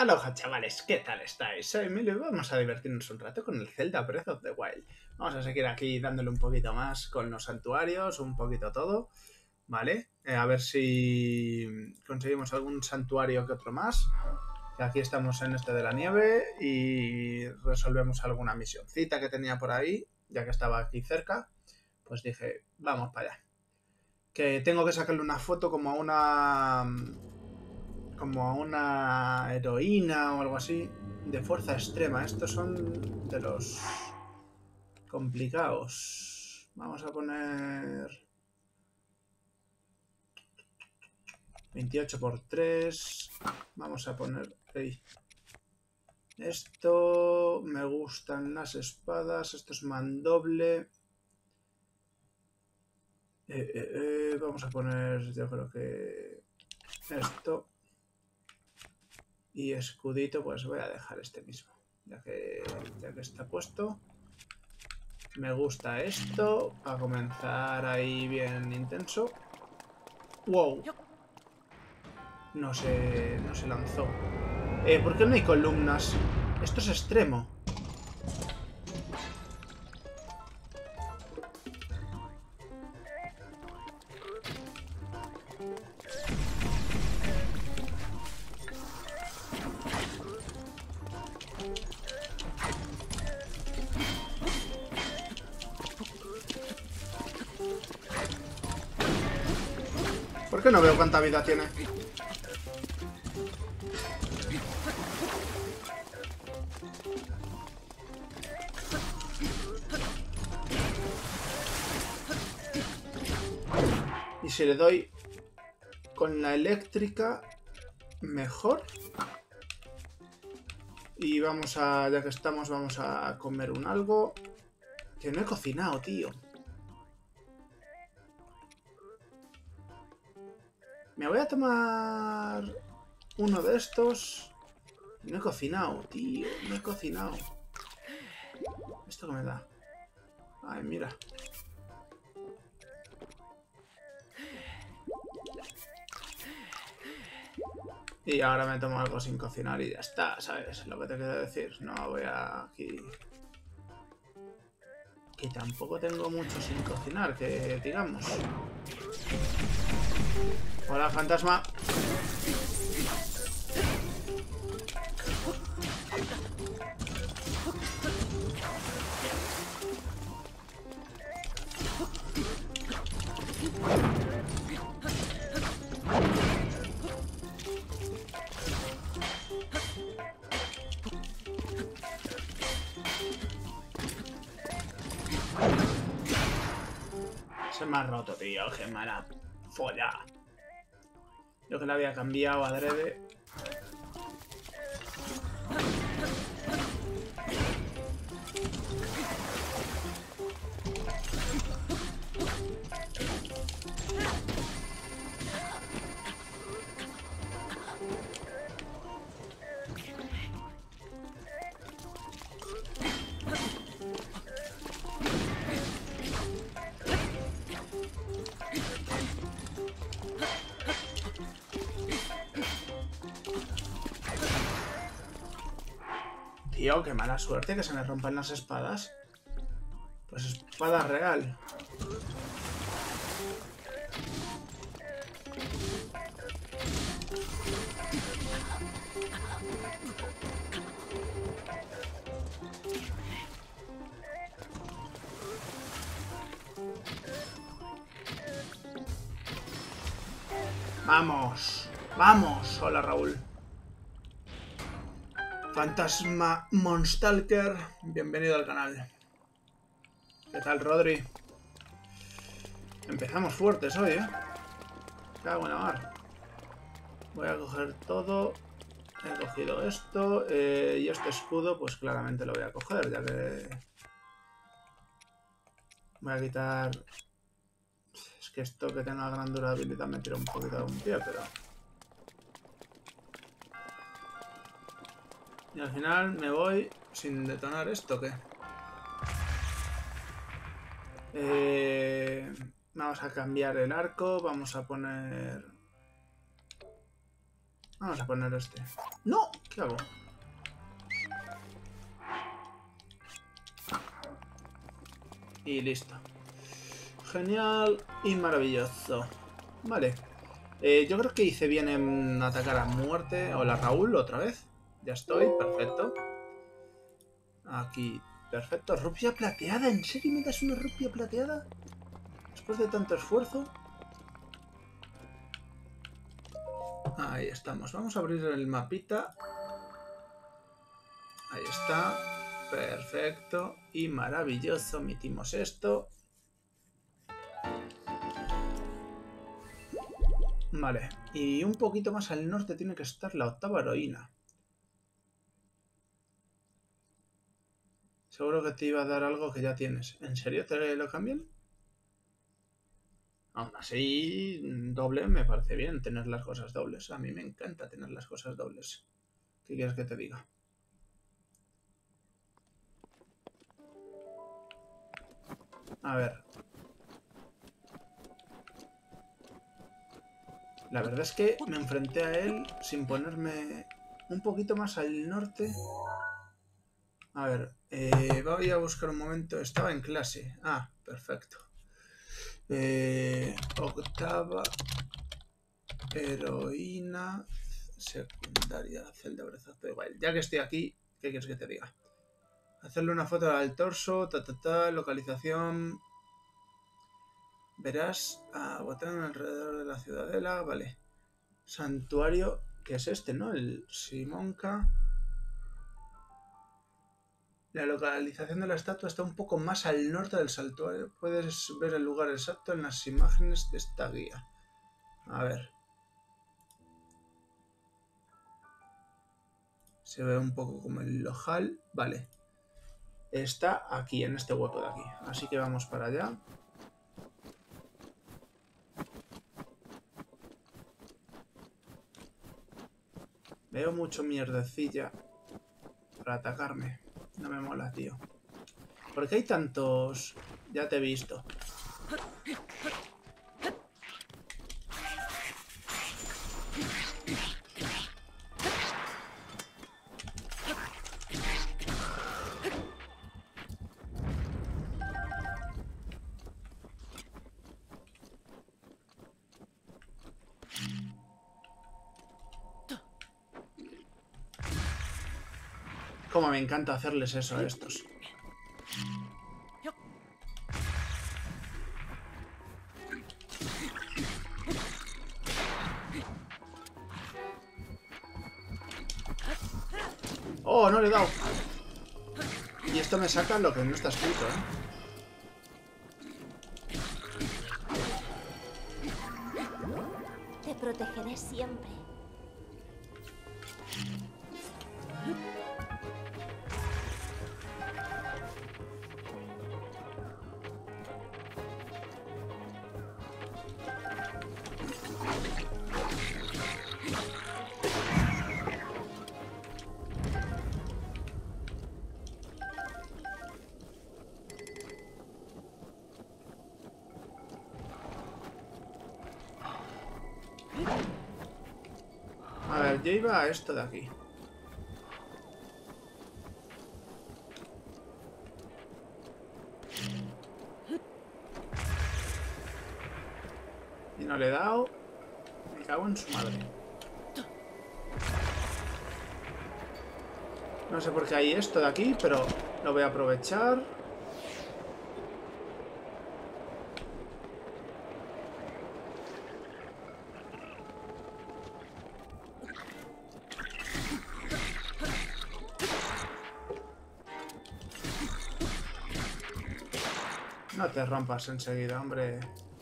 Aloha chavales, ¿qué tal estáis? Soy Emilio y vamos a divertirnos un rato con el Zelda Breath of the Wild. Vamos a seguir aquí dándole un poquito más con los santuarios, un poquito todo, ¿vale? A ver si conseguimos algún santuario que otro más. Que aquí estamos en este de la nieve y resolvemos alguna misioncita que tenía por ahí, ya que estaba aquí cerca. Pues dije, vamos para allá. Que tengo que sacarle una foto como a una heroína o algo así de fuerza extrema. Estos son de los complicados. Vamos a poner 28 por 3. Vamos a poner esto. Me gustan las espadas. Esto es mandoble. Vamos a poner, yo creo que esto. Y escudito, pues voy a dejar este mismo, ya que está puesto. Me gusta esto, para comenzar ahí bien intenso. ¡Wow! No se lanzó. ¿Por qué no hay columnas? Esto es extremo. ¿Por qué no veo cuánta vida tiene? Y si le doy con la eléctrica, mejor. Y vamos a, ya que estamos, vamos a comer un algo. Que no he cocinado, tío. Me voy a tomar uno de estos. No he cocinado, tío. No he cocinado. ¿Esto qué me da? Ay, mira. Y ahora me tomo algo sin cocinar y ya está, ¿sabes? Lo que te quiero decir. No voy a aquí... Que tampoco tengo mucho sin cocinar, que digamos. Hola, fantasma. Se me ha roto, tío. Qué mala folla. Yo que la había cambiado adrede. Tío, qué mala suerte que se me rompan las espadas. Pues espada real. ¡Vamos! ¡Vamos! Hola, Raúl. Fantasma Monstalker, bienvenido al canal. ¿Qué tal, Rodri? Empezamos fuertes hoy, ¿eh? Cago en la mar. Voy a coger todo. He cogido esto. Y este escudo, pues claramente lo voy a coger, ya que... Voy a quitar... Es que esto que tenga gran durabilidad me tira un poquito de un pie, pero... Y al final me voy sin detonar esto, ¿qué? Vamos a cambiar el arco. Vamos a poner este. ¡No! ¿Qué hago? Y listo. Genial y maravilloso. Vale. Yo creo que hice bien en atacar a muerte. Hola Raúl, otra vez. Ya estoy, perfecto. Aquí, perfecto. Rupia plateada, ¿en serio me das una rupia plateada? Después de tanto esfuerzo. Ahí estamos. Vamos a abrir el mapita. Ahí está. Perfecto y maravilloso. Omitimos esto. Vale. Y un poquito más al norte tiene que estar la octava heroína. Seguro que te iba a dar algo que ya tienes. ¿En serio te lo cambian? Aún así, doble me parece bien tener las cosas dobles. A mí me encanta tener las cosas dobles. ¿Qué quieres que te diga? A ver. La verdad es que me enfrenté a él sin ponerme un poquito más al norte. A ver, voy a buscar un momento. Estaba en clase. Ah, perfecto. Octava heroína secundaria. Zelda Breath of the Wild. Ya que estoy aquí, ¿qué quieres que te diga? Hacerle una foto al torso, localización. Verás a botán alrededor de la ciudadela, vale. Santuario, que es este, ¿no? El Simonka. La localización de la estatua está un poco más al norte del santuario. Puedes ver el lugar exacto en las imágenes de esta guía. A ver. Se ve un poco como el ojal. Vale. Está aquí, en este hueco de aquí. Así que vamos para allá. Veo mucho mierdecilla para atacarme. No me mola, tío. ¿Por qué hay tantos? Ya te he visto. Cómo me encanta hacerles eso a estos. ¡Oh, no le he dado! Y esto me saca lo que no está escrito, ¿eh? Te protegeré siempre. A ver, yo iba a esto de aquí. Y no le he dado. Me cago en su madre. No sé por qué hay esto de aquí, pero lo voy a aprovechar. No te rompas enseguida, hombre.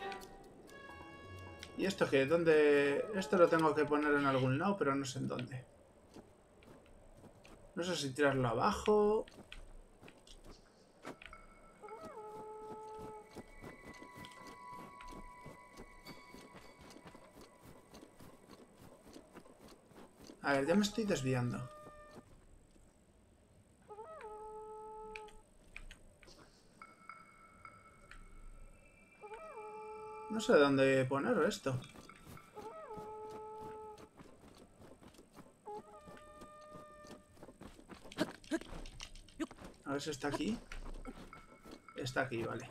¿Y esto qué? ¿Dónde? Esto lo tengo que poner en algún lado, pero no sé en dónde. No sé si tirarlo abajo. A ver, ya me estoy desviando. No sé dónde poner esto. A ver si está aquí. Está aquí, vale.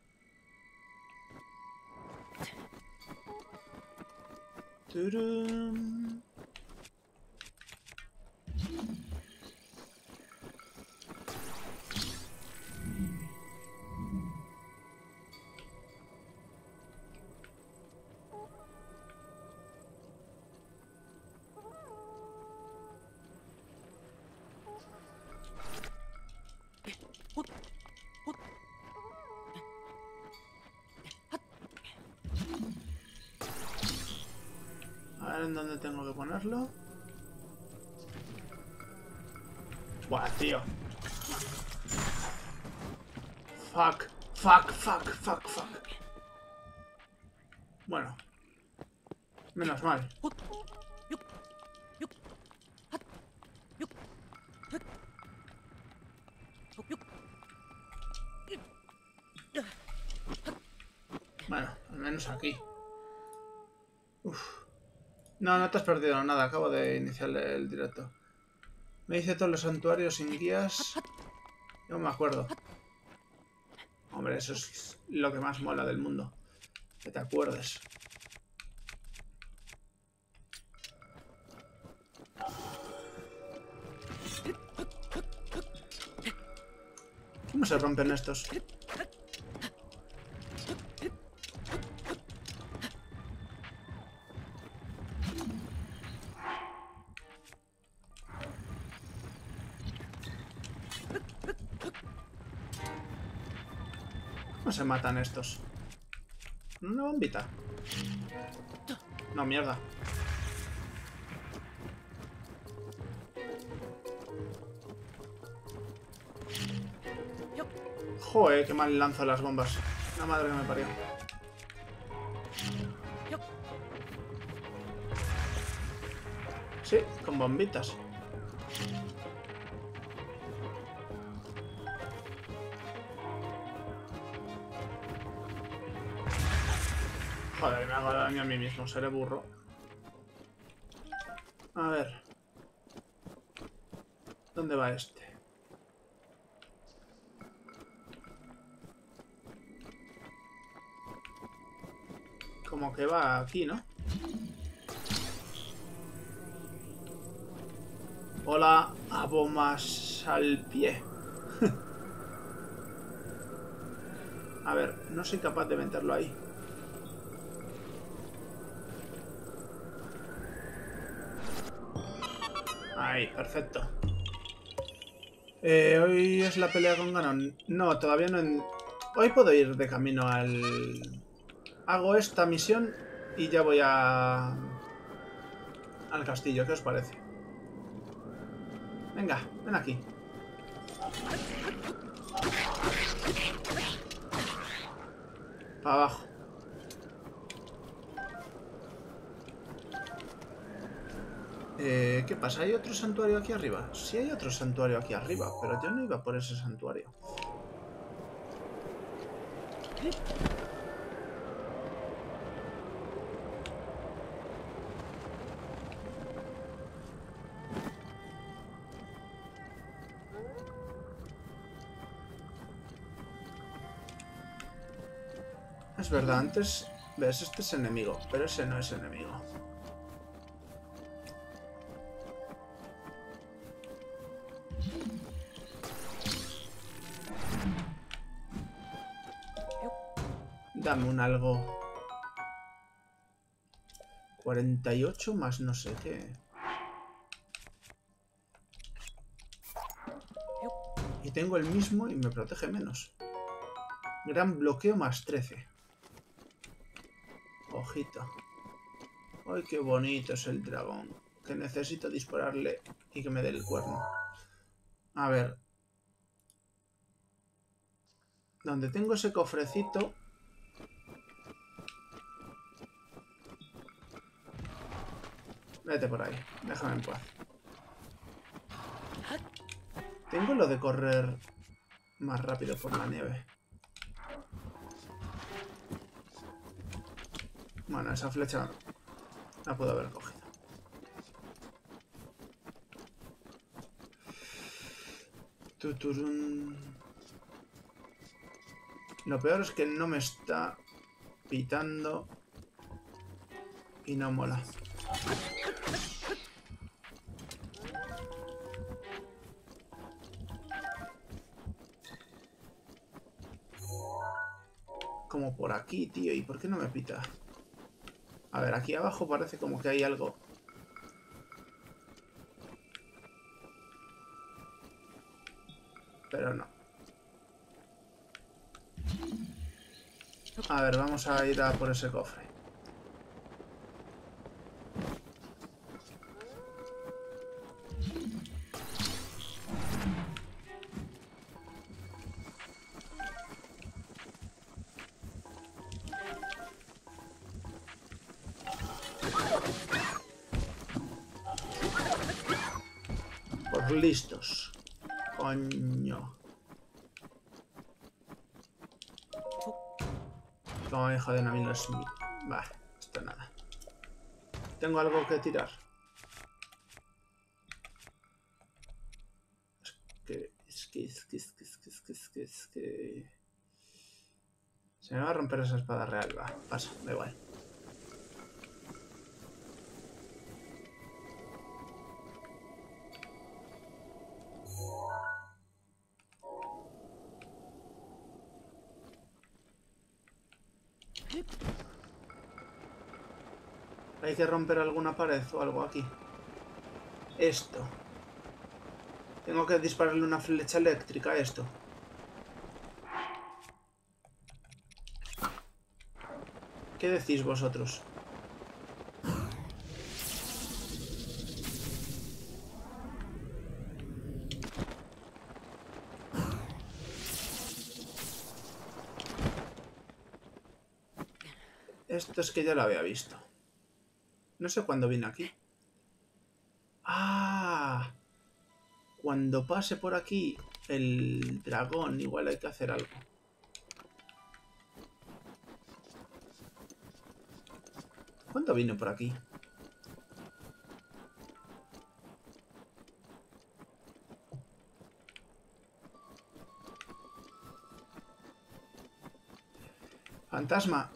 ¡Turum! A ver en dónde tengo que ponerlo. Buah, tío. Fuck. Bueno. Menos mal. Bueno, al menos aquí. Uf. No, no te has perdido nada. Acabo de iniciar el directo. Me hice todos los santuarios sin guías. Yo me acuerdo. Hombre, eso es lo que más mola del mundo. Que te acuerdes. ¿Cómo se rompen estos? ¿Cómo se matan estos? ¿Una bombita? No, mierda. Joder, qué mal lanzo las bombas. La madre que me parió. Sí, con bombitas. Joder, me hago daño a mí mismo, seré burro. A ver. ¿Dónde va este? Como que va aquí, ¿no? Hola, abomas al pie. A ver, no soy capaz de meterlo ahí. Ahí, perfecto. Hoy es la pelea con Ganon. No, todavía no. Hoy puedo ir de camino al... Hago esta misión y ya voy al castillo. ¿Qué os parece? Venga, ven aquí. Para abajo. ¿Qué pasa? ¿Hay otro santuario aquí arriba? Sí hay otro santuario aquí arriba, pero yo no iba por ese santuario. Es verdad, antes... ¿Ves? Este es enemigo, pero ese no es enemigo. Dame un algo. 48 más no sé qué. Y tengo el mismo y me protege menos. Gran bloqueo más 13. Ojito. ¡Ay, qué bonito es el dragón! Que necesito dispararle y que me dé el cuerno. A ver. Donde tengo ese cofrecito... Vete por ahí. Déjame en paz. Tengo lo de correr más rápido por la nieve. Bueno, esa flecha la puedo haber cogido. Tuturún. Lo peor es que no me está pitando y no mola. Como por aquí, tío. ¿Y por qué no me pita? A ver, aquí abajo parece como que hay algo. Pero no. A ver, vamos a ir a por ese cofre. Por listos. Coño. Como hijo de Nabil Smith. Bah, esto nada. Tengo algo que tirar. Es que... Se me va a romper esa espada real. Va, pasa, da igual. Hay que romper alguna pared o algo aquí. Esto. Tengo que dispararle una flecha eléctrica a esto. ¿Qué decís vosotros? Esto es que ya lo había visto. No sé cuándo vine aquí. ¡Ah! Cuando pase por aquí el dragón, igual hay que hacer algo. ¿Cuándo vine por aquí? Fantasma.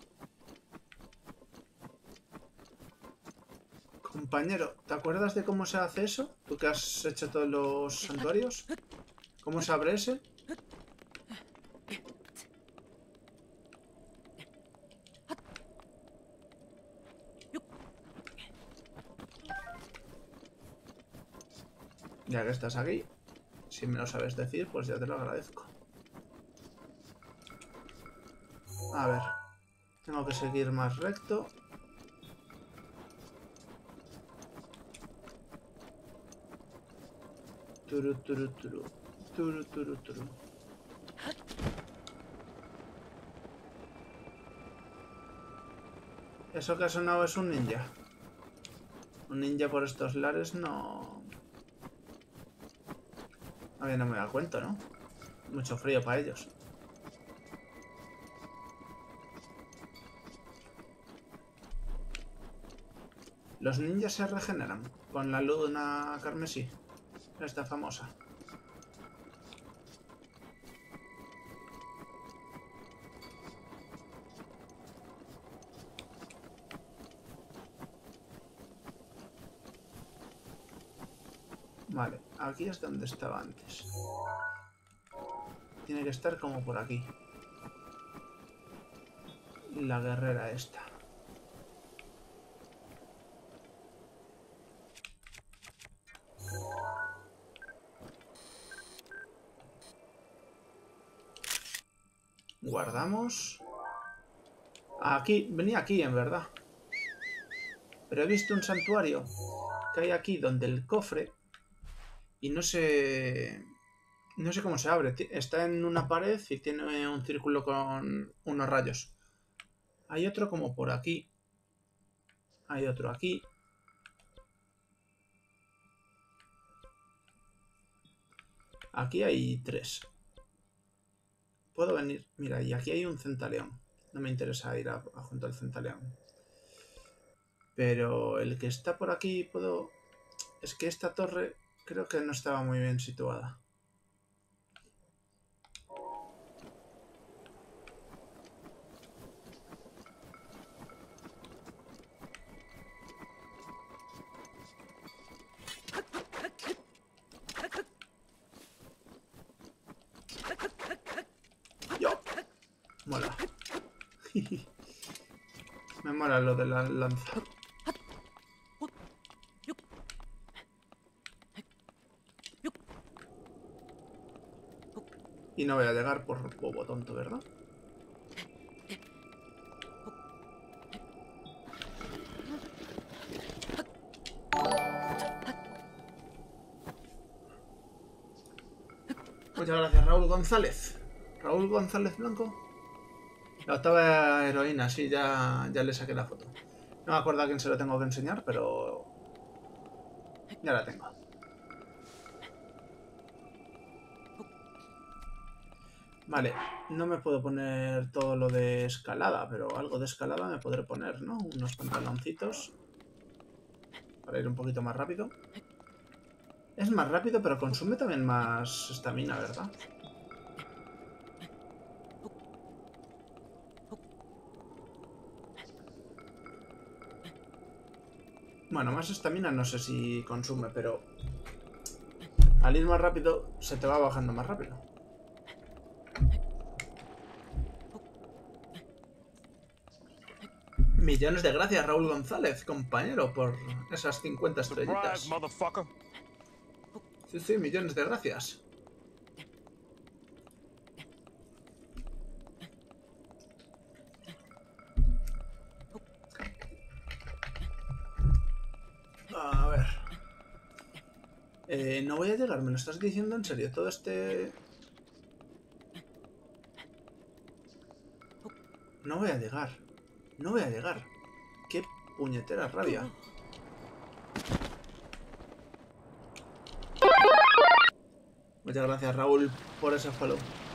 Compañero, ¿te acuerdas de cómo se hace eso? ¿Tú que has hecho todos los santuarios? ¿Cómo se abre ese? Ya que estás aquí, si me lo sabes decir, pues ya te lo agradezco. A ver, tengo que seguir más recto. Turu, turu, turu. Turu, turu, turu. Eso que ha sonado es un ninja. Un ninja por estos lares no... A ver, no me da cuenta, ¿no? Mucho frío para ellos. Los ninjas se regeneran con la luna carmesí. Esta famosa. Vale, aquí es donde estaba antes. Tiene que estar como por aquí. La guerrera esta. Guardamos. Aquí, venía aquí en verdad. Pero he visto un santuario que hay aquí donde el cofre... Y no sé... No sé cómo se abre. Está en una pared y tiene un círculo con unos rayos. Hay otro como por aquí. Hay otro aquí. Aquí hay 3. Puedo venir. Mira, y aquí hay un centaleón. No me interesa ir junto al centaleón. Pero el que está por aquí puedo... Es que esta torre creo que no estaba muy bien situada. Me mola lo de la lanza. Y no voy a llegar por bobo tonto, ¿verdad? Muchas gracias, Raúl González. Raúl González Blanco. La octava heroína, sí, ya le saqué la foto. No me acuerdo a quién se lo tengo que enseñar, pero ya la tengo. Vale, no me puedo poner todo lo de escalada, pero algo de escalada me podré poner, ¿no? Unos pantaloncitos para ir un poquito más rápido. Es más rápido, pero consume también más estamina, ¿verdad? Bueno, más estamina no sé si consume, pero al ir más rápido se te va bajando más rápido. Millones de gracias, Raúl González, compañero, por esas 50 estrellitas. Sí, sí, millones de gracias. A ver. No voy a llegar, ¿me lo estás diciendo en serio? Todo este... No voy a llegar. No voy a llegar. Qué puñetera rabia. Muchas gracias, Raúl, por ese follow.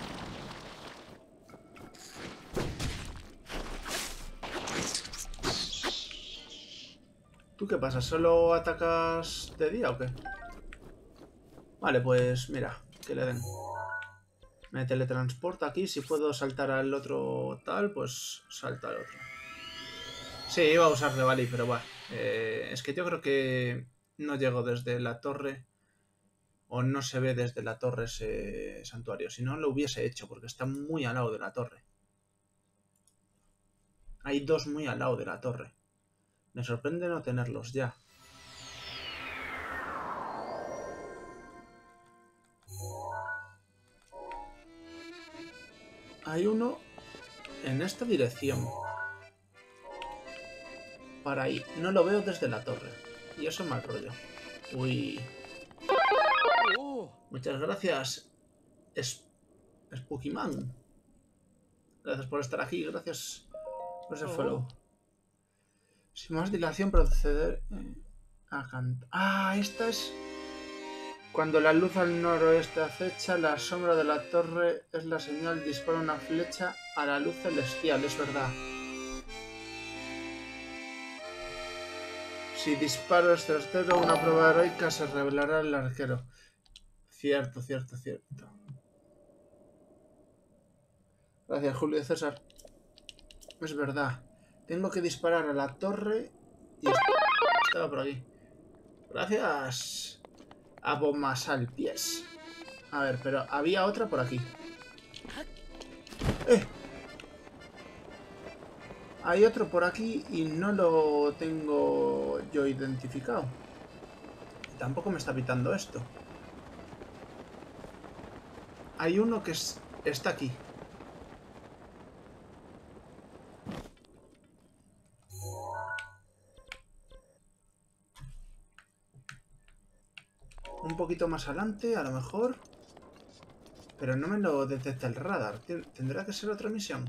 ¿Tú qué pasa? ¿Solo atacas de día o qué? Vale, pues mira, que le den. Me teletransporta aquí. Si puedo saltar al otro tal, pues salta al otro. Sí, iba a usar Revali, pero bueno. Es que yo creo que no llego desde la torre. O no se ve desde la torre ese santuario. Si no, lo hubiese hecho, porque está muy al lado de la torre. Hay dos muy al lado de la torre. Me sorprende no tenerlos ya. Hay uno en esta dirección. Para ahí. No lo veo desde la torre. Y eso mal rollo. Uy. Muchas gracias, Spookyman. Gracias por estar aquí. Gracias por ese follow. Sin más dilación, proceder a cantar. Ah, esta es... Cuando la luz al noroeste acecha, la sombra de la torre es la señal. Dispara una flecha a la luz celestial. Es verdad. Si disparo es certero, una prueba heroica se revelará el arquero. Cierto, cierto, cierto. Gracias, Julio César. Es verdad. Tengo que disparar a la torre y estaba por aquí. Gracias. Abomasal pies. A ver, pero había otra por aquí. ¡Eh! Hay otro por aquí y no lo tengo yo identificado. Tampoco me está pitando esto. Hay uno que está aquí. Un poquito más adelante, a lo mejor. Pero no me lo detecta el radar. ¿Tendrá que ser otra misión?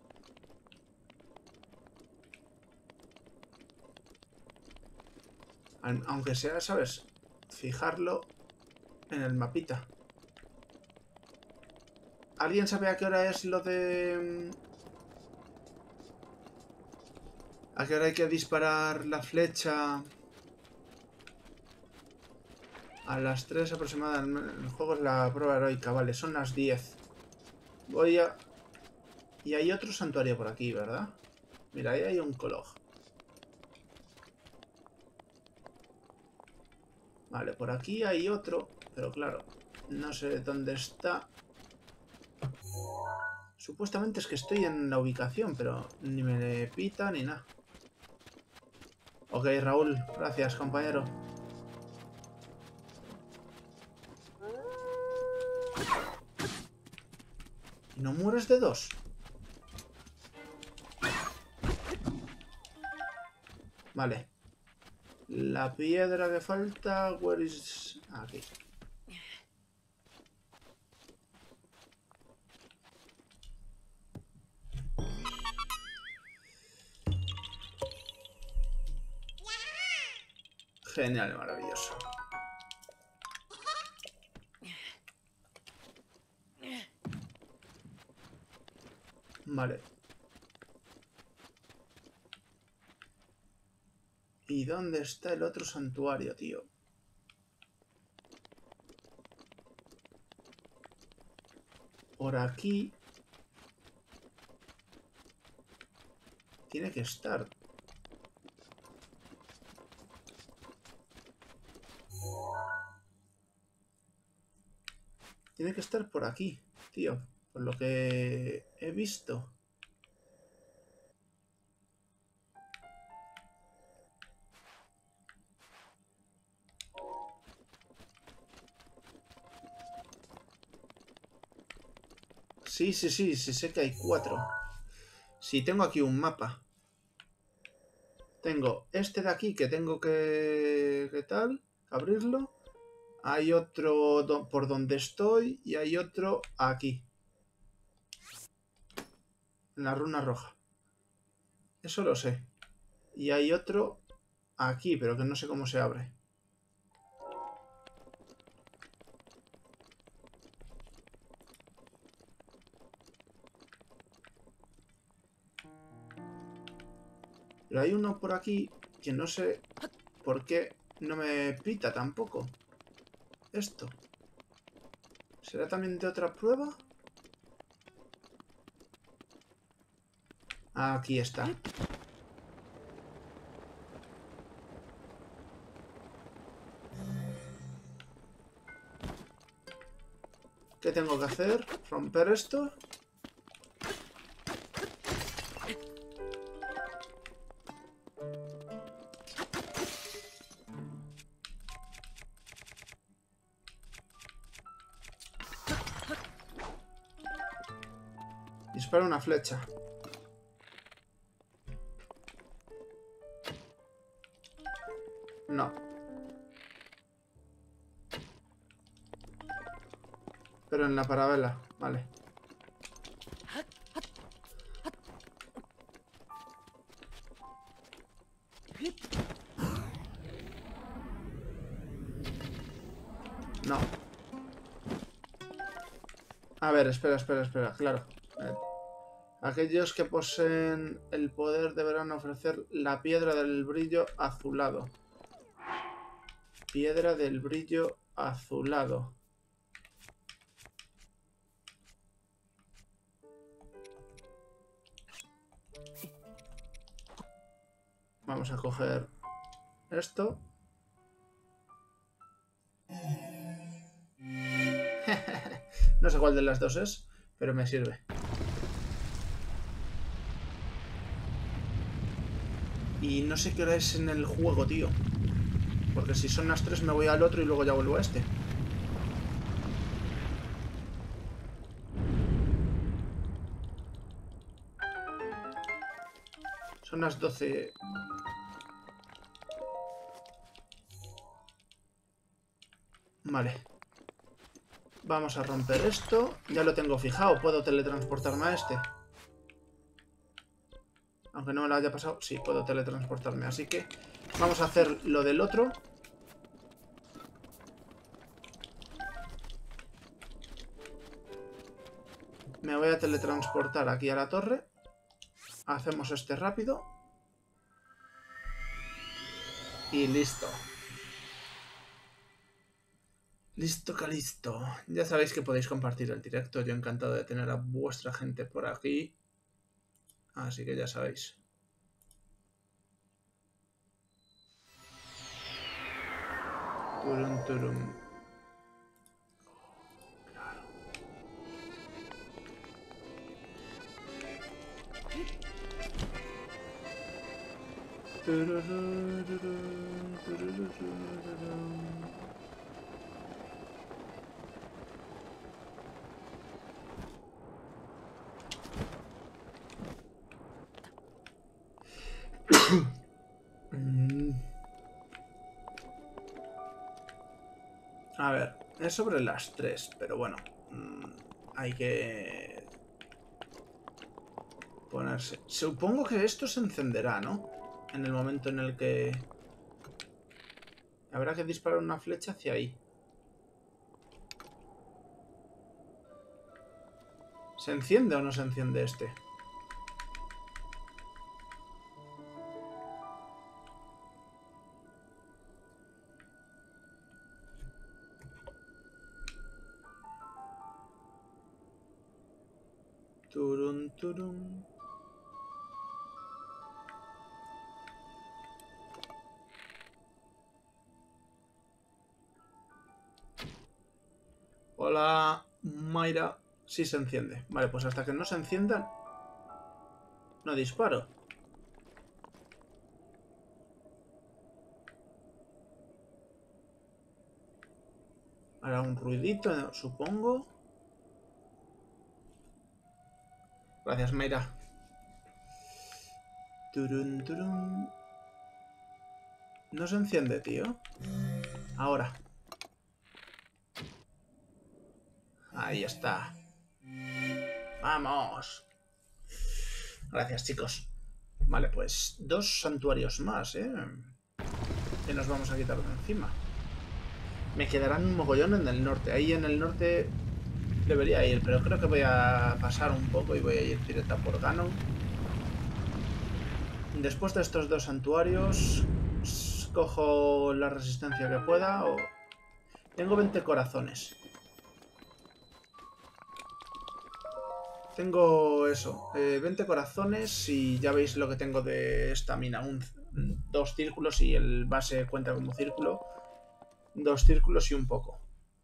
Aunque sea, ¿sabes? Fijarlo en el mapita. ¿Alguien sabe a qué hora es lo de... ¿A qué hora hay que disparar la flecha? A las 3 aproximadamente. El juego es la prueba heroica. Vale, son las 10. Voy a... Y hay otro santuario por aquí, ¿verdad? Mira, ahí hay un coloj. Vale, por aquí hay otro. Pero claro, no sé dónde está. Supuestamente es que estoy en la ubicación, pero ni me pita ni nada. Ok, Raúl, gracias, compañero. ¿Y no mueres de dos? Vale. La piedra que falta... Where is... Aquí. Genial, maravilloso. Vale. ¿Y dónde está el otro santuario, tío? Por aquí... Tiene que estar. Tiene que estar por aquí, tío. Por lo que he visto. Sí, sé que hay 4. Sí, tengo aquí un mapa. Tengo este de aquí que tengo que... ¿Qué tal? Abrirlo. Hay otro por donde estoy y hay otro aquí. En la runa roja. Eso lo sé. Y hay otro aquí, pero que no sé cómo se abre. Pero hay uno por aquí que no sé por qué no me pita tampoco. Esto. ¿Será también de otra prueba? Aquí está. ¿Qué tengo que hacer? ¿Romper esto? Dispara una flecha. No. Pero en la parabela. Vale. No. A ver, espera. Claro. Aquellos que poseen el poder deberán ofrecer la piedra del brillo azulado. Piedra del brillo azulado. Vamos a coger esto. No sé cuál de las dos es, pero me sirve. Y no sé qué hora es en el juego, tío. Porque si son las 3 me voy al otro y luego ya vuelvo a este. Son las 12. Vale. Vamos a romper esto. Ya lo tengo fijado. Puedo teletransportarme a este. Aunque no me lo haya pasado. Sí, puedo teletransportarme. Así que vamos a hacer lo del otro. Me voy a teletransportar aquí a la torre. Hacemos este rápido. Y listo. Listo, Calisto. Ya sabéis que podéis compartir el directo. Yo encantado de tener a vuestra gente por aquí. Así que ya sabéis. Turum, turum. Claro. A ver, es sobre las 3, pero bueno, hay que ponerse. Supongo que esto se encenderá, ¿no? En el momento en el que habrá que disparar una flecha hacia ahí. ¿Se enciende o no se enciende este? Turun, turun. Hola, Mayra. Sí se enciende. Vale, pues hasta que no se enciendan, no disparo. Hará un ruidito, supongo. Gracias, Mayra. Turun, turun. No se enciende, tío. Ahora. Ahí está. ¡Vamos! Gracias, chicos. Vale, pues 2 santuarios más, ¿eh? Y nos vamos a quitar de encima. Me quedarán un mogollón en el norte. Ahí en el norte debería ir, pero creo que voy a pasar un poco y voy a ir directa por Ganon. Después de estos 2 santuarios, cojo la resistencia que pueda. Tengo 20 corazones. Tengo eso, 20 corazones y ya veis lo que tengo de estamina. 2 círculos y el base cuenta como círculo. 2 círculos y un poco.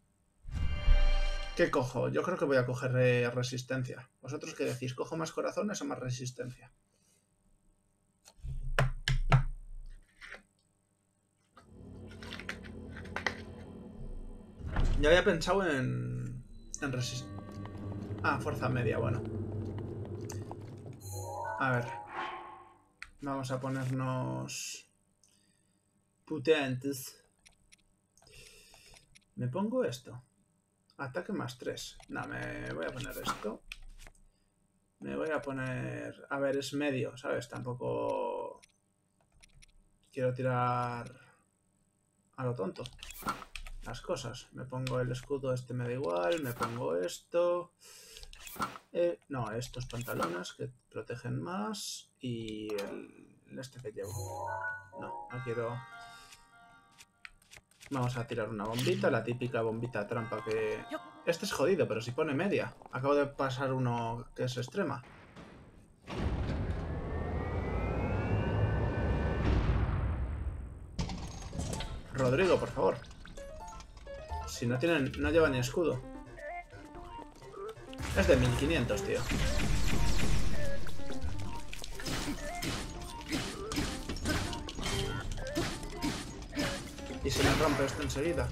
¿Qué cojo? Yo creo que voy a coger resistencia. ¿Vosotros qué decís? ¿Cojo más corazones o más resistencia? Ya había pensado en resistencia. Ah, fuerza media, bueno. A ver. Vamos a ponernos potentes. ¿Me pongo esto? Ataque más 3. No, me voy a poner esto. Me voy a poner... A ver, es medio, ¿sabes? Tampoco quiero tirar a lo tonto las cosas. Me pongo el escudo, este me da igual. Me pongo esto. No, estos pantalones que protegen más. Y el este que llevo. No, no quiero... Vamos a tirar una bombita, la típica bombita trampa que... Este es jodido, pero si pone media. Acabo de pasar uno que es extrema. Rodrigo, por favor. Si no tienen... No lleva ni escudo. Es de 1500, tío. Y se me rompe esto enseguida.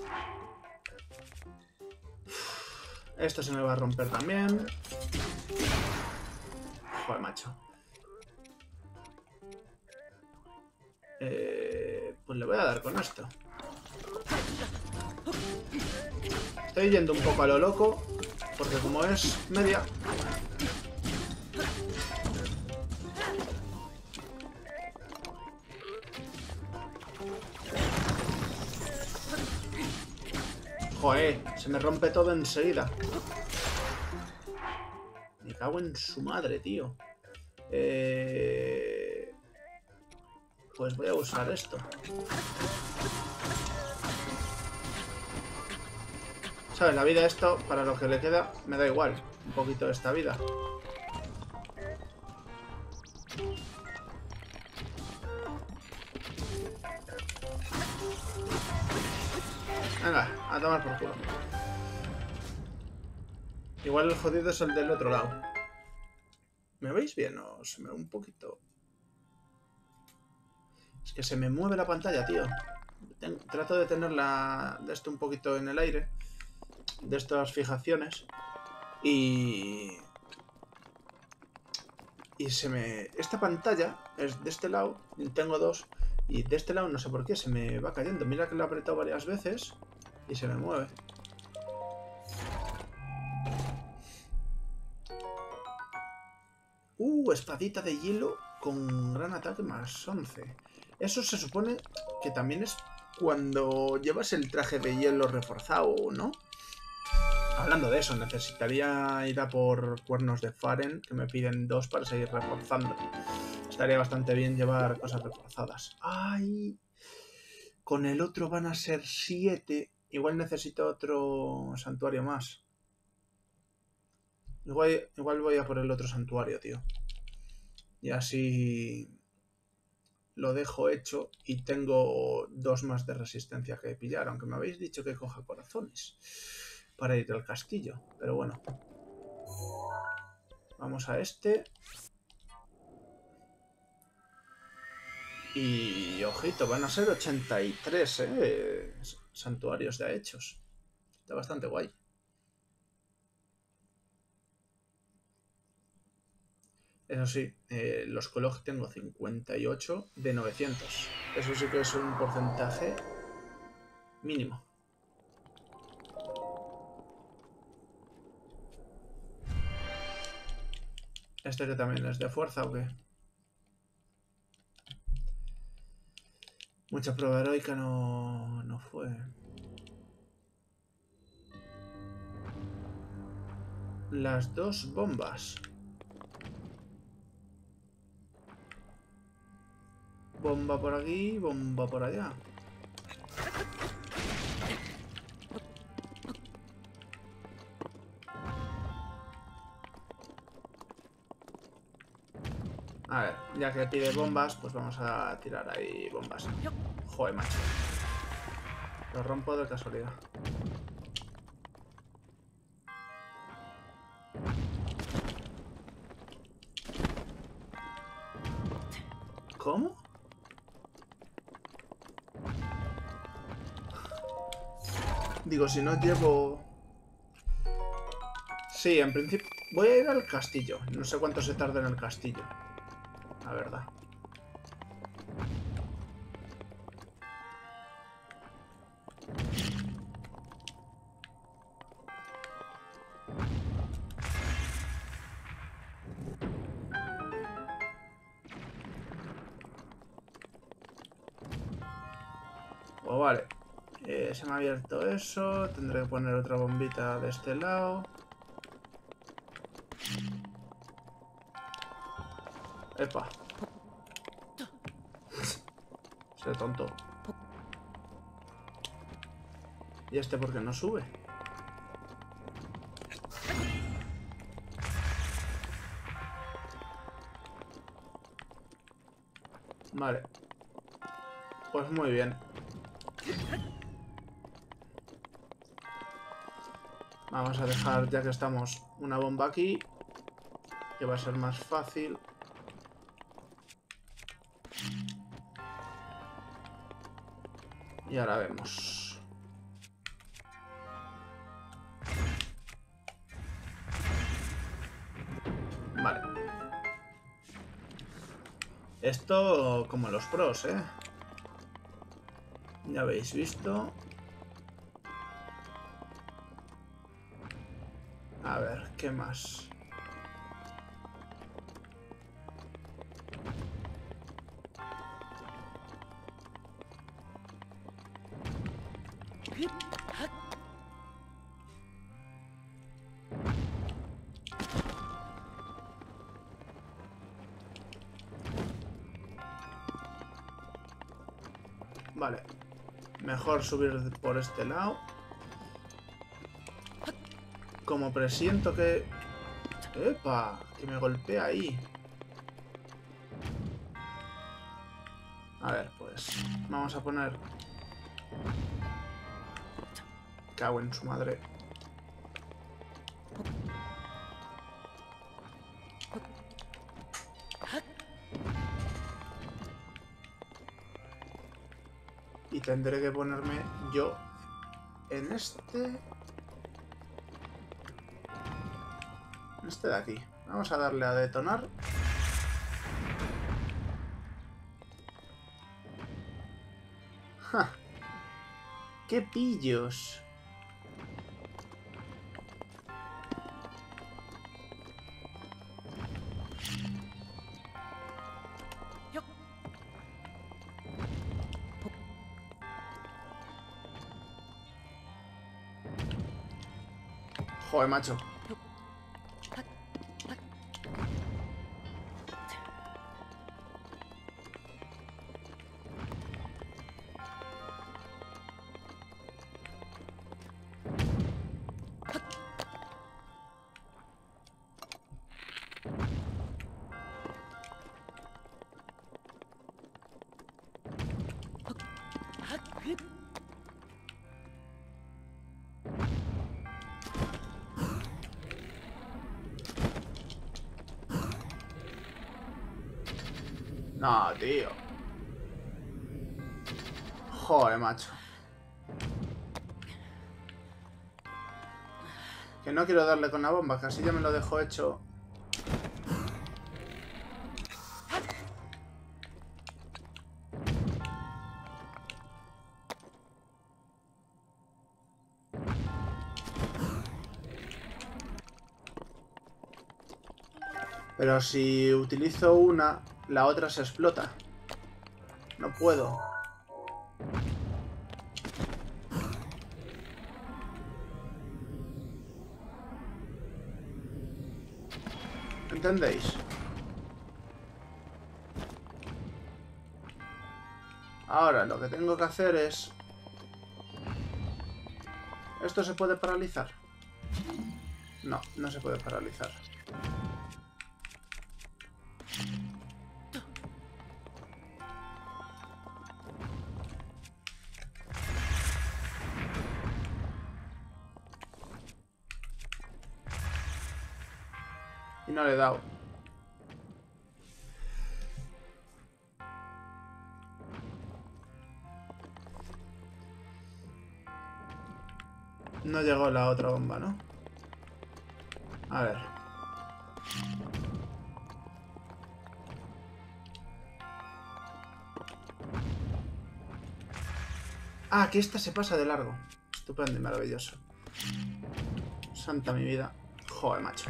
Esto se me va a romper también. Joder, macho. Pues le voy a dar con esto. Estoy yendo un poco a lo loco. Porque como es media... Joder, se me rompe todo enseguida. Me cago en su madre, tío. Pues voy a usar esto. ¿Sabes? La vida esto, para lo que le queda, me da igual. Un poquito de esta vida. Venga, a tomar por culo. Igual el jodido es el del otro lado. ¿Me veis bien o se me ve un poquito? Es que se me mueve la pantalla, tío. Trato de tenerla de esto un poquito en el aire. De estas fijaciones. Y se me... Esta pantalla es de este lado. Tengo dos. Y de este lado no sé por qué se me va cayendo. Mira que lo he apretado varias veces. Y se me mueve. Espadita de hielo con gran ataque más 11. Eso se supone que también es cuando llevas el traje de hielo reforzado, ¿no? Hablando de eso, necesitaría ir a por cuernos de Faren, que me piden 2 para seguir reforzando. Estaría bastante bien llevar cosas reforzadas. ¡Ay! Con el otro van a ser 7. Igual necesito otro santuario más. Igual voy a por el otro santuario, tío. Y así lo dejo hecho y tengo 2 más de resistencia que pillar. Aunque me habéis dicho que coja corazones para ir al castillo. Pero bueno. Vamos a este. Y ojito, van a ser 83 santuarios ya hechos. Está bastante guay. Eso sí, los Kolog tengo 58 de 900. Eso sí que es un porcentaje mínimo. ¿Este que también es de fuerza o qué? Mucha prueba heroica no fue. Las 2 bombas. Bomba por aquí, bomba por allá. A ver, ya que pide bombas, pues vamos a tirar ahí bombas. Joder, macho. Lo rompo de casualidad. ¿Cómo? Digo, si no llevo... Sí, en principio... Voy a ir al castillo. No sé cuánto se tarda en el castillo. La verdad. Pues vale. Se me ha abierto eso. Tendré que poner otra bombita de este lado. Epa. Sé tonto. ¿Y este por qué no sube? Vale. Pues muy bien. Vamos a dejar, ya que estamos, una bomba aquí. Que va a ser más fácil. Y ahora vemos. Vale. Esto como los pros, ¿eh? Ya habéis visto. A ver, ¿qué más? Vale. Mejor subir por este lado. Como presiento que... ¡Epa! Que me golpea ahí. A ver, pues... Vamos a poner... Cago en su madre. tendré que ponerme yo en este... En este de aquí. Vamos a darle a detonar. ¡Ja! ¡Qué pillos! Joder, macho. No, tío. Joder, macho. Que no quiero darle con la bomba, que así ya me lo dejo hecho. Pero si utilizo una, la otra se explota. No puedo. ¿Entendéis? Ahora lo que tengo que hacer es... ¿Esto se puede paralizar? No, no se puede paralizar. Y no le he dado. No llegó la otra bomba, ¿no? A ver. Ah, que esta se pasa de largo. Estupendo y maravilloso. Santa mi vida. Joder, macho.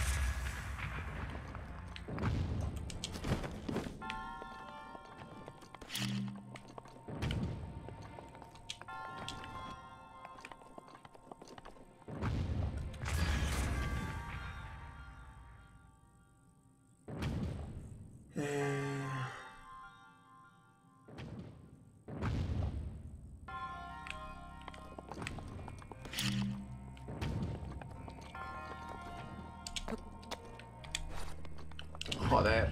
Joder.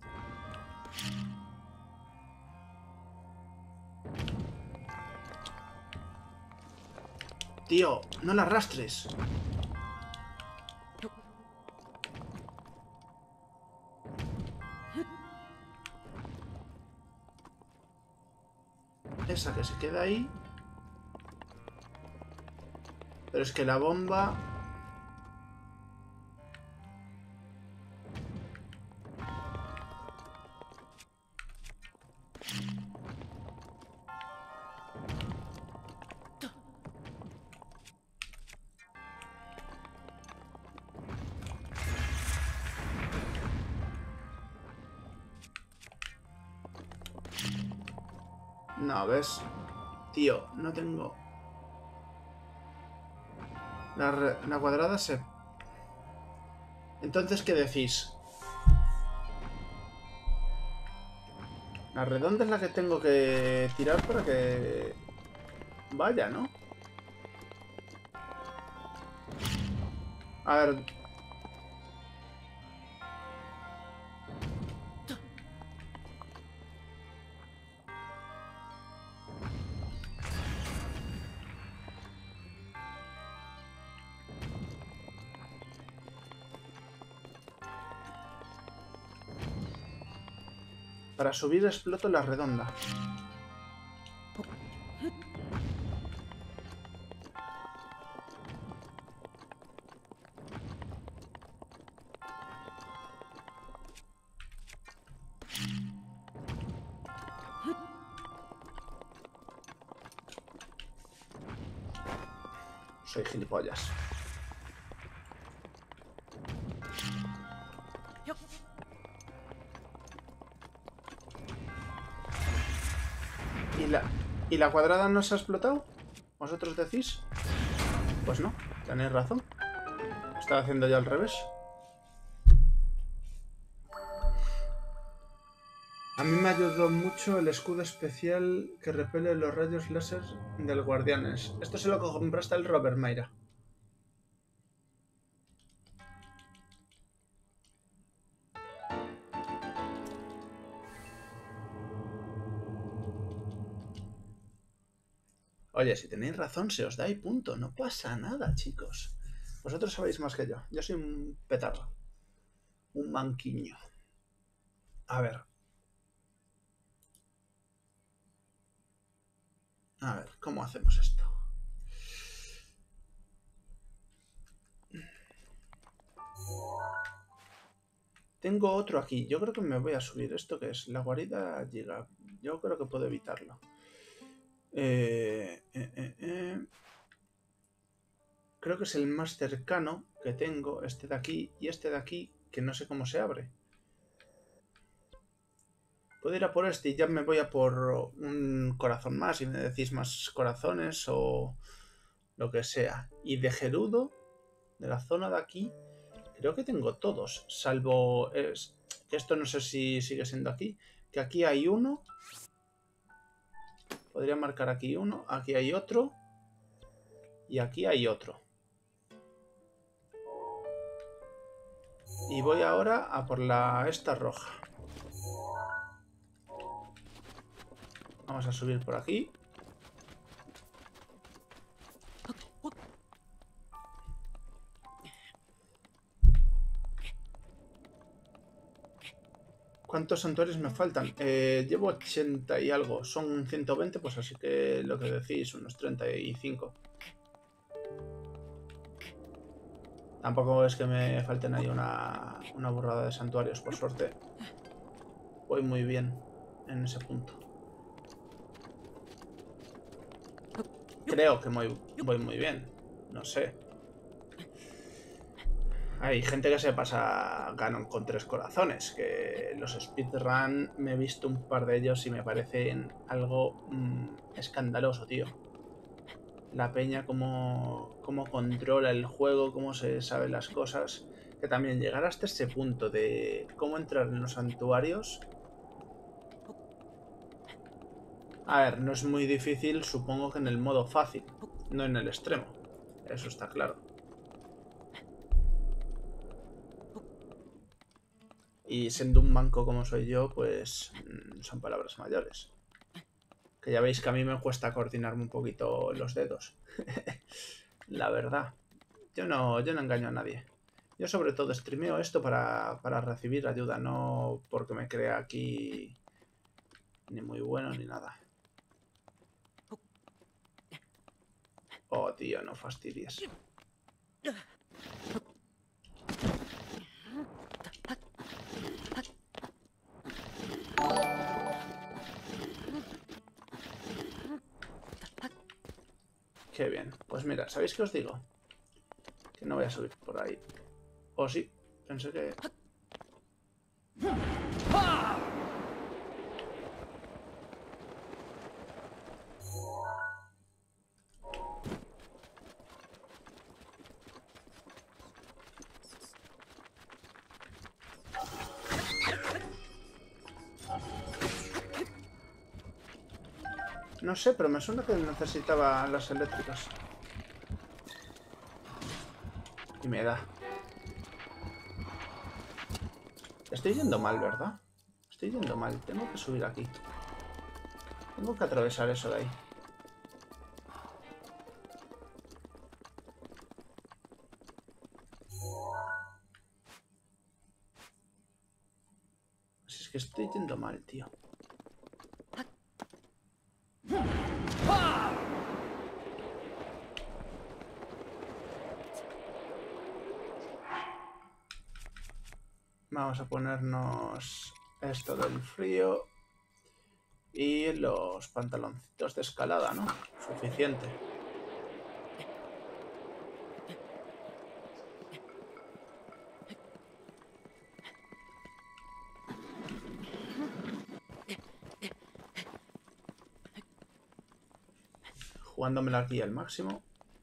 Tío, no la arrastres. Esa que se queda ahí. Pero es que la bomba... No, ¿ves? Tío, no tengo... La cuadrada se... Entonces, ¿qué decís? La redonda es la que tengo que tirar para que... Vaya, ¿no? A ver... Para subir exploto la redonda. soy gilipollas. ¿Y la cuadrada no se ha explotado? ¿Vosotros decís? Pues no, tenéis razón. Estaba haciendo ya al revés. A mí me ayudó mucho el escudo especial que repele los rayos láser del Guardianes. Esto se lo compraste el Robert, Mayra. Oye, si tenéis razón, se os da y punto. No pasa nada, chicos. Vosotros sabéis más que yo. Yo soy un petardo. Un manquiño. A ver. A ver, ¿cómo hacemos esto? Tengo otro aquí. Yo creo que me voy a subir. ¿Esto qué es? La guarida llega. Yo creo que puedo evitarlo. Creo que es el más cercano que tengo. Este de aquí y este de aquí, que no sé cómo se abre. Puedo ir a por este y ya me voy a por un corazón más y me decís más corazones o lo que sea. Y de Gerudo, de la zona de aquí, creo que tengo todos, salvo esto no sé si sigue siendo aquí, que aquí hay uno. Podría marcar aquí uno, aquí hay otro y aquí hay otro. Y voy ahora a por esta roja. Vamos a subir por aquí. ¿Cuántos santuarios me faltan? Llevo 80 y algo. Son 120, pues así que lo que decís, unos 35. Tampoco es que me falten ahí una burrada de santuarios, por suerte. Voy muy bien en ese punto. Creo que voy muy bien. No sé. Hay gente que se pasa Ganon con 3 corazones. Que los speedrun me he visto un par de ellos y me parecen algo escandaloso, tío. La peña, cómo controla el juego, cómo se saben las cosas. Que también llegar hasta ese punto de cómo entrar en los santuarios. A ver, no es muy difícil, supongo que en el modo fácil, no en el extremo. Eso está claro. Y siendo un manco como soy yo, pues son palabras mayores. Que ya veis que a mí me cuesta coordinarme un poquito los dedos. La verdad. Yo no engaño a nadie. Yo sobre todo streameo esto para recibir ayuda, no porque me crea aquí ni muy bueno ni nada. Oh, tío, no fastidies. Qué bien. Pues mira, ¿sabéis qué os digo? Que no voy a subir por ahí. O sí, pensé que... No sé, pero me suena que necesitaba las eléctricas. Y me da. Estoy yendo mal, ¿verdad? Estoy yendo mal. Tengo que subir aquí. Tengo que atravesar eso de ahí. Si es que estoy yendo mal, tío. Vamos a ponernos esto del frío y los pantaloncitos de escalada, ¿no? Suficiente. jugándomela aquí al máximo.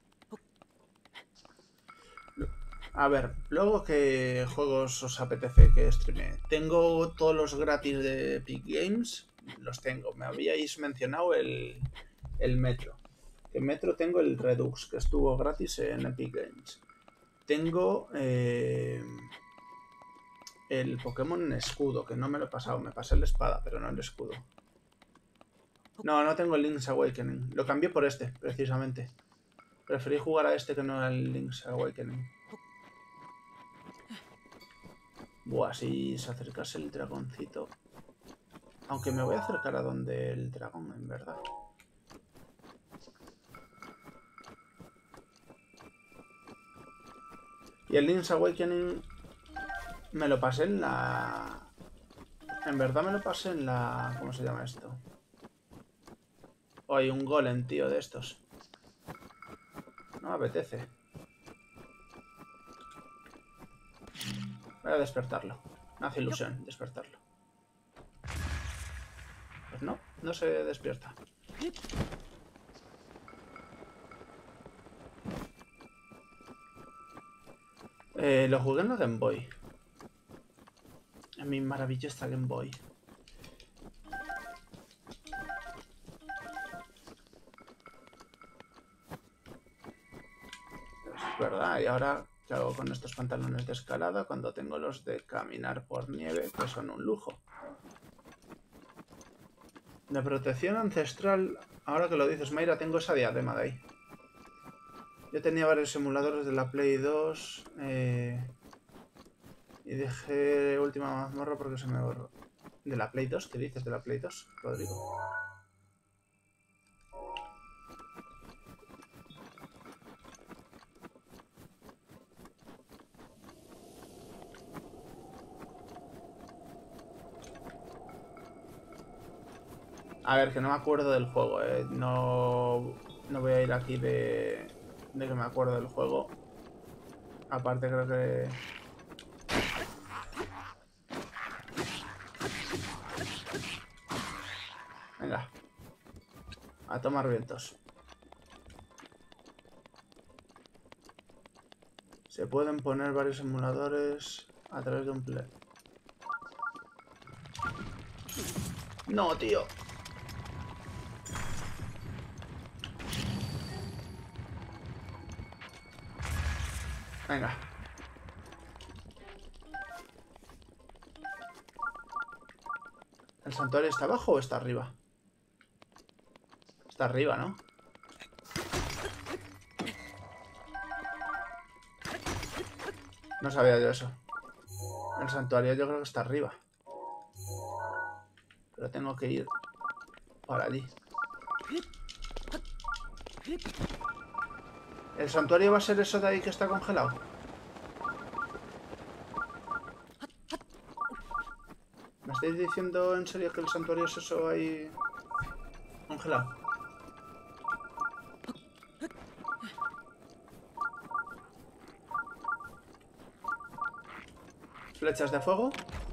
A ver, luego ¿qué juegos os apetece que streame? Tengo todos los gratis de Epic Games, los tengo. Me habíais mencionado el Metro. En Metro tengo el Redux, que estuvo gratis en Epic Games. Tengo el Pokémon Escudo, que no me lo he pasado. Me pasé la espada, pero no el escudo. No, no tengo el Link's Awakening. Lo cambié por este, precisamente. Preferí jugar a este que no al Link's Awakening. Buah, si se acercase el dragoncito. Aunque me voy a acercar a donde el dragón, en verdad. Y el Link's Awakening me lo pasé en la... En verdad me lo pasé en la... ¿Cómo se llama esto? Oh, hay un golem, tío, de estos. No me apetece. Voy a despertarlo. Me hace ilusión despertarlo. Pues no, no se despierta. Lo jugué en la Game Boy. En mi maravillosa Game Boy. Es verdad, y ahora, ¿qué hago con estos pantalones de escalada cuando tengo los de caminar por nieve, que son un lujo? De protección ancestral, ahora que lo dices, Mayra, tengo esa diadema de ahí. Yo tenía varios simuladores de la Play 2 y dejé última mazmorra porque se me borró. ¿De la Play 2? ¿Qué dices de la Play 2, Rodrigo? A ver, que no me acuerdo del juego, no voy a ir aquí de que me acuerdo del juego. Aparte creo que... Venga. A tomar vientos. Se pueden poner varios emuladores a través de un play. No, tío. Venga. ¿El santuario está abajo o está arriba? Está arriba, ¿no? No sabía yo eso. El santuario yo creo que está arriba. Pero tengo que ir para allí. ¿El santuario va a ser eso de ahí que está congelado? ¿Me estáis diciendo en serio que el santuario es eso ahí congelado? ¿Flechas de fuego?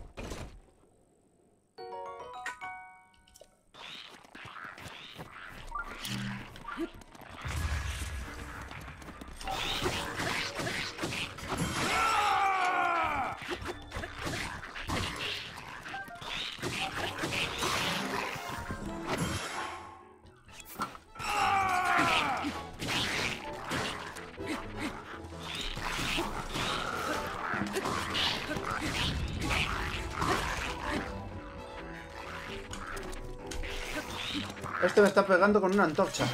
Este me está pegando con una antorcha.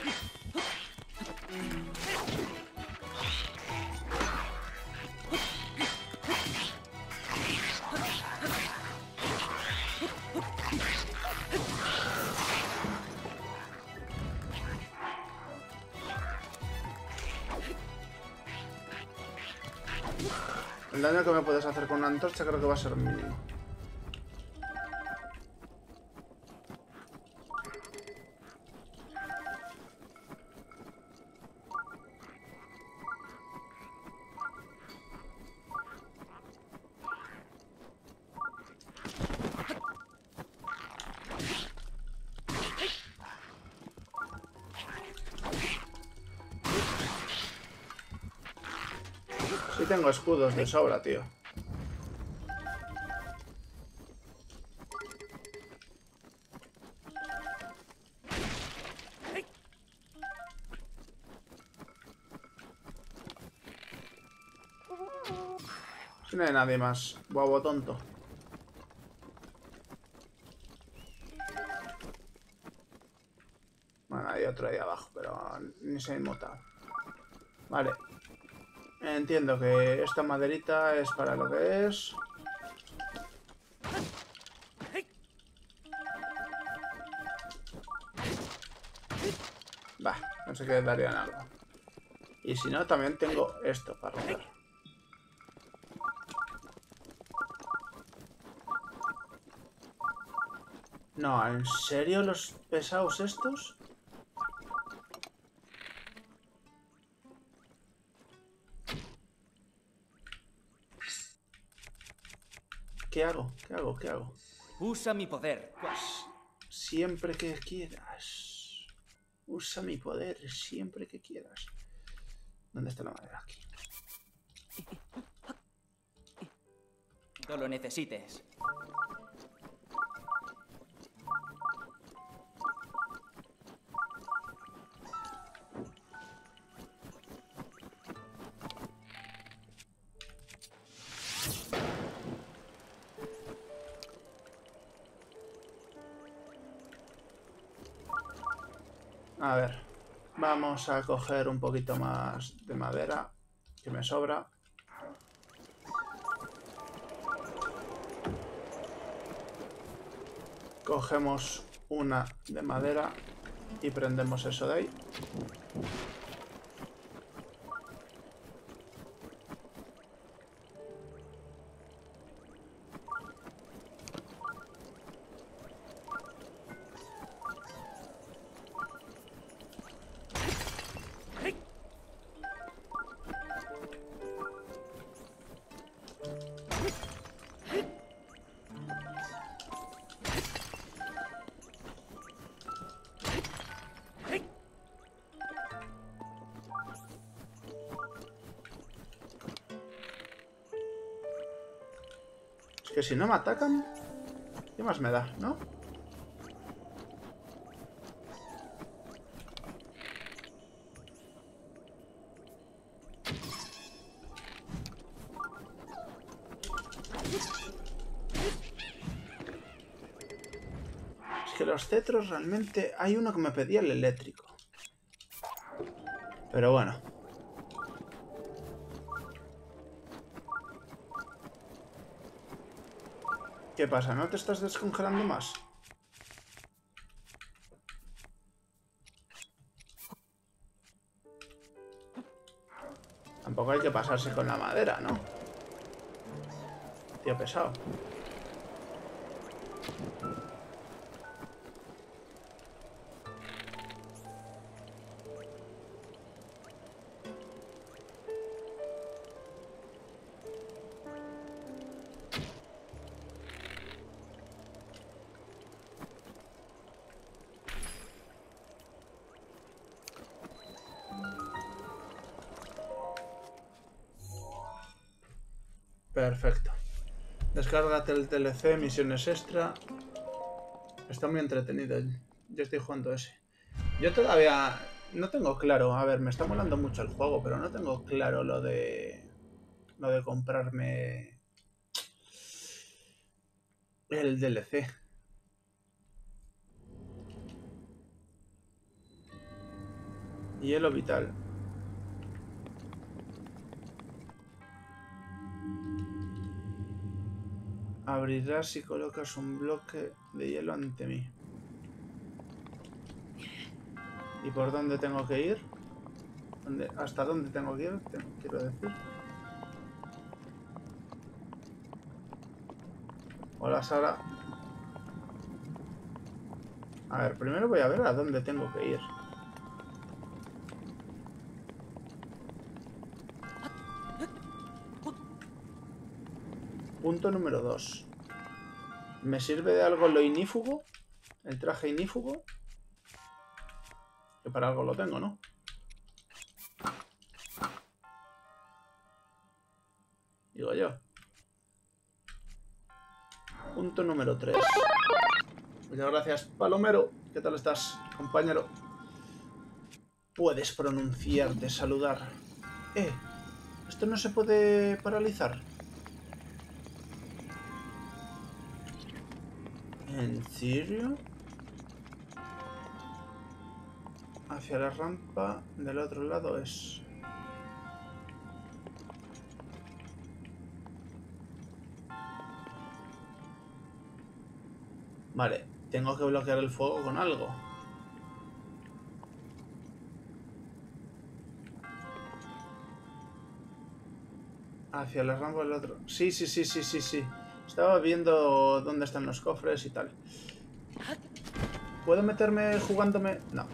El daño que me puedes hacer con una antorcha creo que va a ser mínimo. Sí tengo escudos de sobra, tío. Si no hay nadie más, bobo tonto. Bueno, hay otro ahí abajo, pero ni se ha inmutado. Vale. Entiendo que esta maderita es para lo que es. Bah, pensé que darían algo. Y si no, también tengo esto para romper. No, ¿en serio los pesados estos? ¿Qué hago? ¿Qué hago? ¿Qué hago? Usa mi poder. Siempre que quieras. Usa mi poder siempre que quieras. ¿Dónde está la madera? Aquí. Cuando lo necesites. A ver. Vamos a coger un poquito más de madera, que me sobra. Cogemos una de madera y prendemos eso de ahí. Es que si no me atacan, ¿qué más me da, no? Es que los cetros realmente... Hay uno que me pedía el eléctrico. Pero bueno. ¿Qué pasa? ¿No te estás descongelando más? Tampoco hay que pasarse con la madera, ¿no? Tío pesado. Perfecto. Descárgate el TLC, misiones extra. Está muy entretenido. Yo estoy jugando ese. Yo todavía no tengo claro. A ver, me está molando mucho el juego, pero no tengo claro lo de... Lo de comprarme... El DLC. Hielo vital. Abrirás si colocas un bloque de hielo ante mí. ¿Y por dónde tengo que ir? ¿Hasta dónde tengo que ir? Quiero decir. Hola, Sara. A ver, primero voy a ver a dónde tengo que ir. Punto número 2. ¿Me sirve de algo lo inífugo? El traje inífugo. Que para algo lo tengo, ¿no? Digo yo. Punto número 3. Muchas gracias, Palomero. ¿Qué tal estás, compañero? Puedes pronunciarte, saludar. ¿Esto no se puede paralizar? ¿En serio? Hacia la rampa del otro lado es... Vale, tengo que bloquear el fuego con algo. Hacia la rampa del otro... Sí. Estaba viendo dónde están los cofres y tal. ¿Puedo meterme jugándome? No.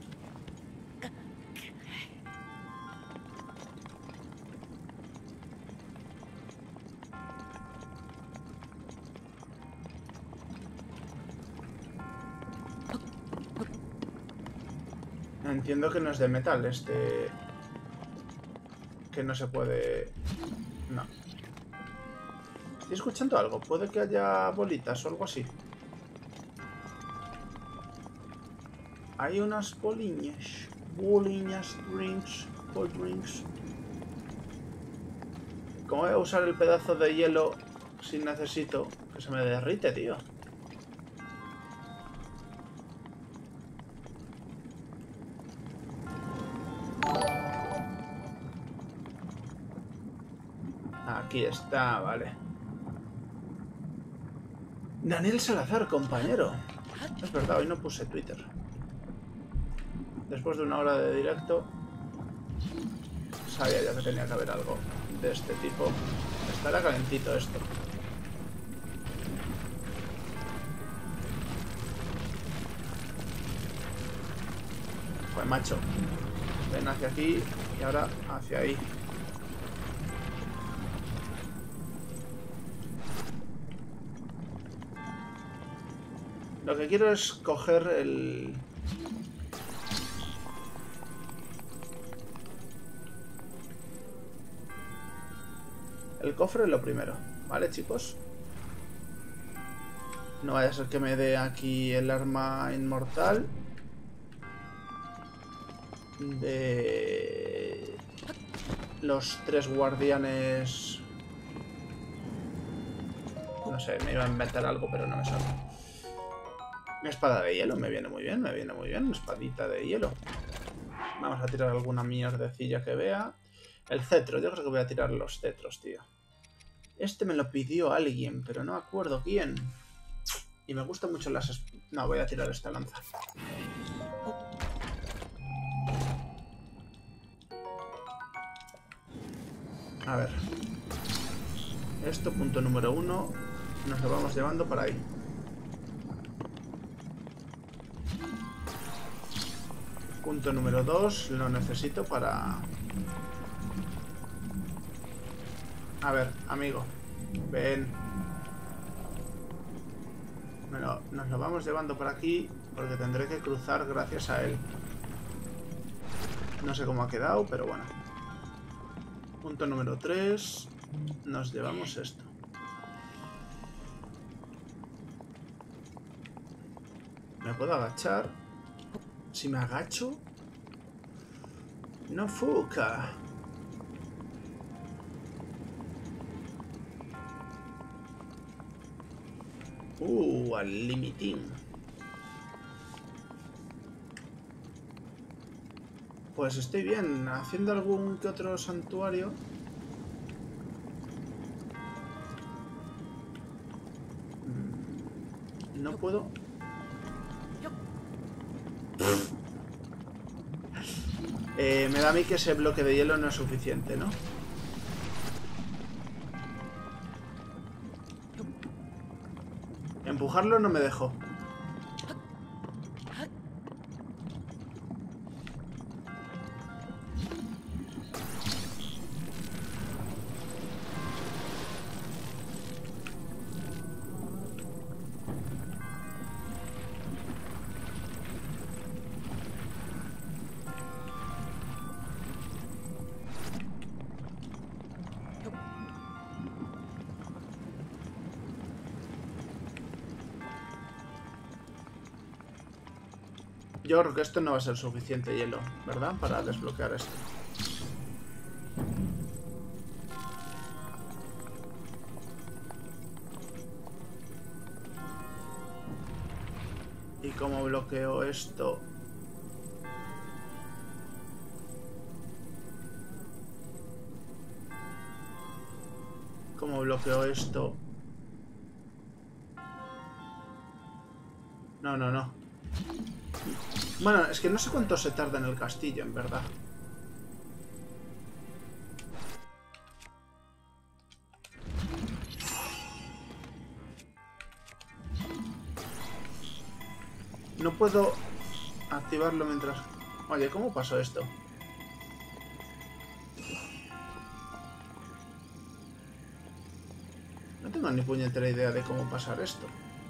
Entiendo que no es de metal este... Que no se puede... No. Estoy escuchando algo. Puede que haya bolitas o algo así. Hay unas boliñas. Boliñas, drinks, cold drinks. ¿Cómo voy a usar el pedazo de hielo si necesito? Que se me derrite, tío. Aquí está, vale. Daniel Salazar, compañero. Es verdad, hoy no puse Twitter. Después de una hora de directo, sabía yo que tenía que haber algo de este tipo. Estará calentito esto. Pues macho, ven hacia aquí y ahora hacia ahí. Lo que quiero es coger el... El cofre lo primero, ¿vale, chicos? No vaya a ser que me dé aquí el arma inmortal de los 3 guardianes. No sé, me iba a inventar algo, pero no me sale. Una espada de hielo me viene muy bien, una espadita de hielo. Vamos a tirar alguna mierdecilla que vea. El cetro, yo creo que voy a tirar los cetros, tío. Este me lo pidió alguien, pero no me acuerdo quién. Y me gustan mucho las... No, voy a tirar esta lanza. A ver. Esto, punto número 1. Nos lo vamos llevando para ahí. Punto número 2. Lo necesito para... A ver, amigo. Ven. Nos lo vamos llevando por aquí porque tendré que cruzar gracias a él. No sé cómo ha quedado, pero bueno. Punto número 3. Nos llevamos esto. ¿Me puedo agachar? Si me agacho... No fuca. Al limitín. Pues estoy bien, haciendo algún que otro santuario. No puedo. Me da a mí que ese bloque de hielo no es suficiente, ¿no? Empujarlo no me dejó. Yo creo que esto no va a ser suficiente hielo, ¿verdad? Para desbloquear esto. ¿Y cómo bloqueo esto? ¿Cómo bloqueo esto? No, no, no. Bueno, es que no sé cuánto se tarda en el castillo, en verdad. No puedo activarlo mientras... Oye, ¿cómo pasó esto? No tengo ni puñetera idea de cómo pasar esto.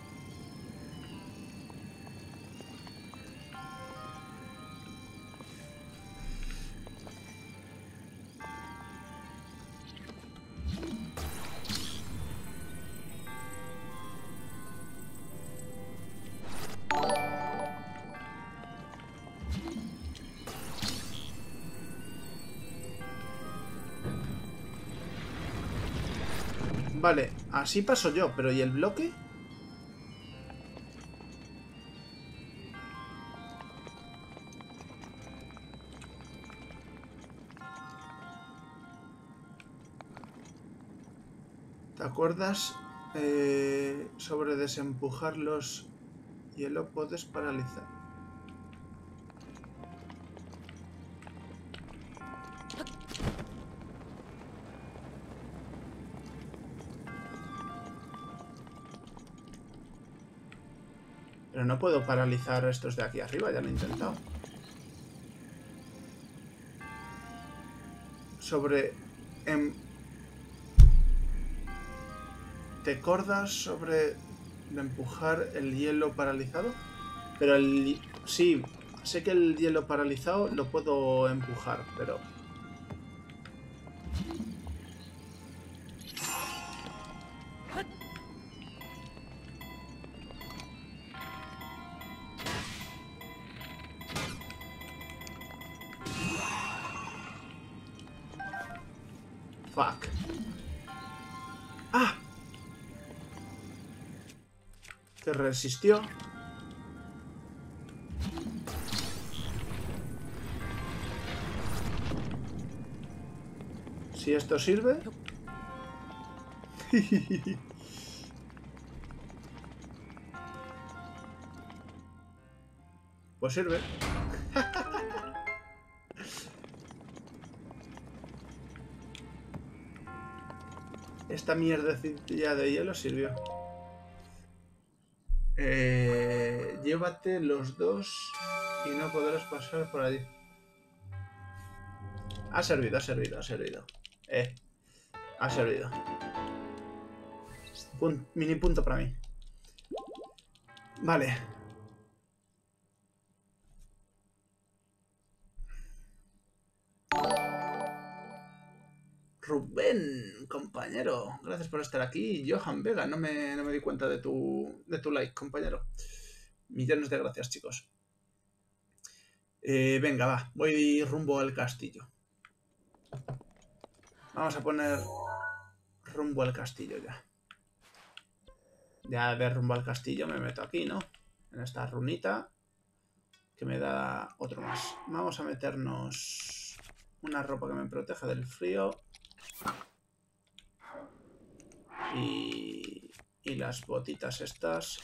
Vale, así paso yo, pero ¿y el bloque? ¿Te acuerdas? Sobre desempujarlos y lo puedes paralizar. Pero no puedo paralizar estos de aquí arriba, ya lo he intentado. Sobre... ¿Te acuerdas sobre de empujar el hielo paralizado? Pero el... Sí, sé que el hielo paralizado lo puedo empujar, pero... Fuck. ¡Ah! Que resistió. Si esto sirve... Pues sirve. Esta mierdecilla de hielo sirvió. Llévate los dos y no podrás pasar por allí. Ha servido, ha servido, ha servido. Ha servido. Mini punto para mí. Vale. Rubén, compañero. Gracias por estar aquí. Johan Vega, no me di cuenta de tu like, compañero. Millones de gracias, chicos. Venga, va. Voy rumbo al castillo. Vamos a poner rumbo al castillo ya. Ya de rumbo al castillo me meto aquí, ¿no? En esta runita que me da otro más. Vamos a meternos una ropa que me proteja del frío. Y las botitas estas.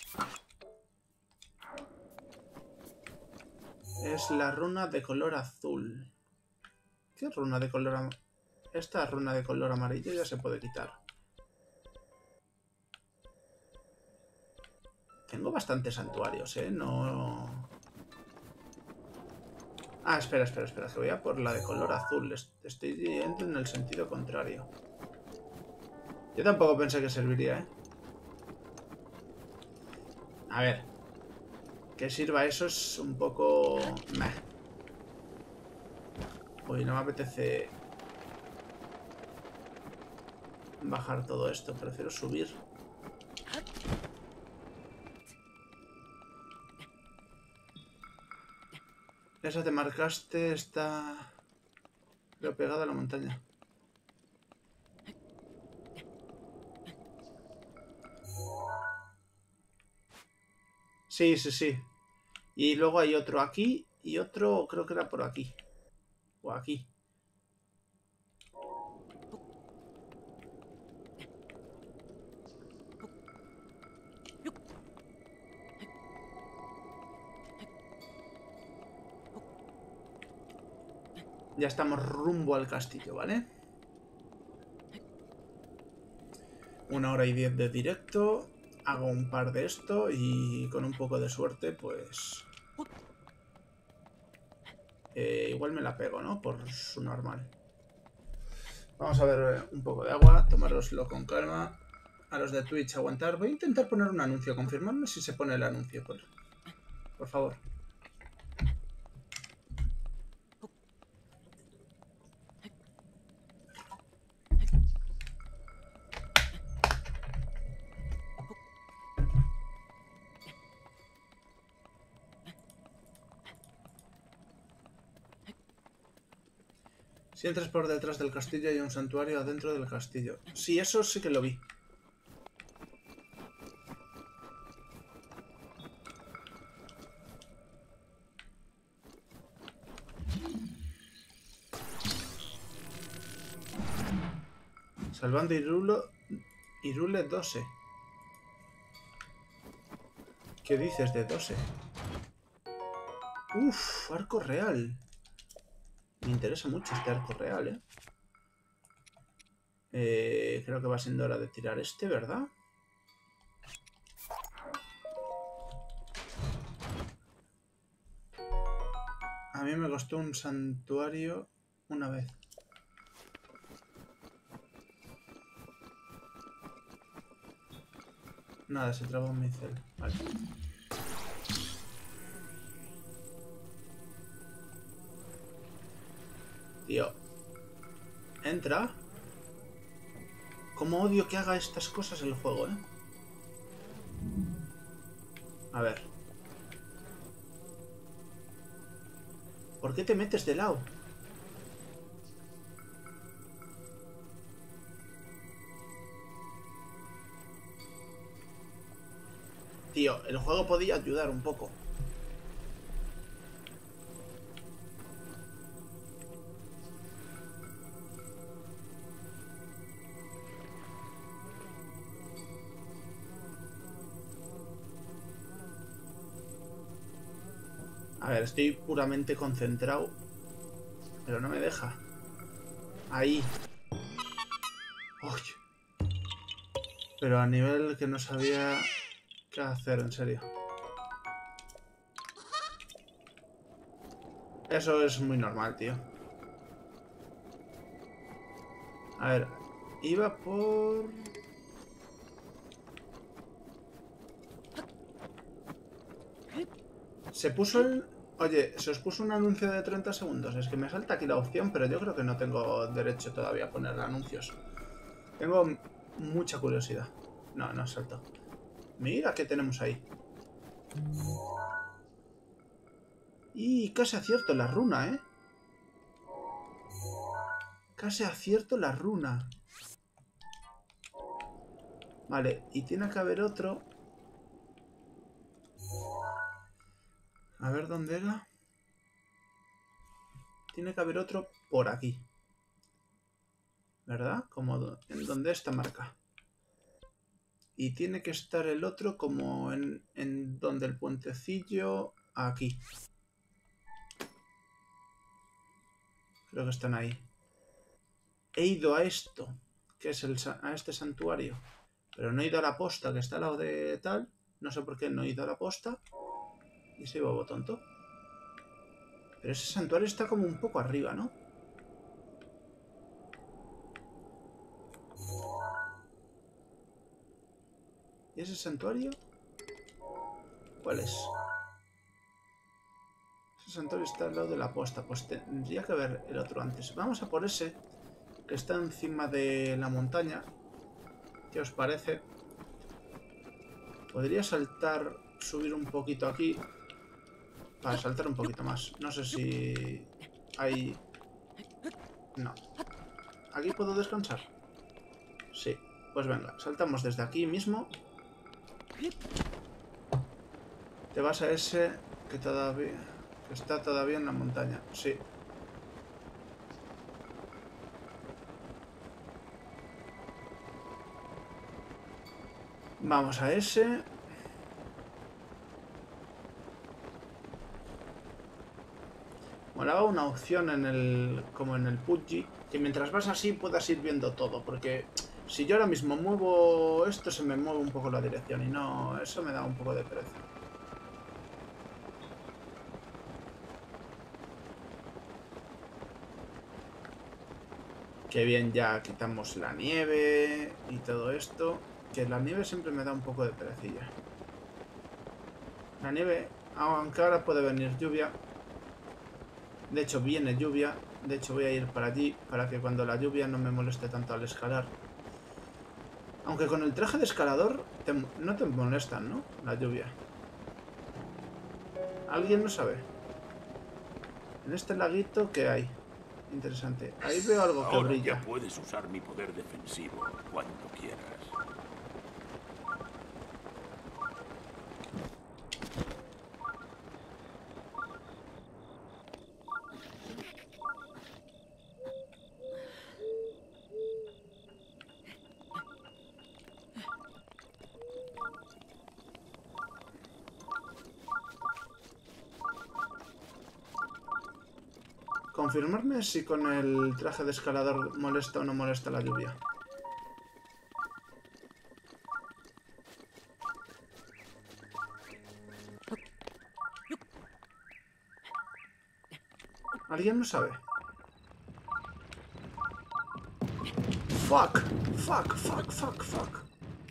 Es la runa de color azul. ¿Qué runa de color amarillo? Esta runa de color amarillo ya se puede quitar. Tengo bastantes santuarios, ¿eh? No... Ah, espera, que voy a por la de color azul. Estoy yendo en el sentido contrario. Yo tampoco pensé que serviría, ¿eh? A ver. Que sirva eso es un poco... Meh. Uy, no me apetece bajar todo esto. Prefiero subir. Esa te marcaste, está... Creo pegada a la montaña. Sí, sí, sí. Y luego hay otro aquí y otro creo que era por aquí. O aquí. Ya estamos rumbo al castillo, ¿vale? 1 hora y 10 de directo. Hago un par de esto y con un poco de suerte, pues... igual me la pego, ¿no? Por su normal. Vamos a ver un poco de agua, tomároslo con calma. A los de Twitch aguantar. Voy a intentar poner un anuncio, confirmarme si se pone el anuncio, por favor. Si entras por detrás del castillo hay un santuario adentro del castillo. Sí, eso sí que lo vi. Salvando Irule 12. ¿Qué dices de 12? Uf, arco real. Me interesa mucho este arco real, ¿eh? Creo que va siendo hora de tirar este, ¿verdad? A mí me costó un santuario una vez. Nada, se trabó un micel. Vale. Tío. Entra. Cómo odio que haga estas cosas el juego, ¿eh? A ver. ¿Por qué te metes de lado? Tío, el juego podía ayudar un poco. A ver, estoy puramente concentrado. Pero no me deja. Ahí. Uy. Pero a nivel que no sabía qué hacer, en serio. Eso es muy normal, tío. A ver, iba por... Se puso el... Oye, se os puso un anuncio de 30 segundos. Es que me salta aquí la opción, pero yo creo que no tengo derecho todavía a poner anuncios. Tengo mucha curiosidad. No, no salto. Mira qué tenemos ahí. Y casi acierto la runa, ¿eh? Casi acierto la runa. Vale, y tiene que haber otro. A ver dónde era. Tiene que haber otro por aquí. ¿Verdad? Como en donde esta marca. Y tiene que estar el otro como en donde el puentecillo... Aquí. Creo que están ahí. He ido a esto, que es a este santuario. Pero no he ido a la posta, que está al lado de tal. No sé por qué no he ido a la posta. Y ese bobo tonto. Pero ese santuario está como un poco arriba, ¿no? ¿Y ese santuario? ¿Cuál es? Ese santuario está al lado de la posta. Pues tendría que ver el otro antes. Vamos a por ese, que está encima de la montaña. ¿Qué os parece? Podría saltar, subir un poquito aquí. Para saltar un poquito más. No sé si... hay... No. ¿Aquí puedo descansar? Sí. Pues venga, saltamos desde aquí mismo. Te vas a ese que todavía... que está todavía en la montaña. Sí. Vamos a ese. Molaba una opción en el... como en el PUBG, que mientras vas así puedas ir viendo todo, porque si yo ahora mismo muevo esto se me mueve un poco la dirección y no... eso me da un poco de pereza. Qué bien, ya quitamos la nieve y todo esto, que la nieve siempre me da un poco de perecilla. La nieve, aunque ahora puede venir lluvia. De hecho, viene lluvia. De hecho, voy a ir para allí para que cuando la lluvia no me moleste tanto al escalar. Aunque con el traje de escalador no te molestan, ¿no? La lluvia. ¿Alguien lo sabe? En este laguito, ¿qué hay? Interesante. Ahí veo algo que Ahora brilla. ya puedes usar mi poder defensivo cuando quieras. Confirmarme si con el traje de escalador molesta o no molesta la lluvia. ¿Alguien lo sabe? Fuck, fuck, fuck, fuck, fuck.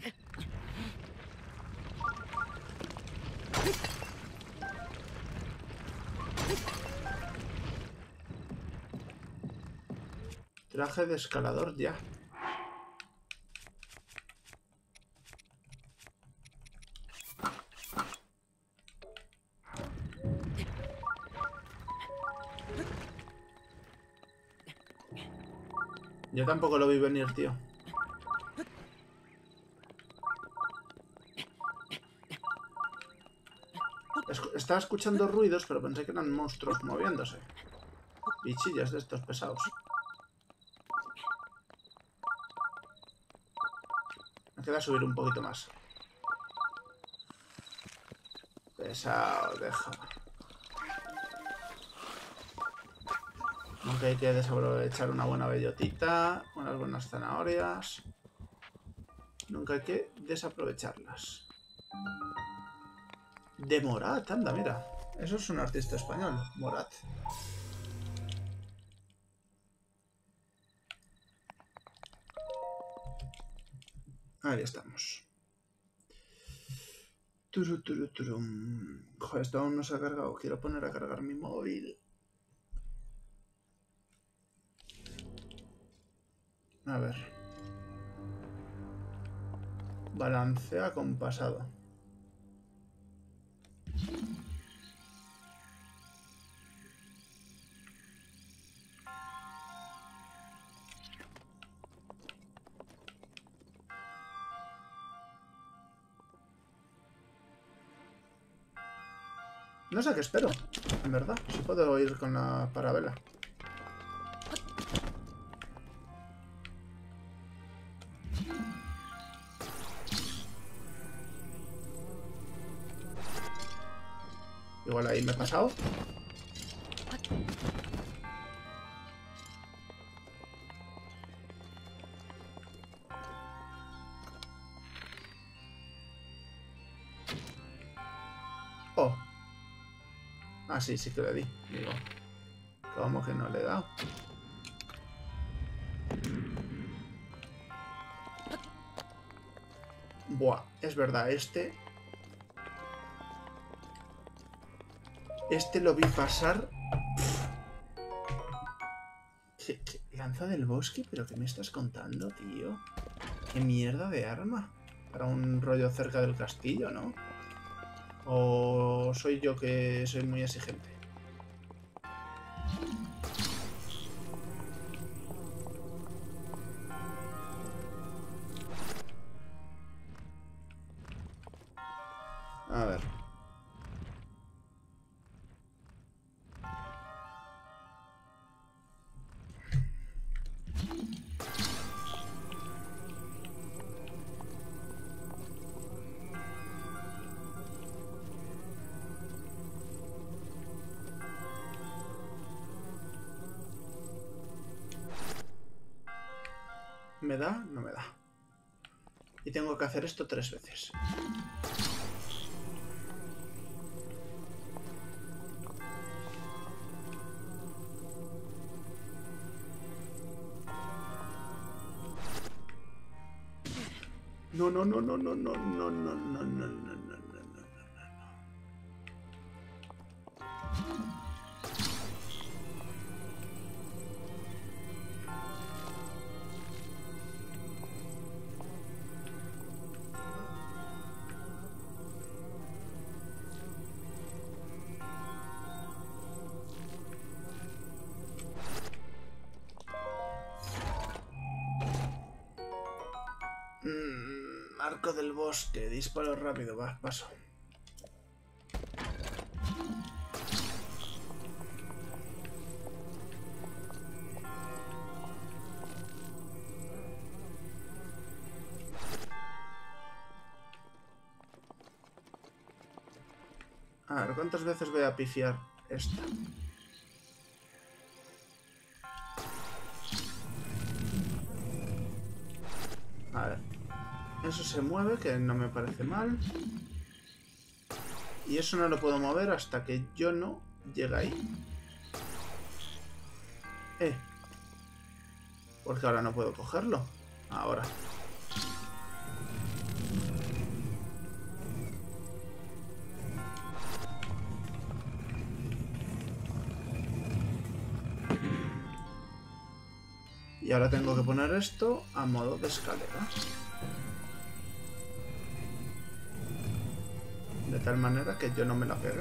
Traje de escalador ya. Yo tampoco lo vi venir, tío. Estaba escuchando ruidos, pero pensé que eran monstruos moviéndose. Bichillas de estos pesados. Me queda subir un poquito más. Pesado, deja. Aunque hay que desaprovechar una buena bellotita, unas buenas zanahorias. Nunca hay que desaprovecharlas. De Morat, anda, mira. Eso es un artista español, Morat. Ahí estamos. Joder, esto aún no se ha cargado. Quiero poner a cargar mi móvil. A ver. Balancea compasado. No sé qué espero, en verdad. Si puedo ir con la parabela. Igual ahí me he pasado. Oh. Ah, sí, sí que le di. Digo, ¿cómo que no le he dado? Buah, es verdad, este lo vi pasar. ¿Qué lanza del bosque? ¿Pero qué me estás contando, tío? ¿Qué mierda de arma? Para un rollo cerca del castillo, ¿no? ¿O soy yo que soy muy exigente? A ver. ¿Me da? No me da. Y tengo que hacer esto 3 veces. No, no, no, no, no, no, no, no, no, no, no, no, no, no. Arco del bosque, disparo rápido, va, paso. A ver, ¿cuántas veces voy a pifiar esta? A ver. Eso se mueve, que no me parece mal. Y eso no lo puedo mover hasta que yo no llegue ahí. Porque ahora no puedo cogerlo. Ahora. Y ahora tengo que poner esto a modo de escalera. De tal manera que yo no me la pegue.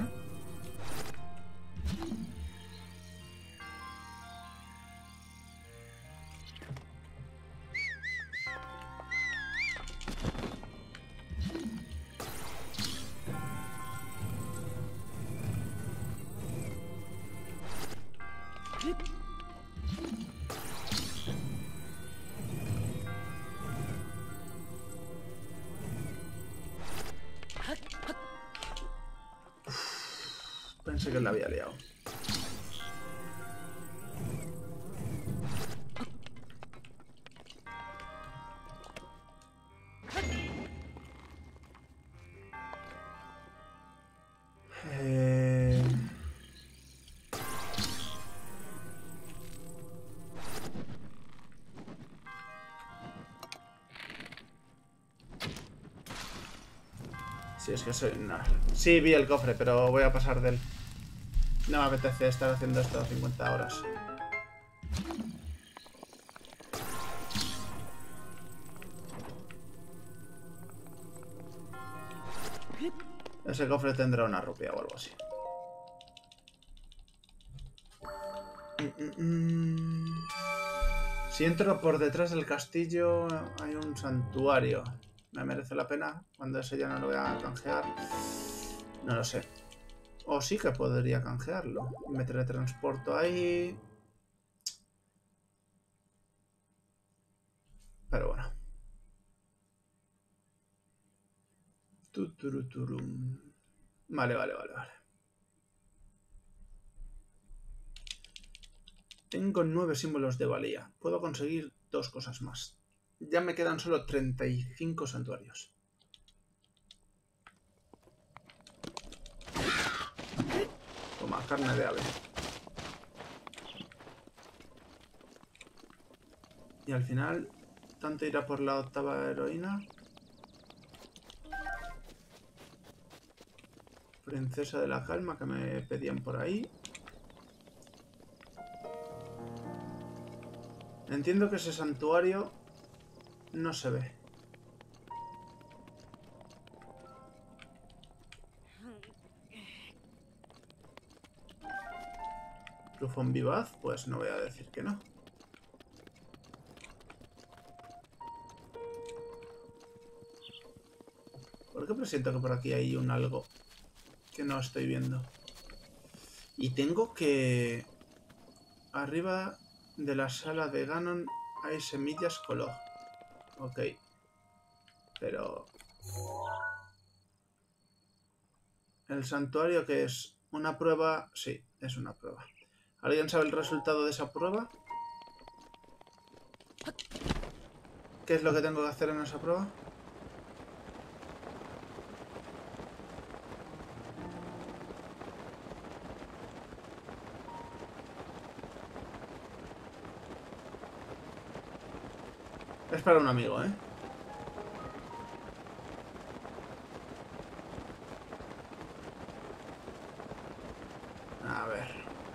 Pensé que la había liado. Sí, es que soy... No. Sí, vi el cofre, pero voy a pasar de él. No me apetece estar haciendo esto 50 horas. Ese cofre tendrá una rupia o algo así. Si entro por detrás del castillo hay un santuario. ¿Me merece la pena cuando ese ya no lo voy a canjear? No lo sé. O sí que podría canjearlo. Me teletransporto ahí. Pero bueno. Tuturuturum. Vale, vale, vale, vale. Tengo 9 símbolos de valía. Puedo conseguir 2 cosas más. Ya me quedan solo 35 santuarios. Toma, carne de ave. Y al final, tanto irá por la 8ª heroína. Princesa de la calma, que me pedían por ahí. Entiendo que ese santuario no se ve. Trufón vivaz, pues no voy a decir que no. ¿Por qué presiento que por aquí hay un algo que no estoy viendo? Y tengo que... Arriba de la sala de Ganon hay semillas color. Ok. Pero... ¿El santuario qué es? ¿Una prueba? Sí, es una prueba. ¿Alguien sabe el resultado de esa prueba? ¿Qué es lo que tengo que hacer en esa prueba? Es para un amigo, ¿eh? A ver.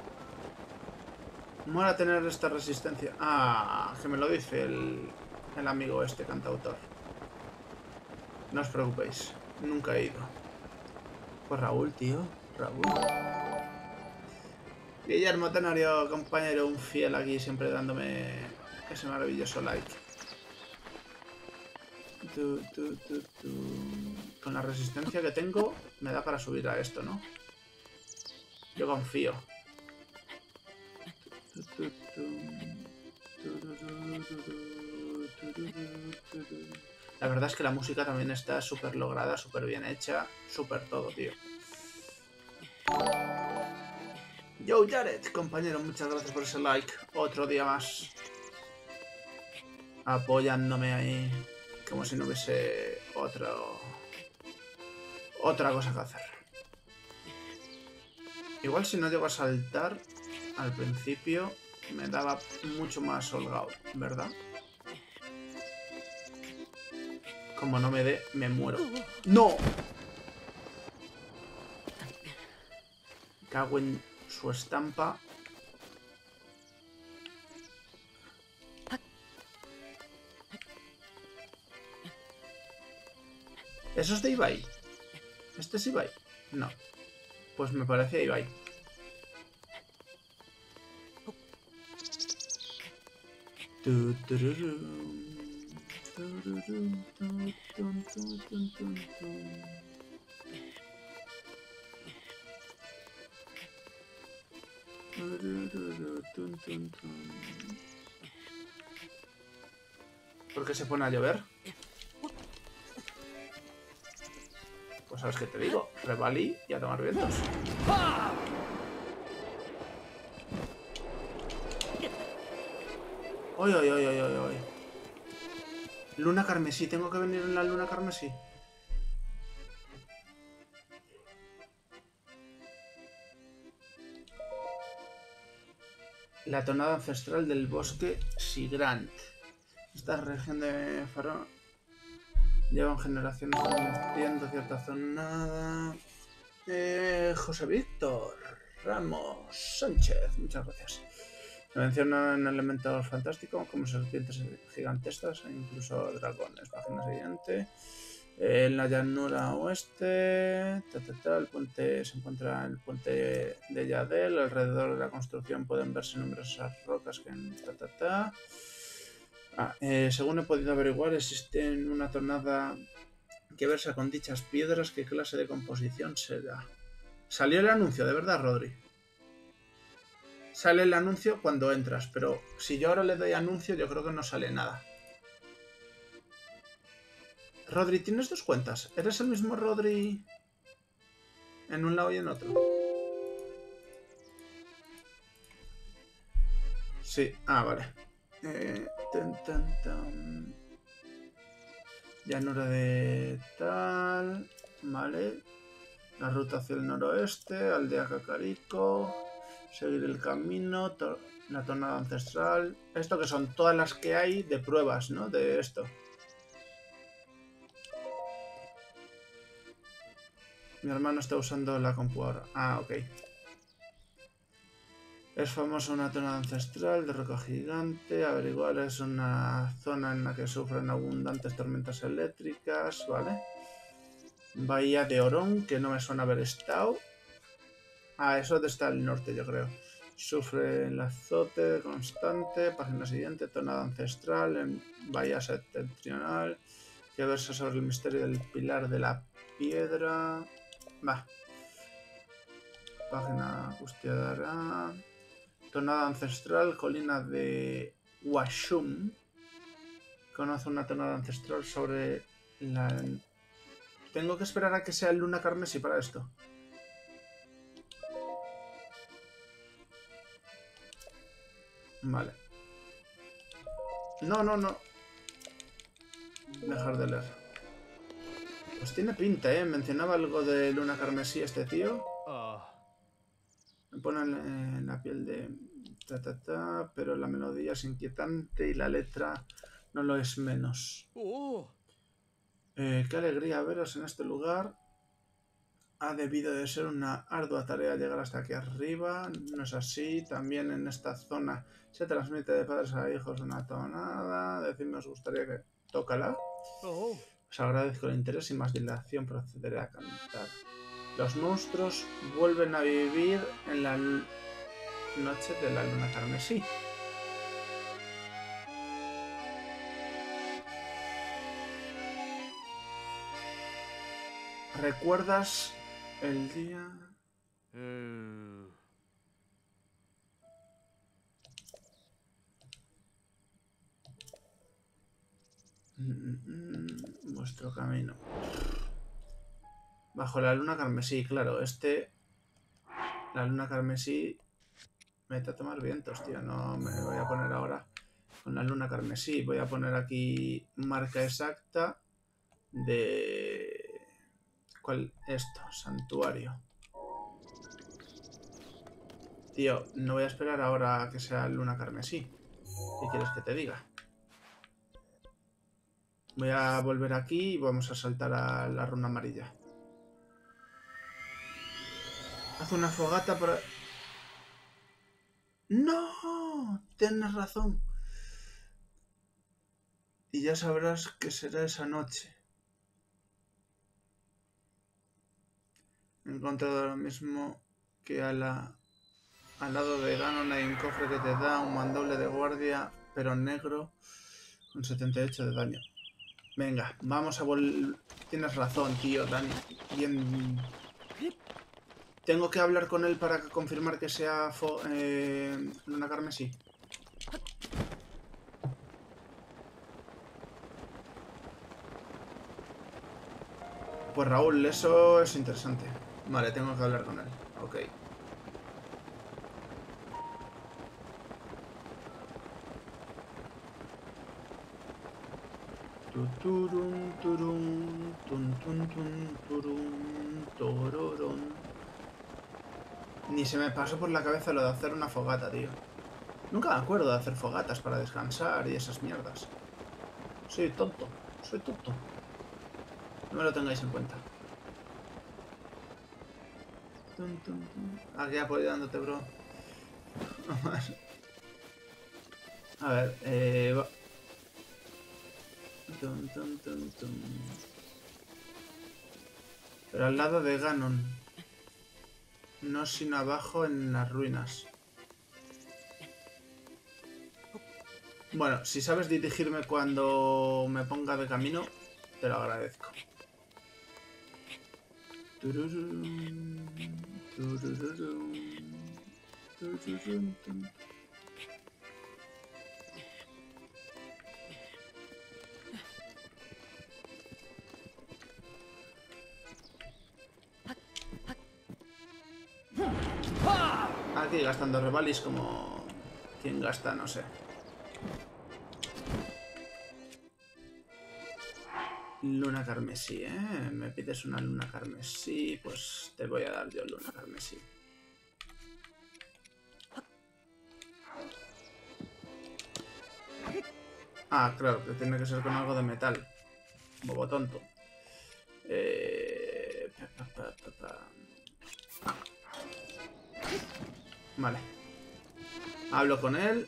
Mola tener esta resistencia. Ah, que me lo dice el amigo este cantautor. No os preocupéis. Nunca he ido. Pues Raúl, tío. Raúl. Guillermo Tenorio, compañero, un fiel aquí, siempre dándome ese maravilloso like. Con la resistencia que tengo, me da para subir a esto, ¿no? Yo confío. La verdad es que la música también está súper lograda, súper bien hecha, súper todo, tío. Yo, Jared, compañero, muchas gracias por ese like. Otro día más. Apoyándome ahí. Como si no hubiese otra cosa que hacer. Igual si no llego a saltar al principio me daba mucho más holgado, ¿verdad? Como no me dé, me muero. ¡No! Cago en su estampa. ¿Eso es de Ibai? ¿Este es Ibai? No. Pues me parece Ibai. ¿Por qué se pone a llover? Pues sabes qué te digo, revalí y a tomar vientos. ¡Oy, oy, oy, oy, oy, oy! Luna carmesí, tengo que venir en la luna carmesí. La tonada ancestral del bosque Sigrant. Esta región de Faro llevan generaciones convirtiendo cierta zonada. José Víctor Ramos Sánchez, muchas gracias. Se mencionan elementos fantásticos como serpientes gigantescas e incluso dragones. Página siguiente. En la llanura oeste, el puente se encuentra el puente de Yadel. Alrededor de la construcción pueden verse numerosas rocas que según he podido averiguar, existe una tonada que versa con dichas piedras. ¿Qué clase de composición será? Salió el anuncio, de verdad, Rodri. Sale el anuncio cuando entras, pero si yo ahora le doy anuncio, yo creo que no sale nada. Rodri, ¿tienes dos cuentas? ¿Eres el mismo Rodri en un lado y en otro? Sí, vale. Llanura de tal... Vale. La ruta hacia el noroeste, aldea Cacarico... Seguir el camino, la tonada ancestral... Esto que son todas las que hay de pruebas, ¿no? De esto. Mi hermano está usando la computadora. Ok. Es famosa una tonada ancestral de roca gigante. Averiguar, es una zona en la que sufren abundantes tormentas eléctricas, ¿vale? Bahía de Orón, que no me suena haber estado. Eso está al norte, yo creo. Sufre el azote constante. Página siguiente. Tonada ancestral en bahía septentrional. Que versa sobre el misterio del pilar de la piedra. Va. Página custodiará. Tonada ancestral. Colina de Washum. Conoce una tonada ancestral sobre la... Tengo que esperar a que sea luna carmesí para esto. Vale. No, no, no. Dejar de leer. Pues tiene pinta, ¿eh? Mencionaba algo de luna carmesí este tío. Me pone en la piel de... pero la melodía es inquietante y la letra no lo es menos. Qué alegría veros en este lugar. Ha debido de ser una ardua tarea llegar hasta aquí arriba. No es así. También en esta zona se transmite de padres a hijos una tonada. Decidme, os gustaría que... Tócala. Os agradezco el interés y más dilación procederé a cantar. Los monstruos vuelven a vivir en la noche de la luna carmesí. ¿Recuerdas el día? Vuestro camino. Bajo la luna carmesí, claro. La luna carmesí... Vete a tomar vientos, tío. No me voy a poner ahora con la luna carmesí. Voy a poner aquí marca exacta de... ¿Cuál? Esto, santuario. Tío, no voy a esperar ahora a que sea luna carmesí. ¿Qué quieres que te diga? Voy a volver aquí y vamos a saltar a la runa amarilla. Haz una fogata por... ¡No! Tienes razón. Y ya sabrás qué será esa noche. He encontrado lo mismo que al lado de Ganon hay un cofre que te da un mandoble de guardia, pero negro, con 78 de daño. Venga, vamos a volver... Tienes razón, tío, Dani. Bien... Tengo que hablar con él para confirmar que sea luna carmesí. Pues Raúl, eso es interesante. Vale, tengo que hablar con él. Ok. Tuturun, turun, tun, tun, tun, turun, tororón. Ni se me pasó por la cabeza lo de hacer una fogata, tío. Nunca me acuerdo de hacer fogatas para descansar y esas mierdas. Soy tonto, soy tonto. No me lo tengáis en cuenta. Aquí apoyándote, bro. A ver, va. Pero al lado de Ganon. No sino abajo en las ruinas. Bueno, si sabes dirigirme cuando me ponga de camino, te lo agradezco. Aquí gastando revalis como... ¿Quién gasta? No sé. Luna carmesí, ¿eh? Me pides una luna carmesí, pues te voy a dar yo luna carmesí. Ah, claro, que tiene que ser con algo de metal. Bobo tonto. Vale. Hablo con él.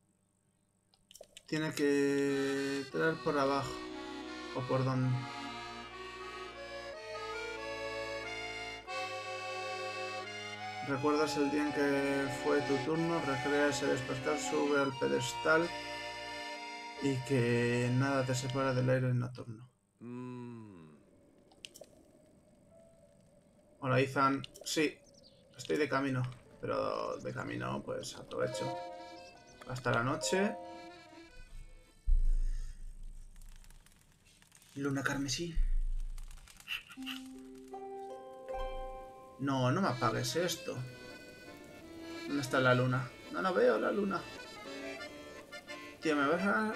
Tiene que entrar por abajo. ¿O por dónde? Recuerdas el día en que fue tu turno, recrea ese despertar, sube al pedestal y que nada te separa del aire nocturno. Hola, Ethan. Sí, estoy de camino, pero de camino pues aprovecho. Hasta la noche. Luna carmesí. No, no me apagues esto. ¿Dónde está la luna? No, no veo la luna. Tío, me vas a...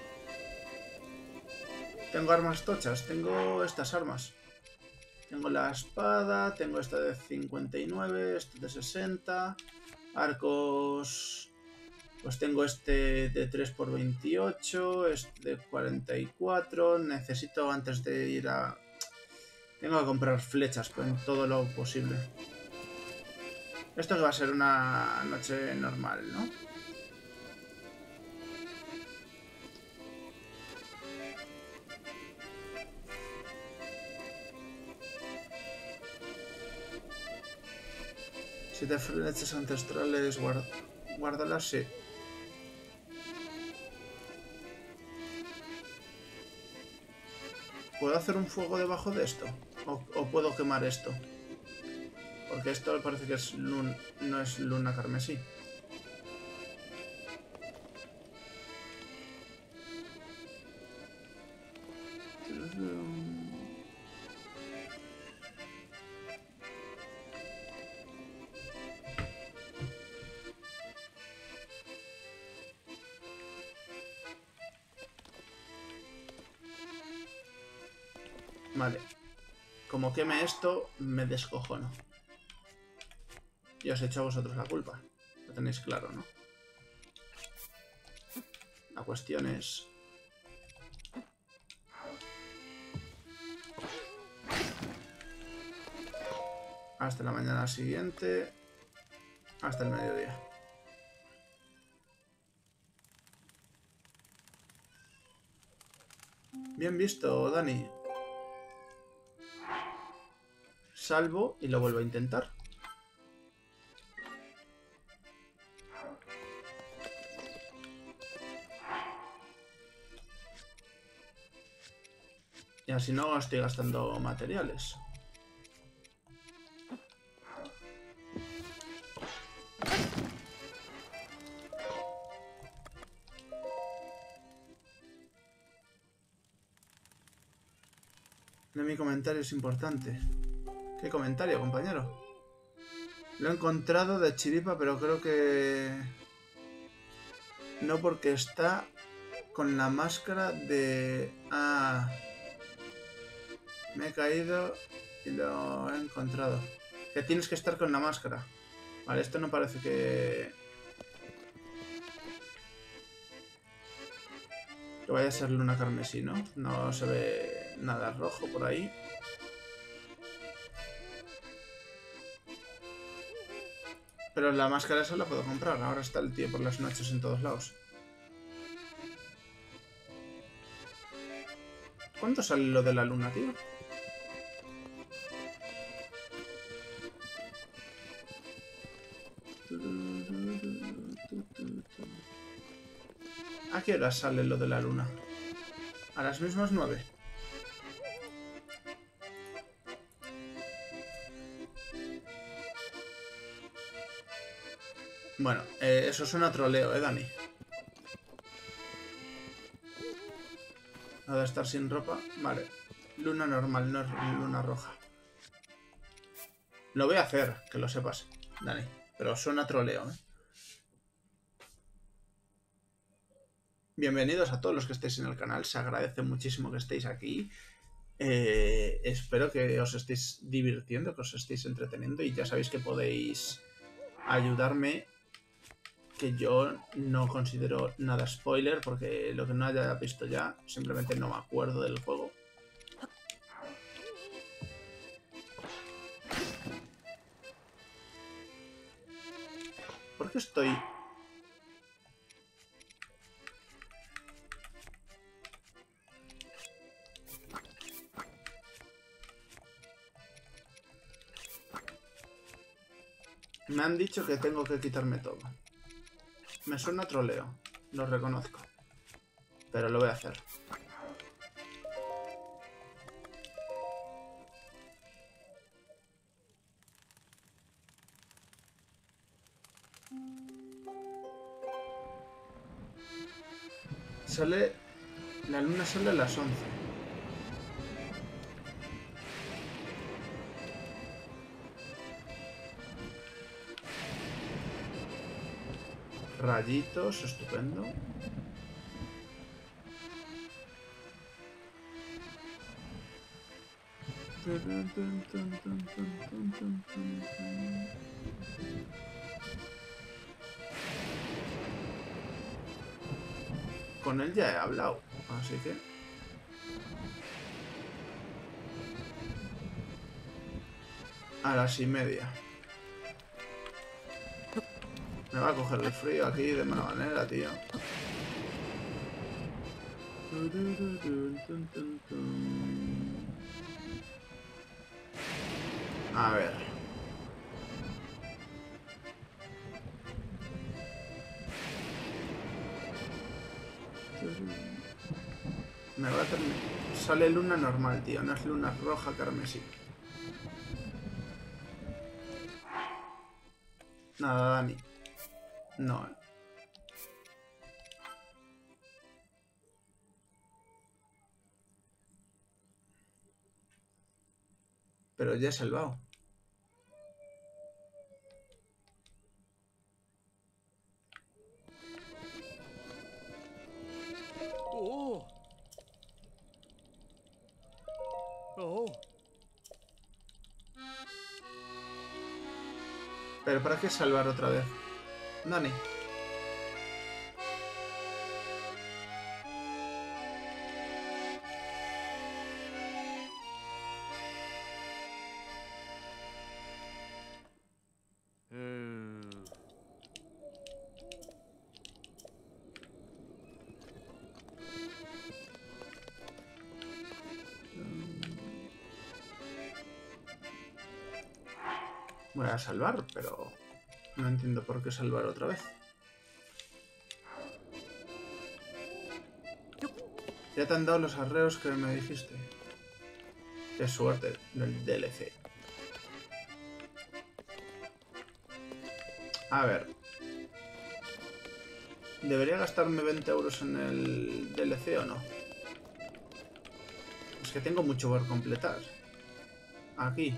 Tengo armas tochas, tengo estas armas. Tengo la espada, tengo esta de 59, esta de 60. Arcos... Pues tengo este de 3x28, este de 44. Necesito antes de ir a... Tengo que comprar flechas en todo lo posible. Esto va a ser una noche normal, ¿no? Si te flechas ancestrales, guárdalas, sí. ¿Puedo hacer un fuego debajo de esto? ¿O puedo quemar esto? Porque esto me parece que es no es luna carmesí. Vale. Como queme esto, me descojono. Y os echo a vosotros la culpa. Lo tenéis claro, ¿no? La cuestión es... Hasta la mañana siguiente. Hasta el mediodía. Bien visto, Dani. Salvo y lo vuelvo a intentar. Y así no estoy gastando materiales. Mi comentario es importante. ¿Qué comentario, compañero? Lo he encontrado de chiripa, pero creo que... No, porque está con la máscara de... Ah... Me he caído y lo he encontrado. Que tienes que estar con la máscara. Vale, esto no parece que vaya a ser luna carmesí, ¿no? No se ve nada rojo por ahí. Pero la máscara esa la puedo comprar. Ahora está el tío por las noches en todos lados. ¿Cuánto sale lo de la luna, tío? ¿A qué hora sale lo de la luna? A las mismas 9. Bueno, eso suena troleo, Dani. Lo de estar sin ropa. Vale. Luna normal, no es luna roja. Lo voy a hacer, que lo sepas, Dani. Pero suena troleo, ¿eh? Bienvenidos a todos los que estéis en el canal. Se agradece muchísimo que estéis aquí. Espero que os estéis divirtiendo, que os estéis entreteniendo. Y ya sabéis que podéis ayudarme, que yo no considero nada spoiler, porque lo que no haya visto ya, simplemente no me acuerdo del juego. ¿Por qué estoy...? Me han dicho que tengo que quitarme todo. Me suena troleo, lo reconozco. Pero lo voy a hacer. La luna sale a las 11. Rayitos, estupendo. Con él ya he hablado, así que... A las 1:30. Me va a coger el frío aquí de mala manera, tío. A ver. Me va a terminar. Sale luna normal, tío. No es luna roja carmesí. Nada, Dani. No. Pero ya he salvado. Oh. Oh. Pero ¿para qué salvar otra vez? Dani. Voy a salvar, pero no entiendo por qué salvar otra vez. Ya te han dado los arreos que me dijiste. Qué suerte del DLC. A ver. ¿Debería gastarme 20 euros en el DLC o no? Es que tengo mucho por completar. Aquí.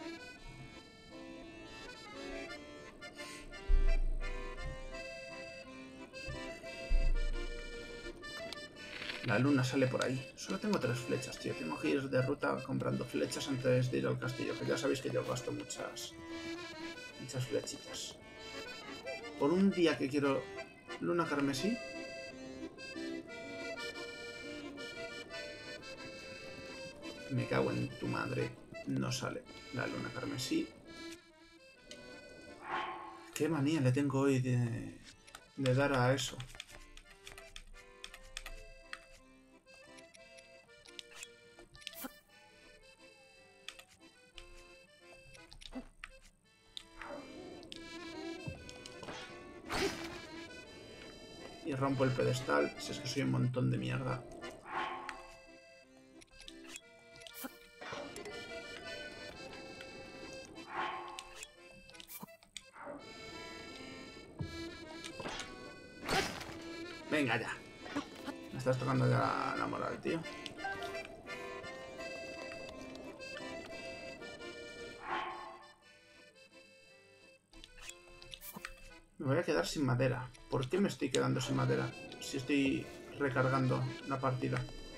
La luna sale por ahí. Solo tengo 3 flechas, tío. Tengo que ir de ruta comprando flechas antes de ir al castillo. Que ya sabéis que yo gasto muchas flechitas. Por un día que quiero luna carmesí. Me cago en tu madre. No sale la luna carmesí. Qué manía le tengo hoy de dar a eso. Y rompo el pedestal, si es que soy un montón de mierda. Venga ya. Me estás tocando ya la moral, tío. Me voy a quedar sin madera. ¿Por qué me estoy quedando sin madera? Si estoy recargando la partida.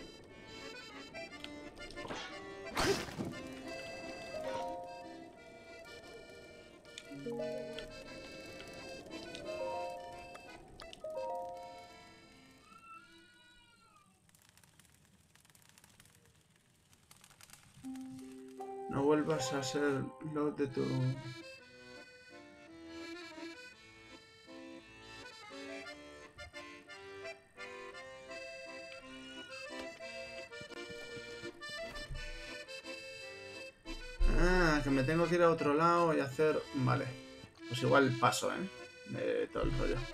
No vuelvas a ser lo de tu... Ah, que me tengo que ir a otro lado y hacer... Vale. Pues igual paso, de todo el rollo.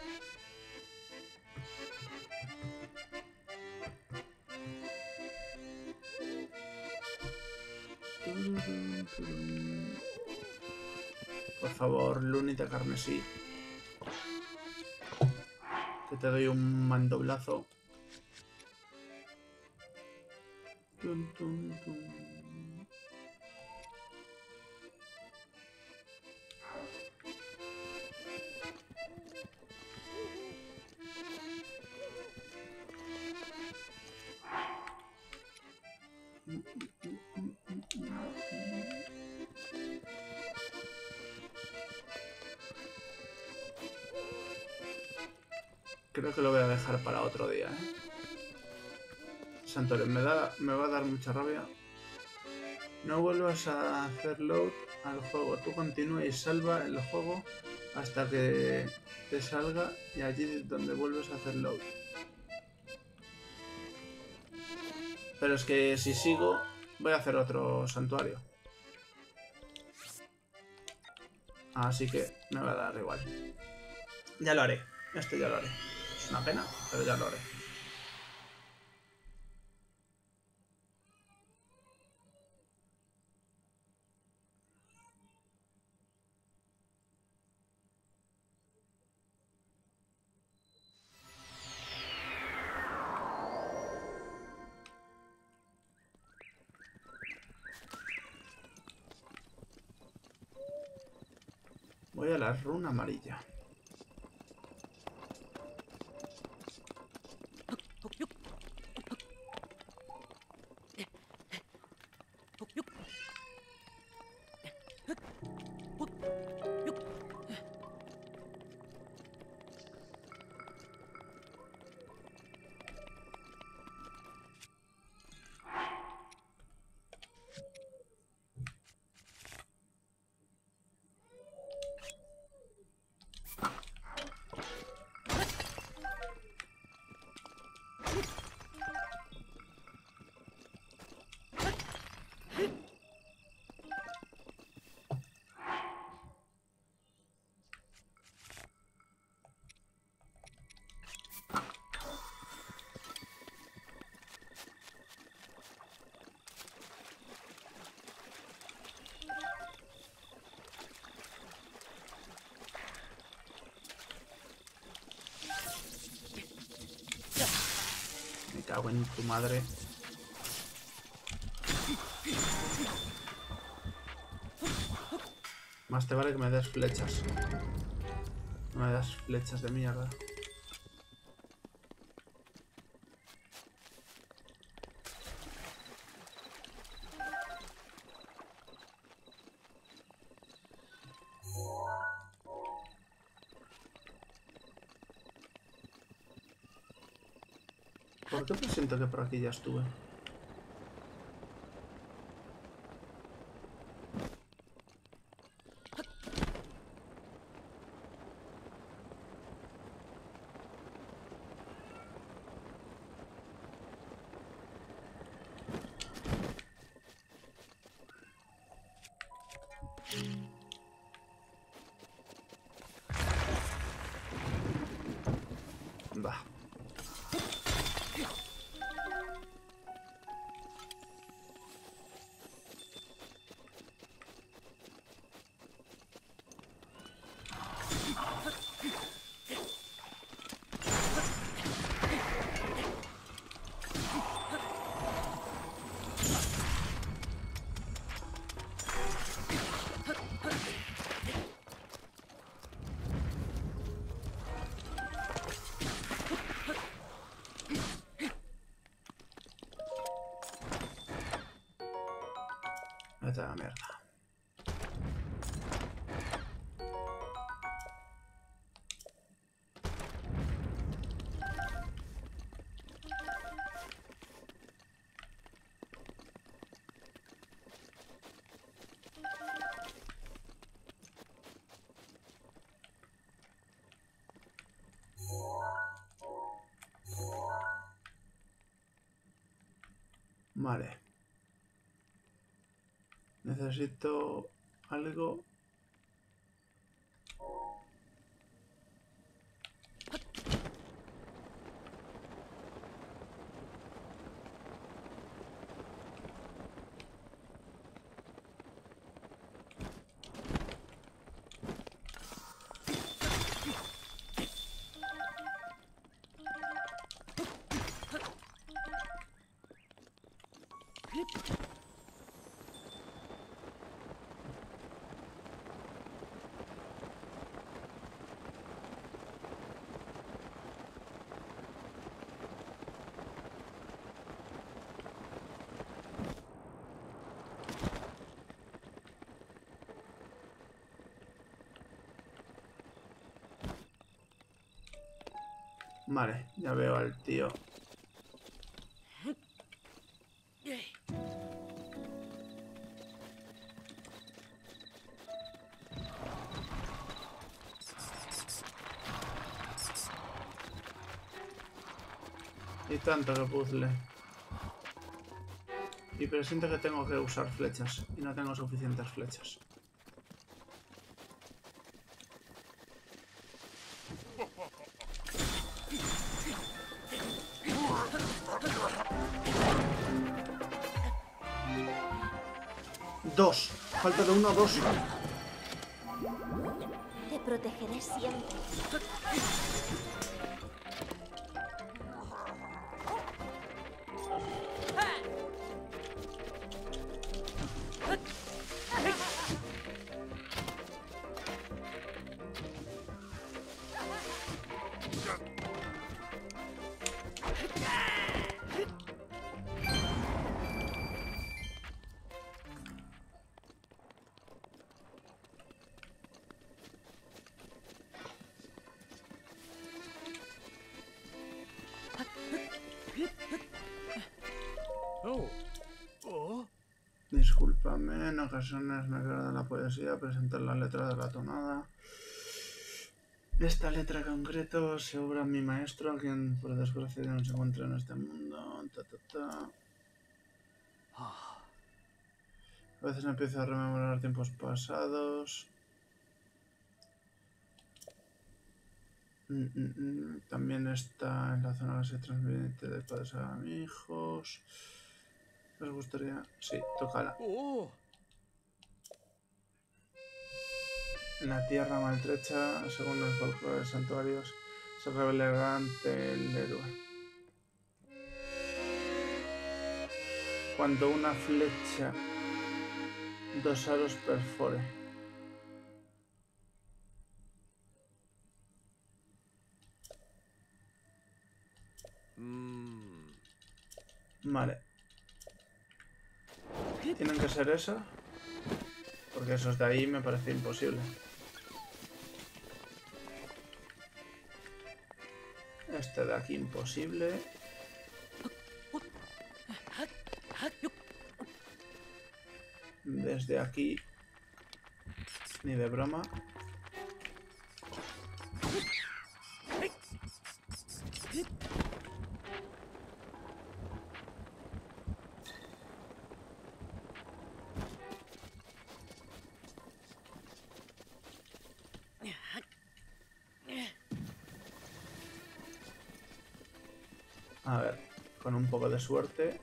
Por favor, lunita carmesí. Que te doy un mandoblazo. Tun, tun, tun. Creo que lo voy a dejar para otro día, Santorio, me va a dar mucha rabia. No vuelvas a hacer load al juego. Tú continúa y salva el juego hasta que te salga y allí donde vuelves a hacer load. Pero es que si sigo, voy a hacer otro santuario. Así que me va a dar igual. Ya lo haré. Esto ya lo haré. Es una pena, pero ya lo haré. Voy a la runa amarilla. Me cago en tu madre. Más te vale que me des flechas. No me das flechas de mierda. ¿Por qué presiento que por aquí ya estuve? Va. Vete a la mierda. Vale. Necesito algo. Vale, ya veo al tío. Y tanto que puzzle. Y presiento que tengo que usar flechas. Y no tengo suficientes flechas. Dos. Falta de 1 a 2. Te protegeré siempre. Oh. Oh. Discúlpame, en ocasiones me quedo de la poesía presentar la letra de la tonada. Esta letra en concreto se obra mi maestro, quien por desgracia ya no se encuentra en este mundo. A veces empiezo a rememorar tiempos pasados. También está en la zona que se transmite de padres a hijos. ¿Les gustaría? Sí, tócala. Oh. En la tierra maltrecha, según los folclores santuarios, se revelará ante el héroe. Cuando una flecha 2 aros perfore. Vale. ¿Tienen que ser esas? Porque esos de ahí me parece imposible. Este de aquí imposible. Desde aquí ni de broma. A ver, con un poco de suerte.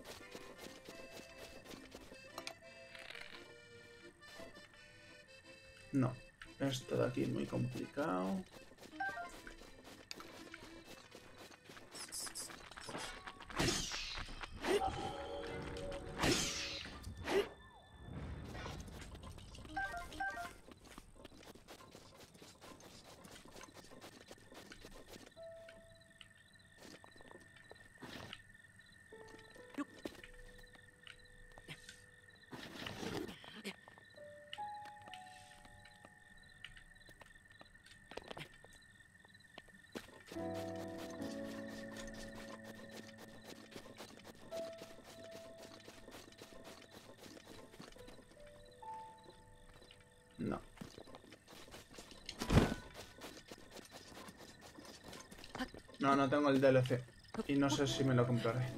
No, esto de aquí es muy complicado. No. No tengo el DLC. Y no sé si me lo compraré.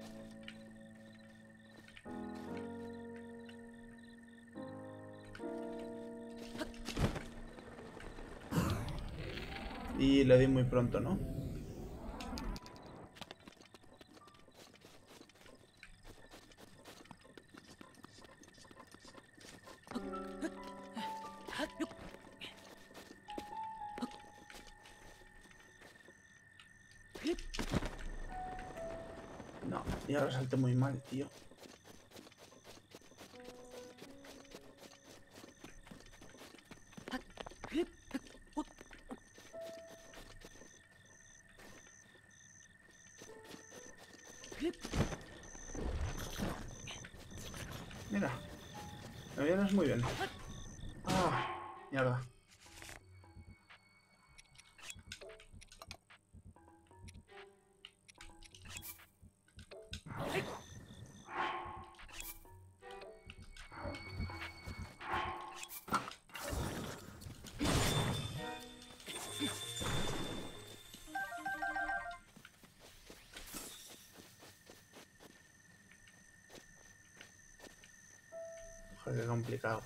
Y le di muy pronto, ¿no? No, y ahora salté muy mal, tío. Mira, me vienes muy bien. Ah, mierda. qué complicado.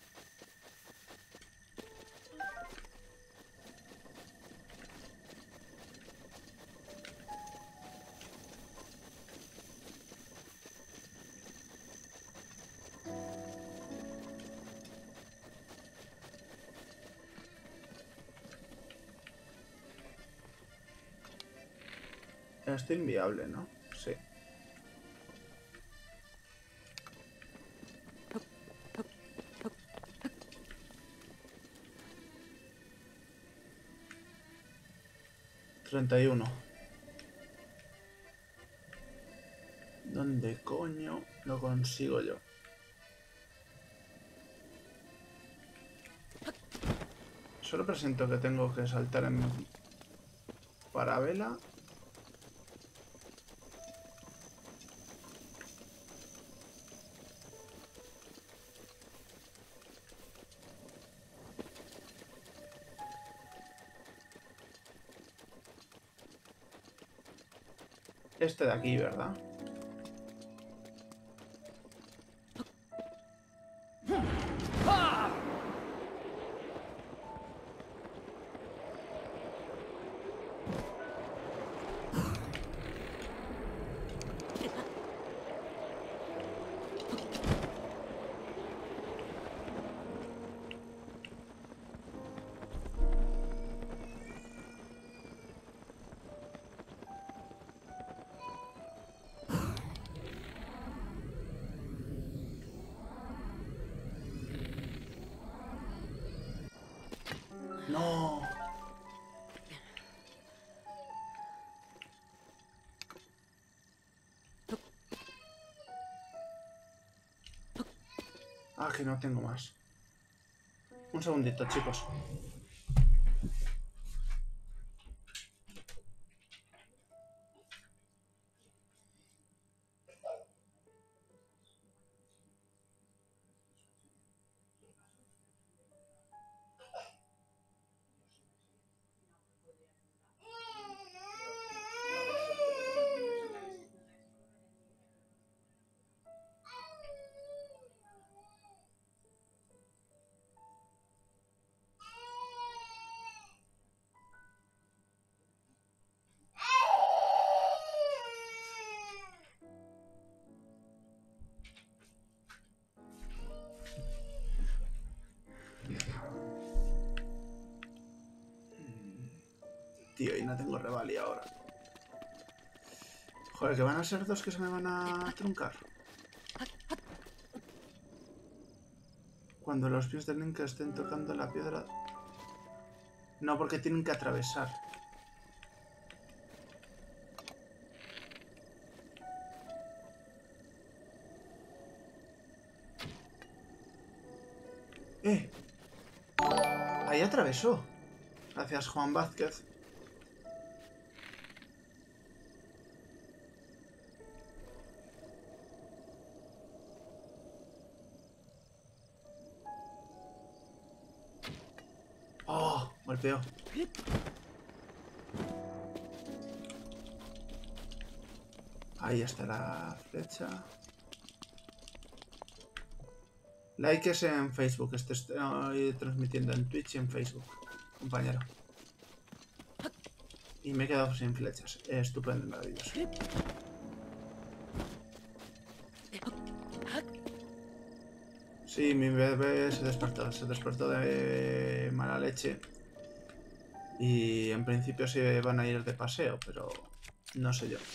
Esto es inviable, ¿no? Sí. $31. ¿Dónde coño lo consigo yo? Solo presento que tengo que saltar en parabela. Este de aquí, ¿verdad? No. Ah, que no tengo más. Un segundito, chicos. Tío, y no tengo revalía ahora. Joder, que van a ser dos que se me van a truncar. Cuando los pies del Link estén tocando la piedra... No, porque tienen que atravesar. Ahí atravesó. Gracias, Juan Vázquez. Oh, golpeó. Ahí está la flecha. Like es en Facebook. Estoy transmitiendo en Twitch y en Facebook, compañero. Y me he quedado sin flechas. Estupendo, maravilloso. Sí, mi bebé se despertó de mala leche. Y en principio se van a ir de paseo, pero no sé yo.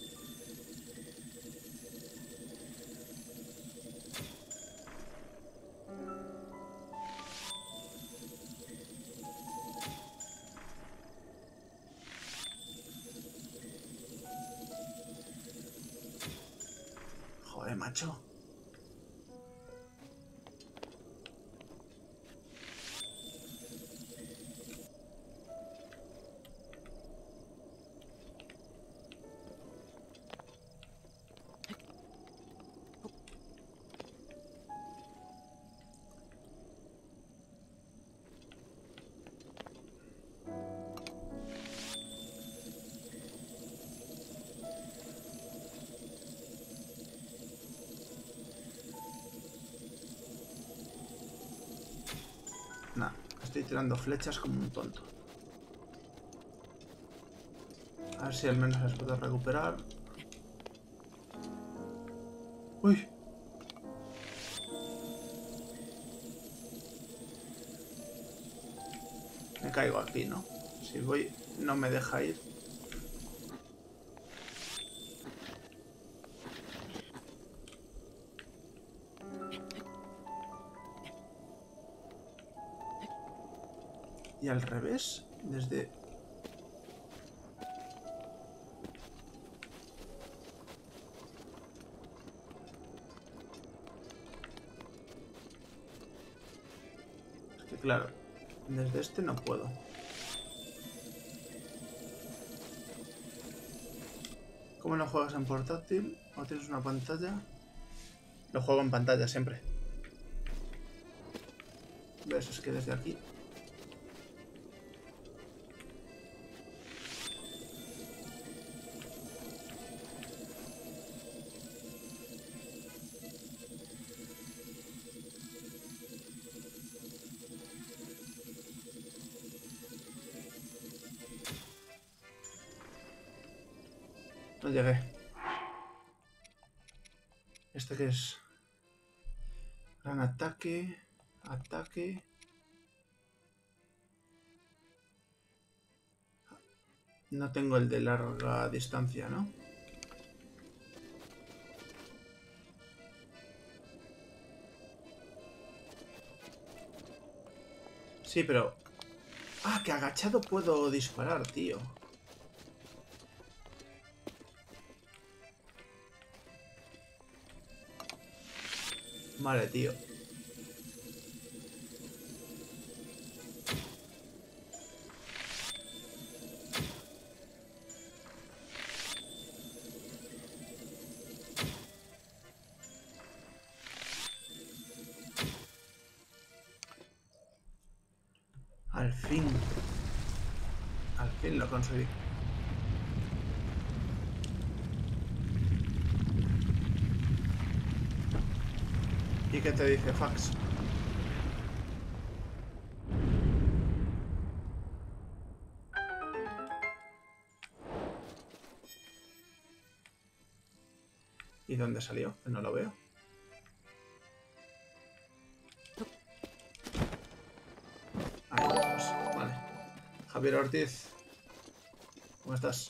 Joder, macho. estoy tirando flechas como un tonto. A ver si al menos las puedo recuperar. ¡Uy! Me caigo aquí, ¿no? Si voy, no me deja ir. Y al revés, desde... Es que claro, desde este no puedo. ¿Cómo lo juegas en portátil? ¿O tienes una pantalla? Lo juego en pantalla siempre. ¿Ves? Es que desde aquí... No llegué. ¿Este qué es? Gran ataque. Ataque. No tengo el de larga distancia, ¿no? Sí, pero... Ah, que agachado puedo disparar, tío. Vale, tío. Al fin. Al fin lo conseguí. ¿Y qué te dice Fax? ¿Y dónde salió? Que no lo veo. Ahí estamos. Vale. Javier Ortiz. ¿Cómo estás?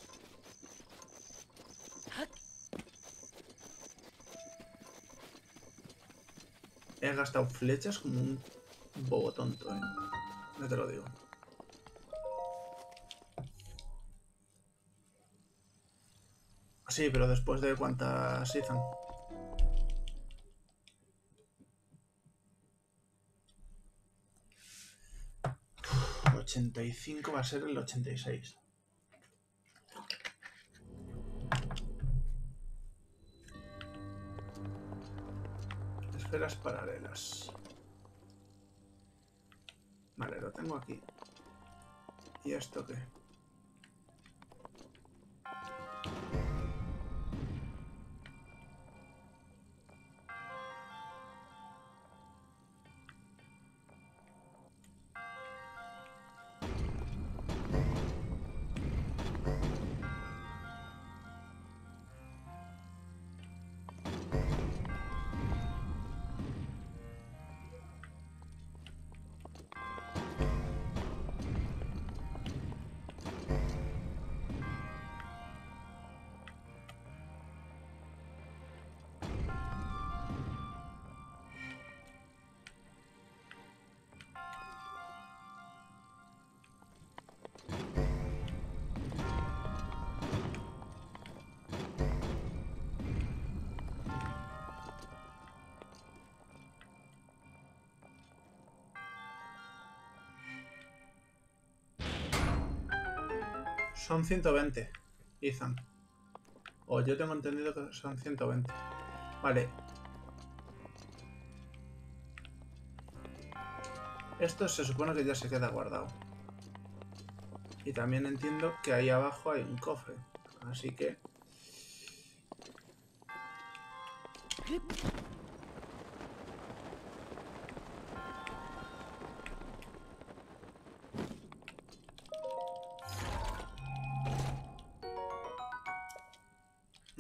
He gastado flechas como un bobo tonto, ¿eh? No te lo digo. Sí, pero después de cuántas hizo. 85 va a ser el 86. Esferas paralelas. Vale, lo tengo aquí. ¿Y esto qué? Son 120, Ethan. O yo tengo entendido que son 120. Vale. Esto se supone que ya se queda guardado. Y también entiendo que ahí abajo hay un cofre. Así que...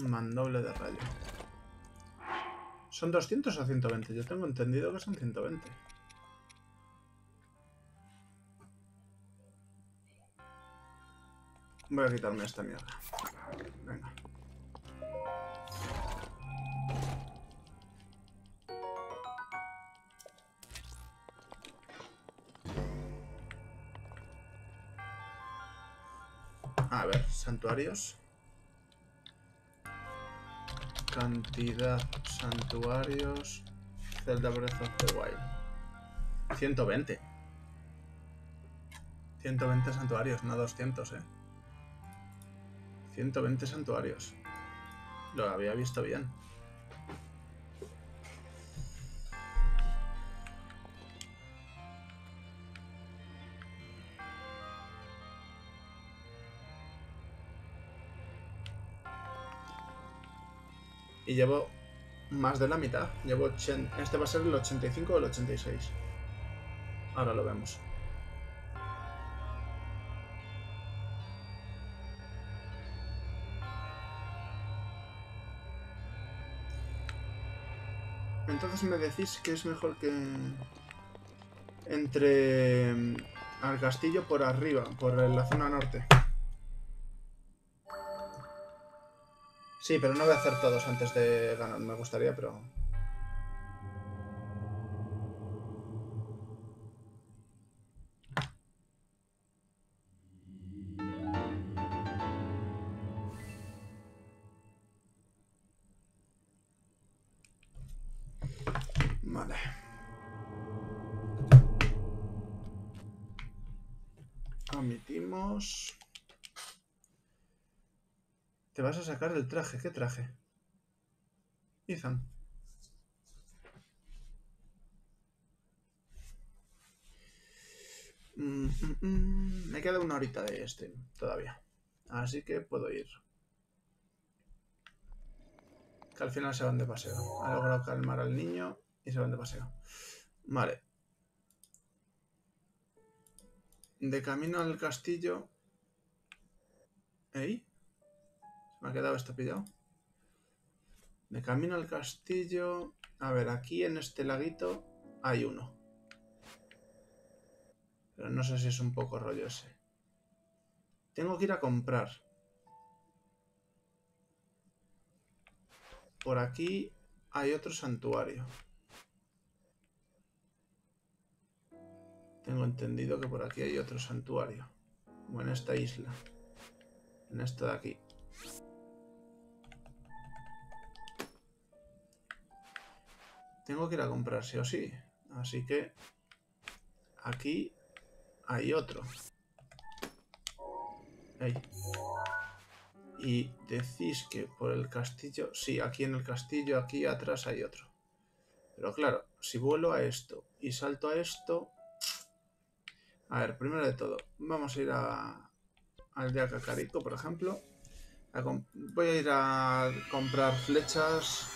Mandoble de rayo. ¿Son 200 o 120? Yo tengo entendido que son 120. Voy a quitarme esta mierda. Venga. A ver, santuarios. Cantidad santuarios. Zelda Breath of the Wild. 120. 120 santuarios, no 200, 120 santuarios. Lo había visto bien. Y llevo más de la mitad. Llevo este va a ser el 85 o el 86. Ahora lo vemos. Entonces me decís que es mejor que entre al castillo por arriba, por la zona norte. Sí, pero no voy a hacer todos antes de ganar. Me gustaría, pero... Vale. Omitimos... Te vas a sacar el traje. ¿Qué traje? Ethan. Me queda una horita de stream todavía. Así que puedo ir. Que al final se van de paseo. Ha logrado calmar al niño y se van de paseo. Vale. De camino al castillo... ¿Ey? Se me ha quedado esto pillado. De camino al castillo... A ver, aquí en este laguito hay uno. Pero no sé si es un poco rollo ese. Tengo que ir a comprar. Por aquí hay otro santuario. Tengo entendido que por aquí hay otro santuario. Como en esta isla. En esta de aquí. Tengo que ir a comprar sí o sí. Así que... Aquí hay otro. Ahí. Y decís que por el castillo... Sí, aquí en el castillo, aquí atrás hay otro. Pero claro, si vuelo a esto y salto a esto... A ver, primero de todo, vamos a ir al de Kakariko, por ejemplo. Voy a ir a comprar flechas.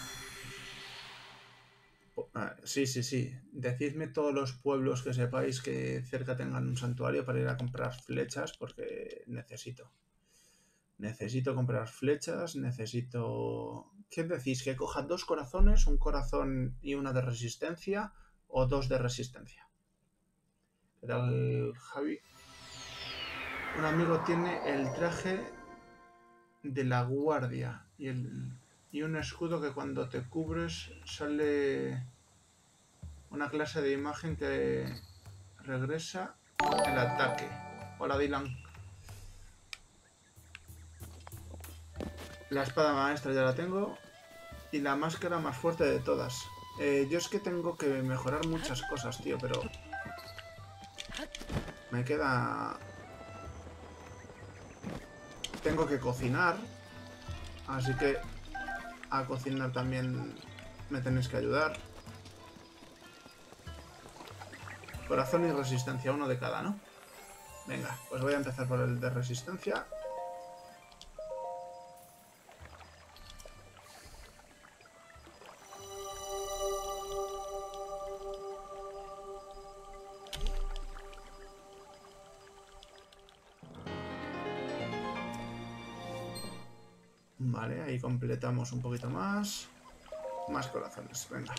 Sí, sí, sí. Decidme todos los pueblos que sepáis que cerca tengan un santuario para ir a comprar flechas, porque necesito. Necesito comprar flechas, necesito... ¿Qué decís? ¿Que coja 2 corazones, un corazón y una de resistencia o 2 de resistencia? ¿Qué tal, Javi? Un amigo tiene el traje de la guardia y un escudo que cuando te cubres sale una clase de imagen que regresa el ataque. Hola, Dylan. La espada maestra ya la tengo y la máscara más fuerte de todas. Yo es que tengo que mejorar muchas cosas, tío, pero me queda... Tengo que cocinar, así que a cocinar también me tenéis que ayudar. Corazón y resistencia, uno de cada, ¿no? Venga, pues voy a empezar por el de resistencia. Vale, ahí completamos un poquito más. Más corazones, venga.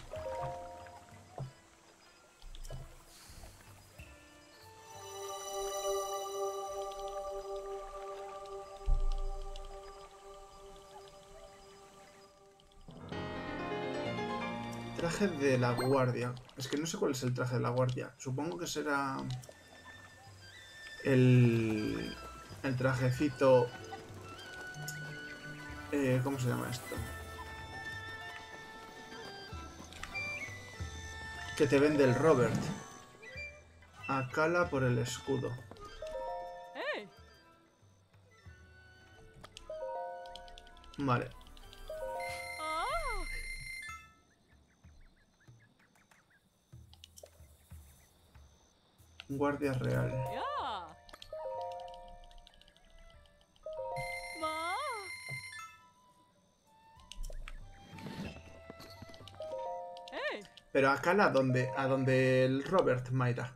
Traje de la guardia. Es que no sé cuál es el traje de la guardia. Supongo que será el trajecito... ¿cómo se llama esto? Que te vende el Robert. Akala por el escudo. Vale. Guardia real. Pero Akala, ¿a dónde el Robert, Mayra?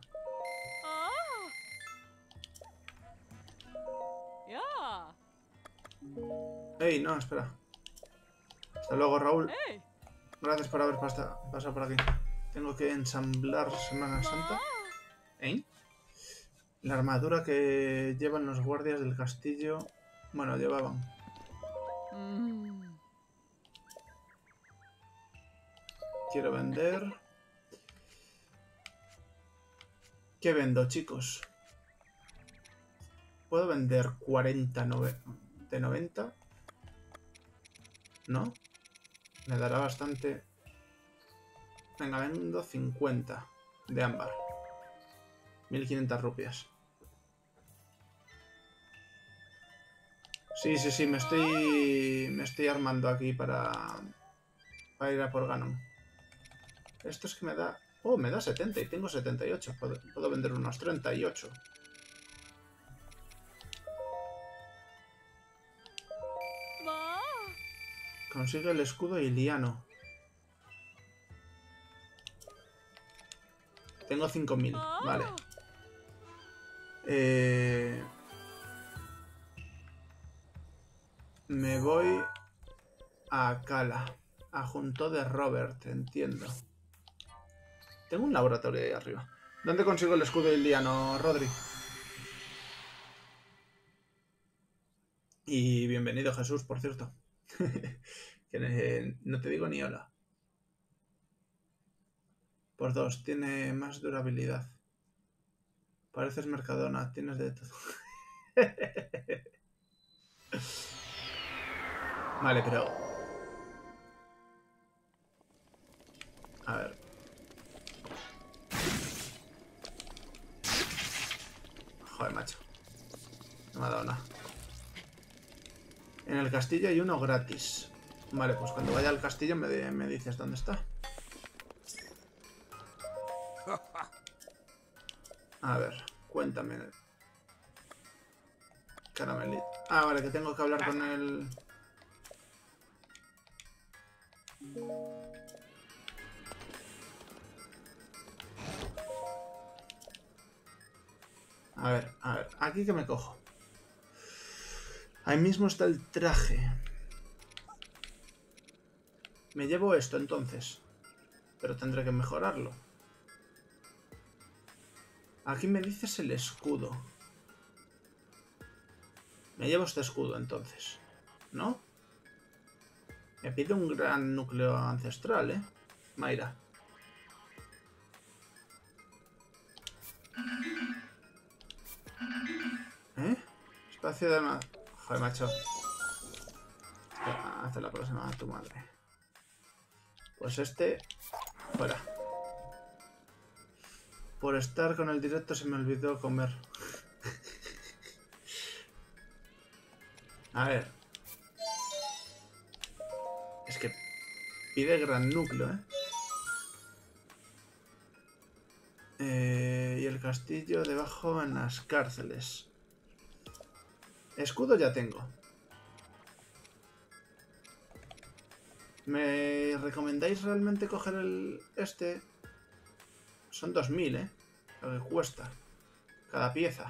Ey, no, espera. Hasta luego, Raúl. Gracias por haber pasado por aquí. Tengo que ensamblar Semana Santa. ¿Eh? La armadura que llevan los guardias del castillo... Bueno, llevaban. Quiero vender... ¿Qué vendo, chicos? ¿Puedo vender 40 de 90? ¿No? Me dará bastante... Venga, vendo 50 de ámbar. 1500 rupias. Sí, me estoy armando aquí para ir a por Ganon. Esto es que me da... Oh, me da 70 y tengo 78. Puedo vender unos 38. Consigue el escudo iliano. Tengo 5000, vale. Me voy a Kala. Adjunto de Robert, entiendo. Tengo un laboratorio ahí arriba. ¿Dónde consigo el escudo iliano, Rodri? Y bienvenido, Jesús, por cierto. Que no te digo ni hola. Por 2, tiene más durabilidad. Pareces Mercadona, tienes de todo. Vale, pero... A ver. Joder, macho. No me ha dado nada. En el castillo hay uno gratis. Vale, pues cuando vaya al castillo me dices dónde está. A ver, cuéntame. Caramelito. Ah, vale, que tengo que hablar con el... A ver, aquí que me cojo. Ahí mismo está el traje. Me llevo esto entonces. Pero tendré que mejorarlo. Aquí me dices el escudo. Me llevo este escudo entonces. ¿No? Me pide un gran núcleo ancestral, ¿eh? Mayra. ¿Eh? Espacio de... Joder, macho. Hasta la próxima, tu madre. Pues este... Fuera. Por estar con el directo se me olvidó comer. A ver. Es que pide gran núcleo, y el castillo debajo en las cárceles. Escudo ya tengo. ¿Me recomendáis realmente coger este? Son 2000, lo que cuesta. Cada pieza.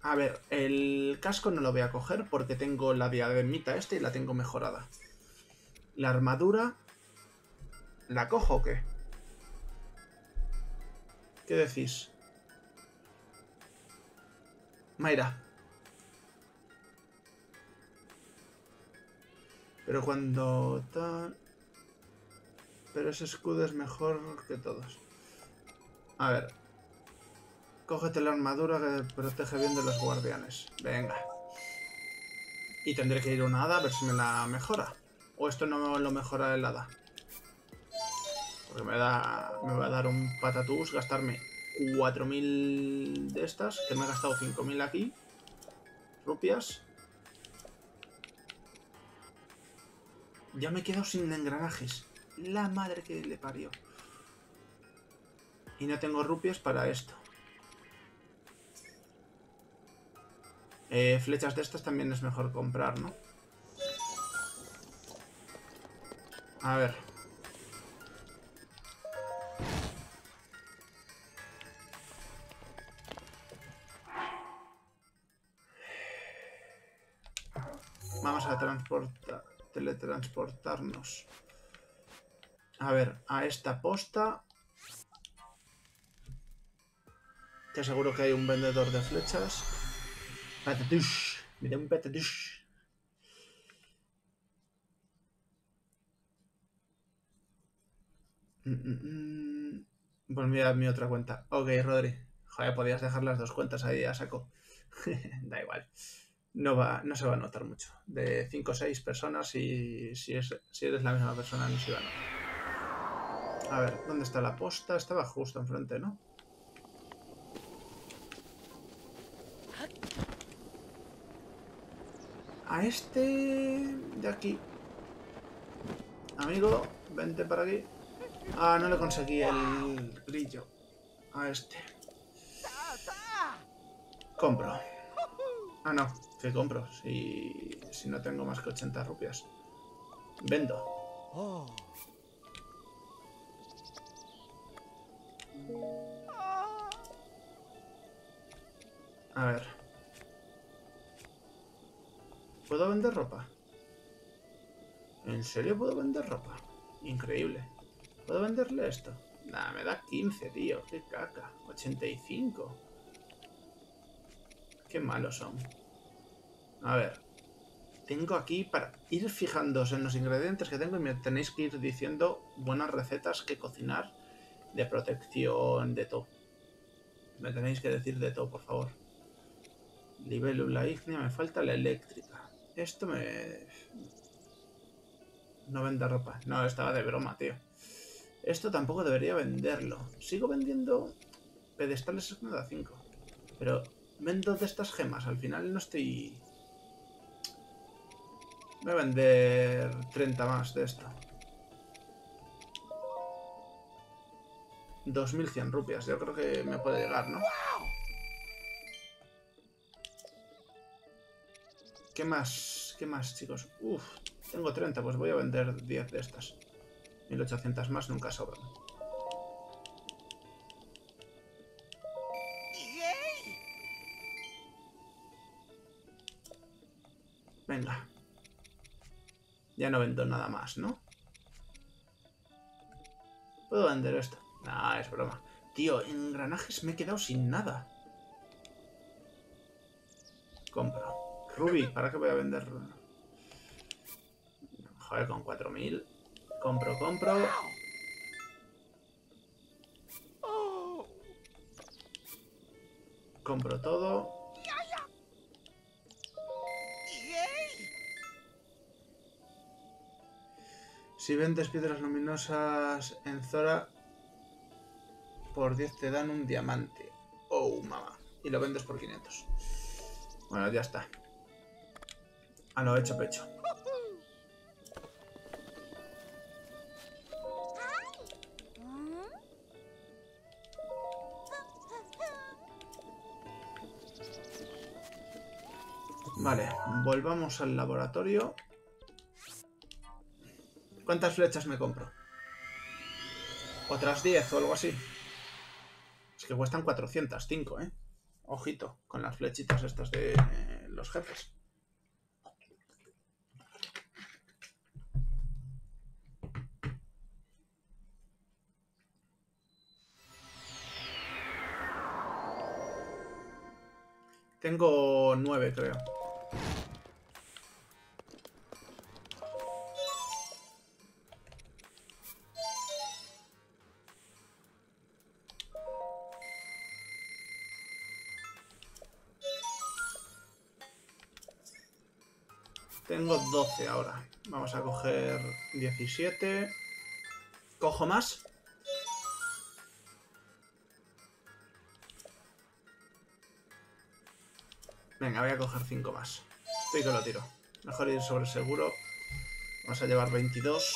A ver, el casco no lo voy a coger porque tengo la diademita esta y la tengo mejorada. La armadura... ¿La cojo o qué? ¿Qué decís? Mayra. Pero cuando... Pero ese escudo es mejor que todos. A ver. Cógete la armadura que protege bien de los guardianes. Venga. Y tendré que ir a una hada a ver si me la mejora. O esto no lo mejora el hada. Porque me va a dar un patatús gastarme 4.000 de estas. Que me he gastado 5.000 aquí. Rupias. Ya me he quedado sin engranajes. La madre que le parió. Y no tengo rupias para esto. Flechas de estas también es mejor comprar, ¿no? A ver. Vamos a teletransportarnos. A ver, a esta posta. Que seguro que hay un vendedor de flechas. Patatush. Mira un patatush. Pues mira mi otra cuenta. Ok, Rodri. Joder, podías dejar las dos cuentas ahí a saco. Da igual. No se va a notar mucho. De 5 o 6 personas y si eres la misma persona no se va a notar. A ver, ¿dónde está la posta? Estaba justo enfrente, ¿no? A este de aquí. Amigo, vente para aquí. Ah, no le conseguí el grillo. A este. Compro. Ah, no. ¿Qué compro? Si no tengo más que 80 rupias. Vendo. Oh. A ver. ¿Puedo vender ropa? ¿En serio puedo vender ropa? Increíble. ¿Puedo venderle esto? Nah, me da 15, tío. Qué caca. 85. Qué malos son. A ver. Tengo aquí para ir fijándoos en los ingredientes que tengo y me tenéis que ir diciendo buenas recetas que cocinar de protección, de todo. Me tenéis que decir de todo, por favor. Libélula ígnea, me falta la eléctrica. Esto me... No vende ropa. No, estaba de broma, tío. Esto tampoco debería venderlo. Sigo vendiendo pedestales 5. Pero vendo de estas gemas. Al final no estoy... Voy a vender 30 más de esto. 2100 rupias. Yo creo que me puede llegar, ¿no? ¿Qué más? ¿Qué más, chicos? Uf, tengo 30, pues voy a vender 10 de estas. 1800 más nunca sobran. Venga. Ya no vendo nada más, ¿no? ¿Puedo vender esto? Nah, es broma. Tío, engranajes me he quedado sin nada. Compro. Ruby, ¿para qué voy a vender? Joder, con 4000. Compro. Compro todo. Si vendes piedras luminosas en Zora, por 10 te dan un diamante. Oh, mamá. Y lo vendes por 500. Bueno, ya está. A lo hecho pecho. Vale, volvamos al laboratorio. ¿Cuántas flechas me compro? Otras 10 o algo así. Es que cuestan 405, ¿eh? Ojito, con las flechitas estas de los jefes. Tengo 9, creo. Tengo 12 ahora. Vamos a coger 17. ¿Cojo más? Venga, voy a coger 5 más. Estoy que lo tiro. Mejor ir sobre seguro. Vamos a llevar 22.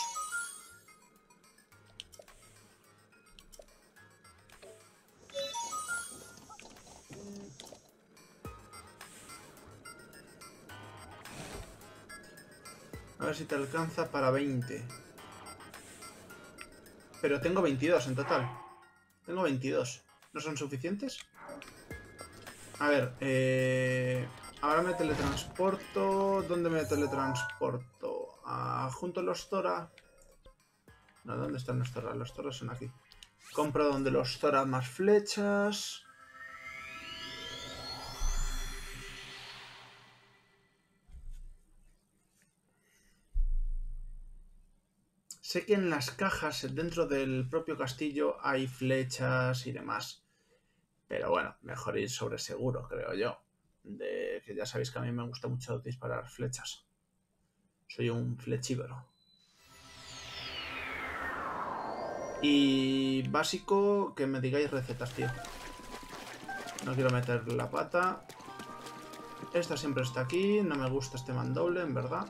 A ver si te alcanza para 20. Pero tengo 22 en total. Tengo 22. ¿No son suficientes? A ver, ahora me teletransporto. ¿Dónde me teletransporto? Junto a los Zora. No, ¿dónde están los Zora? Los Zora son aquí. Compro donde los Zora más flechas. Sé que en las cajas dentro del propio castillo hay flechas y demás. Pero bueno, mejor ir sobre seguro, creo yo. Que ya sabéis que a mí me gusta mucho disparar flechas. Soy un flechívoro. Y básico, que me digáis recetas, tío. No quiero meter la pata. Esta siempre está aquí. No me gusta este mandoble, en verdad.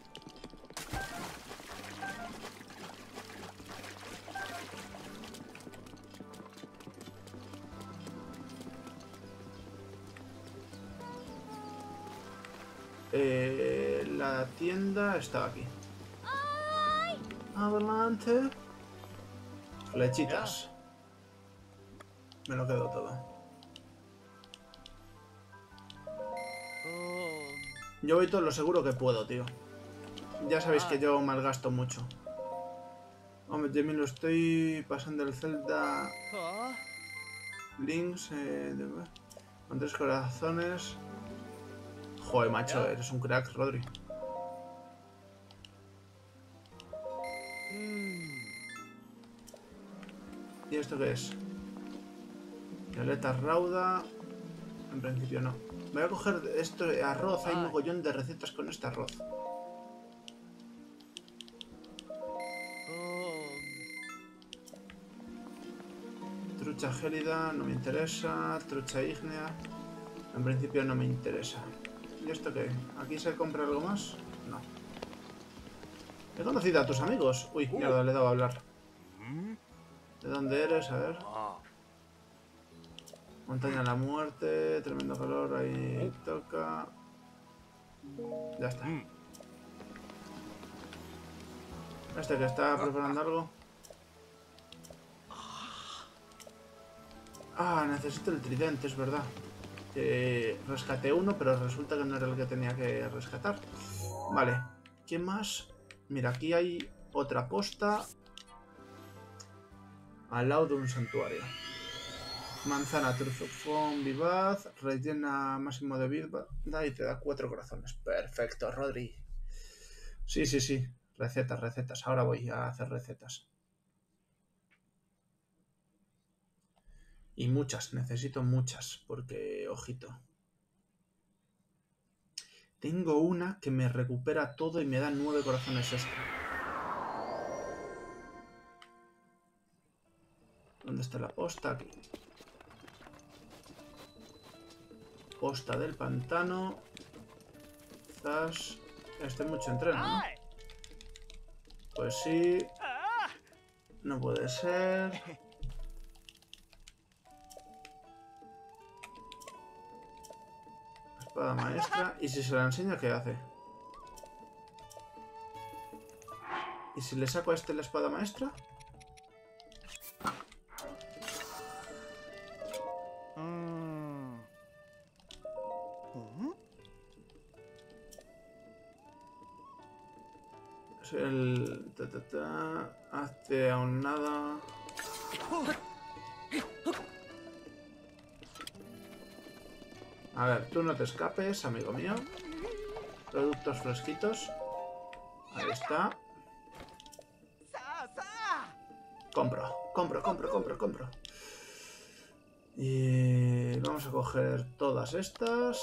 La tienda está aquí. Adelante. Flechitas. Me lo quedo todo. Yo voy todo lo seguro que puedo, tío. Ya sabéis que yo malgasto mucho. Hombre, Jimmy, lo estoy pasando el Zelda Links con 3 corazones. Joder, macho, eres un crack, Rodri. ¿Y esto qué es? Violeta rauda. En principio no. Voy a coger esto de arroz. Hay un mogollón de recetas con este arroz. Trucha gélida, no me interesa. Trucha ígnea. En principio no me interesa. ¿Y esto qué? ¿Aquí se compra algo más? No. He conocido a tus amigos. Uy, mierda, le he dado a hablar. ¿De dónde eres? A ver. Montaña de la muerte, tremendo calor, ahí toca. Ya está. Este que está preparando algo. Ah, necesito el tridente, es verdad. Rescaté uno, pero resulta que no era el que tenía que rescatar. Vale, ¿quién más? Mira, aquí hay otra posta al lado de un santuario. Manzana, trufón vivaz, rellena máximo de vida y te da 4 corazones. Perfecto, Rodri. Sí, sí, sí. Recetas, recetas. Ahora voy a hacer recetas. Y muchas, necesito muchas, porque, ojito. Tengo una que me recupera todo y me da 9 corazones extra. ¿Dónde está la posta? Aquí. Posta del pantano. Quizás... Este mucho entreno, ¿no? Pues sí. No puede ser. Espada maestra. ¿Y si se la enseña, qué hace? ¿Y si le saco a este la espada maestra? Hace aún nada. A ver, tú no te escapes, amigo mío. Productos fresquitos. Ahí está. Compro. Y vamos a coger todas estas.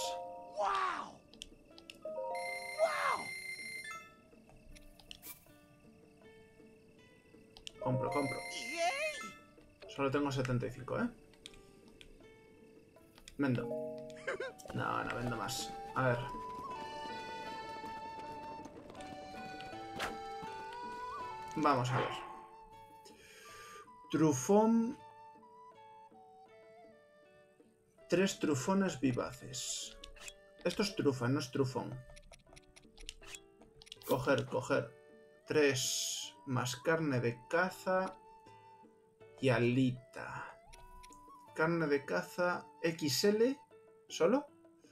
Compro. Solo tengo 75, ¿eh? Vendo. No vendo más. A ver. Vamos a ver. Trufón. 3 trufones vivaces. Esto es trufa, no es trufón. Coger. 3 más carne de caza y alita. Carne de caza XL. ¿Solo?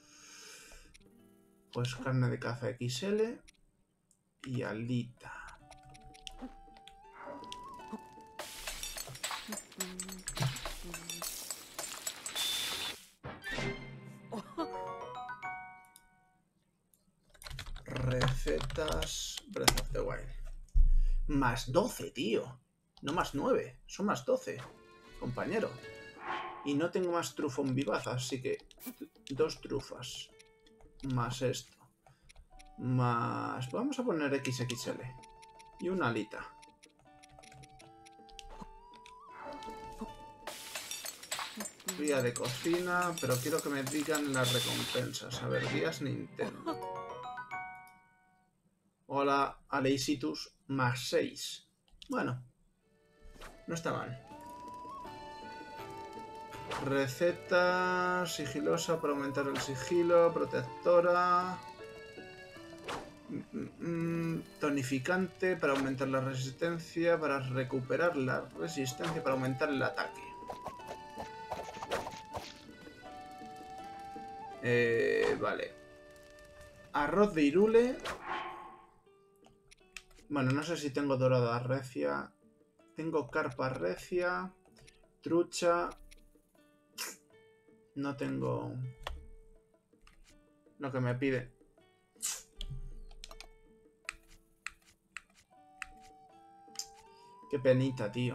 Pues carne de caza XL y alita. Recetas Breath of the Wild. Más 12, tío. No más 9. Son más 12, compañero. Y no tengo más trufón vivaz, así que 2 trufas. Más esto. Más... Vamos a poner XXL. Y una alita. Guía de cocina, pero quiero que me digan las recompensas. A ver, guías Nintendo. Hola, Aleisitus, más 6. Bueno, no está mal. Receta sigilosa para aumentar el sigilo, protectora. Tonificante para aumentar la resistencia, para recuperar la resistencia, para aumentar el ataque. Vale. Arroz de irule. Bueno, no sé si tengo dorada recia. Tengo carpa recia. Trucha. No tengo lo que me pide. Qué penita, tío.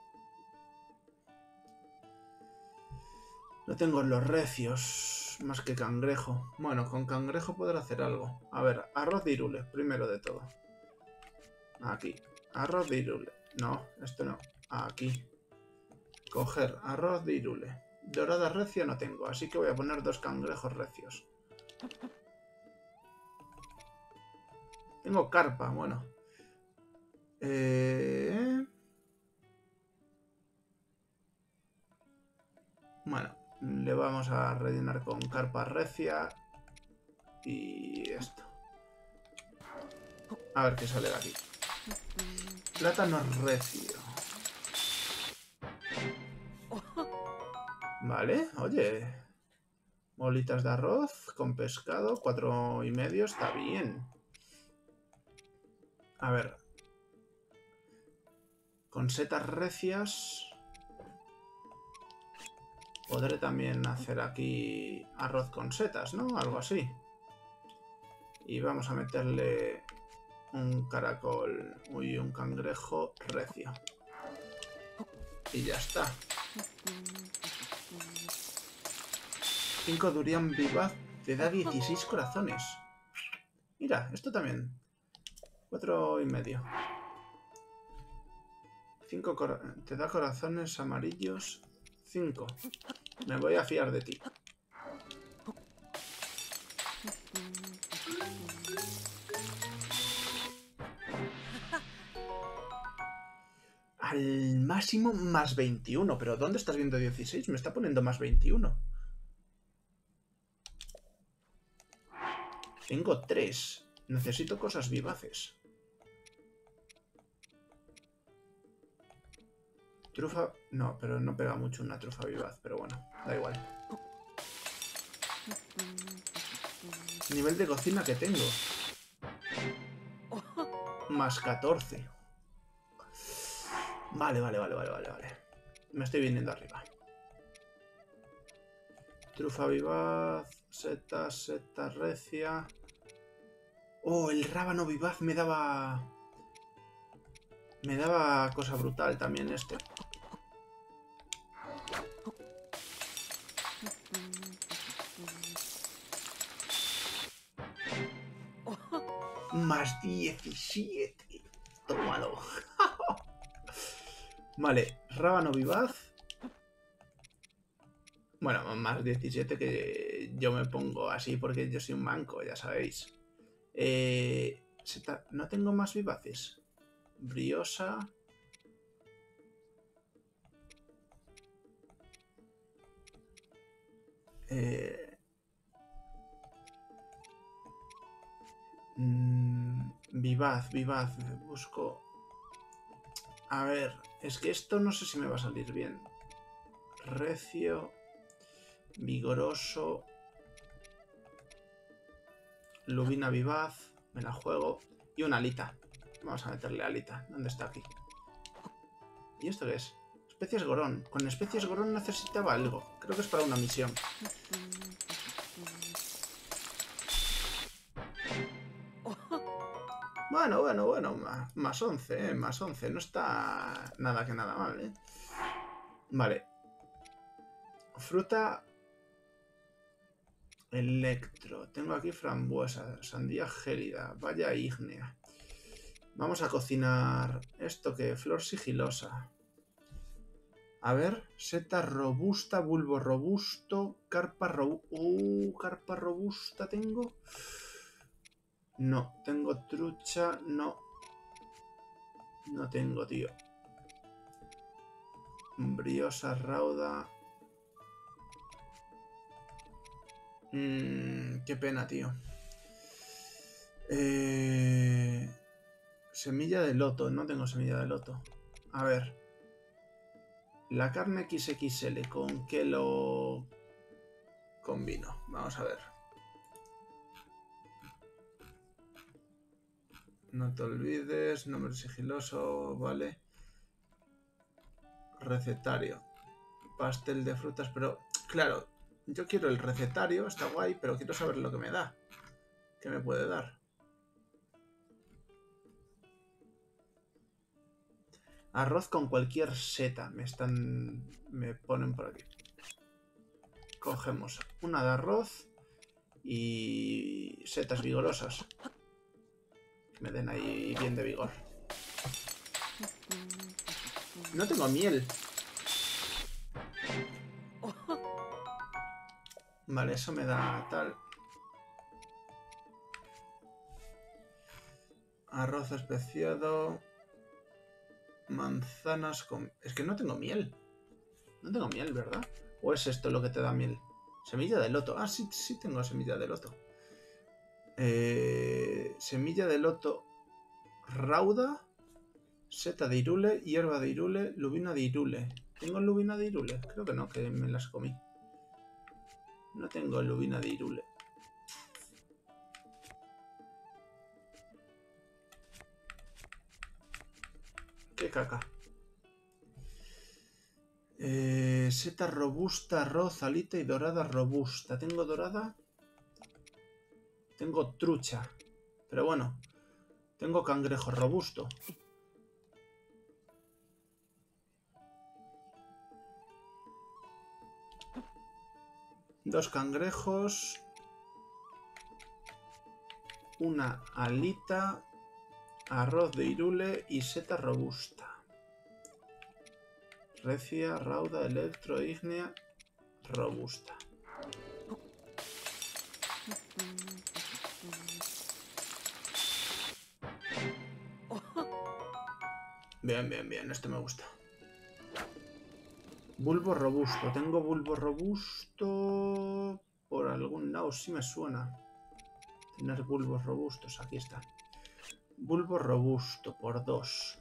No tengo los recios. Más que cangrejo. Bueno, con cangrejo podré hacer algo. A ver, arroz de irule, primero de todo. Aquí. Arroz de irule. No, esto no. Aquí. Coger arroz de irule. Dorada recia no tengo, así que voy a poner 2 cangrejos recios. Tengo carpa, bueno. Bueno, le vamos a rellenar con carpa recia. Y esto. A ver qué sale de aquí. Plátano recio. Vale, oye. Bolitas de arroz con pescado, 4,5, está bien. A ver. Con setas recias. Podré también hacer aquí arroz con setas, ¿no? Algo así. Y vamos a meterle un caracol, un cangrejo recio. Y ya está. 5 durian vivaz te da 16 corazones. Mira, esto también. 4,5. 5 te da corazones amarillos. 5. Me voy a fiar de ti. Al máximo más 21. ¿Pero dónde estás viendo 16? Me está poniendo más 21. Tengo 3. Necesito cosas vivaces. Trufa... No, pero no pega mucho una trufa vivaz. Pero bueno, da igual. Nivel de cocina que tengo. Más 14. Vale. Me estoy viniendo arriba. Trufa vivaz, seta recia. Oh, el rábano vivaz me daba... Me daba cosa brutal también este. Más 17. Tómalo. Vale, rábano vivaz. Bueno, más 17 que yo me pongo así porque yo soy un manco, ya sabéis. No tengo más vivaces. Briosa. Vivaz. Busco. A ver, es que esto no sé si me va a salir bien. Recio. Vigoroso. Lubina vivaz. Me la juego. Y una alita. Vamos a meterle alita. ¿Dónde está aquí? ¿Y esto qué es? Especies gorón. Con especies gorón necesitaba algo. Creo que es para una misión. Bueno. Más 11, Más 11. No está nada que nada mal, ¿eh? Vale. Fruta... Electro. Tengo aquí frambuesa, sandía gélida, valla ígnea. Vamos a cocinar esto que flor sigilosa. A ver, seta robusta, bulbo robusto, carpa robusta. Carpa robusta tengo. No, tengo trucha, no. No tengo, tío. Briosa rauda. Qué pena, tío. Semilla de loto. No tengo semilla de loto. A ver. La carne XXL. ¿Con qué lo combino? Vamos a ver. No te olvides. Nombre sigiloso. Vale. Recetario. Pastel de frutas. Pero, claro. Yo quiero el recetario, está guay, pero quiero saber lo que me da. ¿Qué me puede dar? Arroz con cualquier seta. Me ponen por aquí. Cogemos una de arroz y setas vigorosas. Que me den ahí bien de vigor. No tengo miel. Vale, eso me da tal. Arroz especiado. Manzanas con... Es que no tengo miel. No tengo miel, ¿verdad? ¿O es esto lo que te da miel? Semilla de loto. Ah, sí tengo semilla de loto. Semilla de loto rauda. Seta de irule, hierba de irule, lubina de irule. ¿Tengo lubina de irule? Creo que no, que me las comí. No tengo lubina de irule. Qué caca. Seta robusta, arroz, alita y dorada robusta. ¿Tengo dorada? Tengo trucha. Pero bueno. Tengo cangrejo robusto. Dos cangrejos. Una alita. Arroz de irule y seta robusta. Recia, rauda, electro, ígnea, robusta. Bien. Este me gusta. Bulbo robusto. Tengo bulbo robusto... Por algún lado sí me suena. Tener bulbos robustos. Aquí está. Bulbo robusto por 2.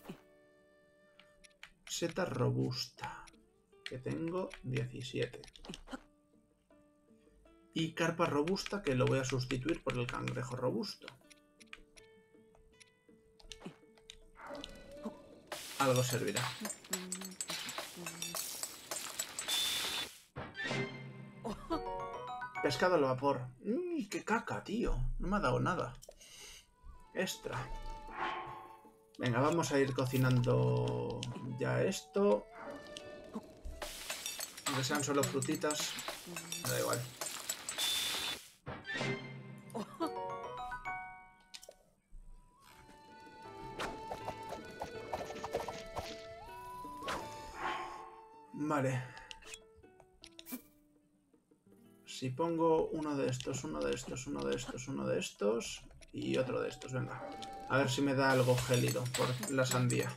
Seta robusta. Que tengo 17. Y carpa robusta que lo voy a sustituir por el cangrejo robusto. algo servirá. Pescado al vapor. ¡Qué caca, tío! No me ha dado nada. Extra. Venga, vamos a ir cocinando ya esto. Aunque sean solo frutitas, me da igual. Vale. Si pongo uno de estos, uno de estos, uno de estos, uno de estos y otro de estos, venga. A ver si me da algo gélido por la sandía.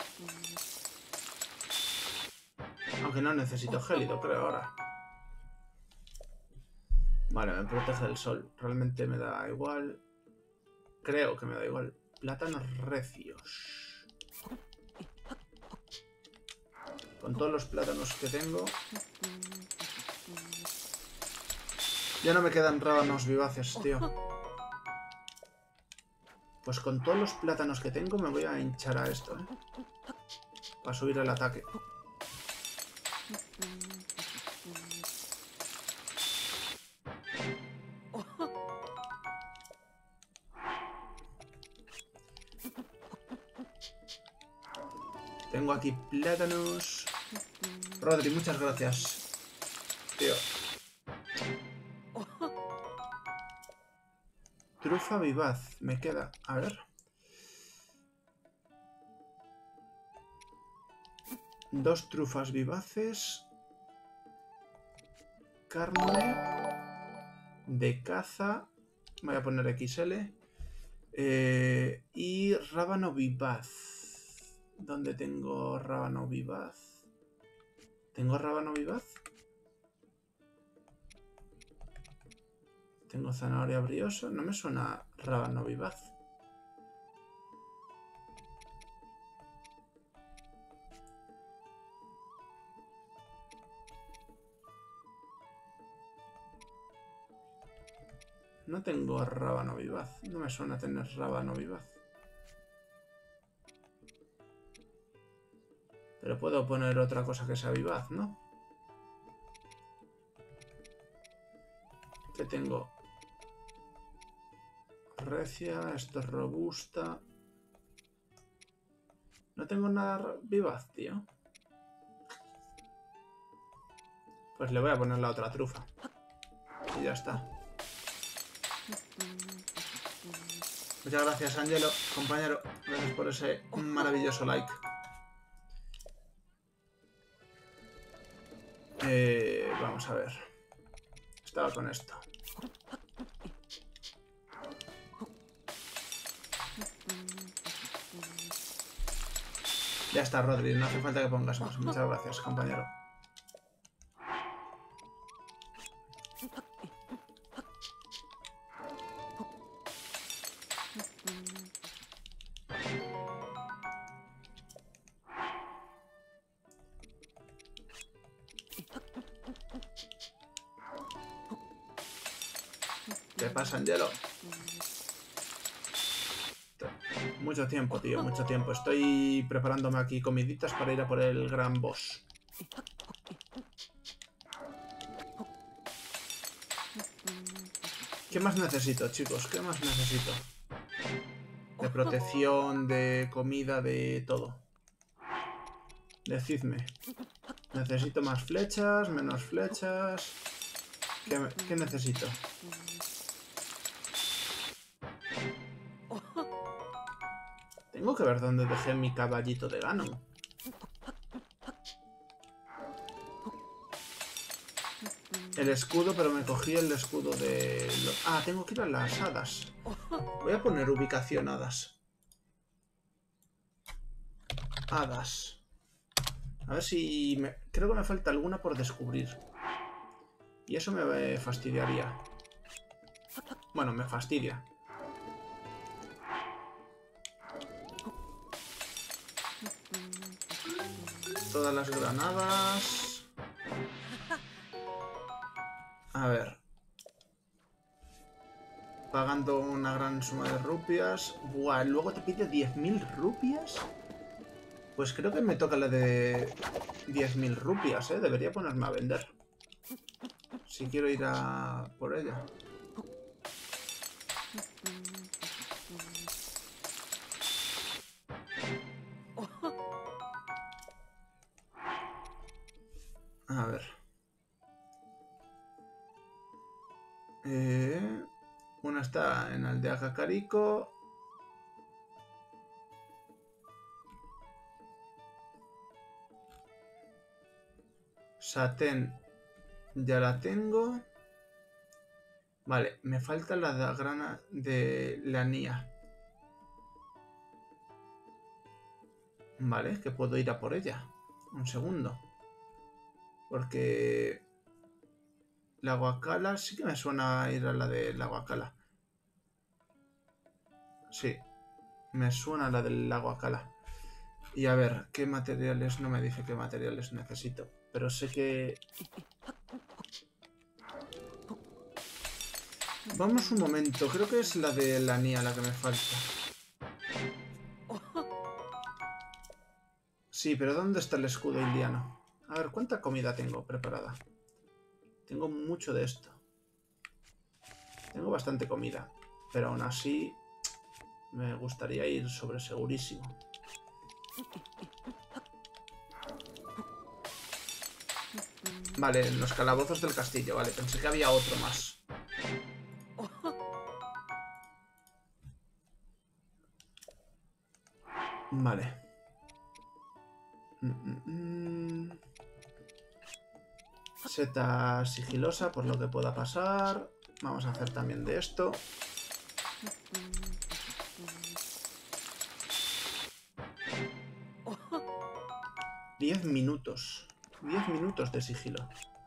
Aunque no necesito gélido, creo ahora. Vale, me protege del sol. Realmente me da igual. Creo que me da igual. Plátanos recios. Con todos los plátanos que tengo... Ya no me quedan rábanos vivaces, tío. Pues con todos los plátanos que tengo me voy a hinchar a esto, ¿eh? Para subir el ataque. Tengo aquí plátanos. Rodri, muchas gracias. Tío. Trufa vivaz. Me queda. A ver. Dos trufas vivaces. Carne. De caza. Voy a poner XL. Y rábano vivaz. ¿Dónde tengo rábano vivaz? ¿Tengo rábano vivaz? Tengo zanahoria briosa. No me suena rábano vivaz. No tengo rábano vivaz. No me suena tener rábano vivaz. Pero puedo poner otra cosa que sea vivaz, ¿no? ¿Qué tengo? Recia, esto es robusta. No tengo nada vivaz, tío. Pues le voy a poner la otra trufa. Y ya está. Muchas gracias, Angelo, compañero. Gracias por ese maravilloso like. Vamos a ver. Estaba con esto. Ya está, Rodri. No hace falta que pongas más. Muchas gracias, compañero. ¿Qué pasa, Angelo? Mucho tiempo, tío, mucho tiempo. Estoy preparándome aquí comiditas para ir a por el gran boss. ¿Qué más necesito, chicos? ¿Qué más necesito? De protección, de comida, de todo. Decidme. Necesito más flechas, menos flechas. ¿Qué necesito? Tengo que ver dónde dejé mi caballito de Ganon. El escudo, pero me cogí el escudo de... Ah, tengo que ir a las hadas. Voy a poner ubicación hadas. Hadas. A ver si... Creo que me falta alguna por descubrir. Y eso me fastidiaría. Bueno, me fastidia. Todas las granadas. A ver. Pagando una gran suma de rupias. Buah, luego te pide 10.000 rupias Pues creo que me toca la de 10.000 rupias, ¿eh? Debería ponerme a vender. Si quiero ir a por ella. A ver. Una está en Aldea Kakariko. Satén ya la tengo. Vale, me falta la grana de la Nia. Vale, que puedo ir a por ella. Un segundo. Porque la Guacala sí que me suena ir a la de la Guacala. Sí, me suena la del Guacala. Y a ver, ¿qué materiales? No me dice qué materiales necesito. Pero sé que... Vamos un momento, creo que es la de la Nia la que me falta. Sí, pero ¿dónde está el escudo indiano? A ver, ¿cuánta comida tengo preparada? Tengo mucho de esto. Tengo bastante comida. Pero aún así me gustaría ir sobre segurísimo. Vale, en los calabozos del castillo. Vale, pensé que había otro más. Vale. Seta sigilosa por lo que pueda pasar. Vamos a hacer también de esto. Diez minutos. 10 minutos de sigilo.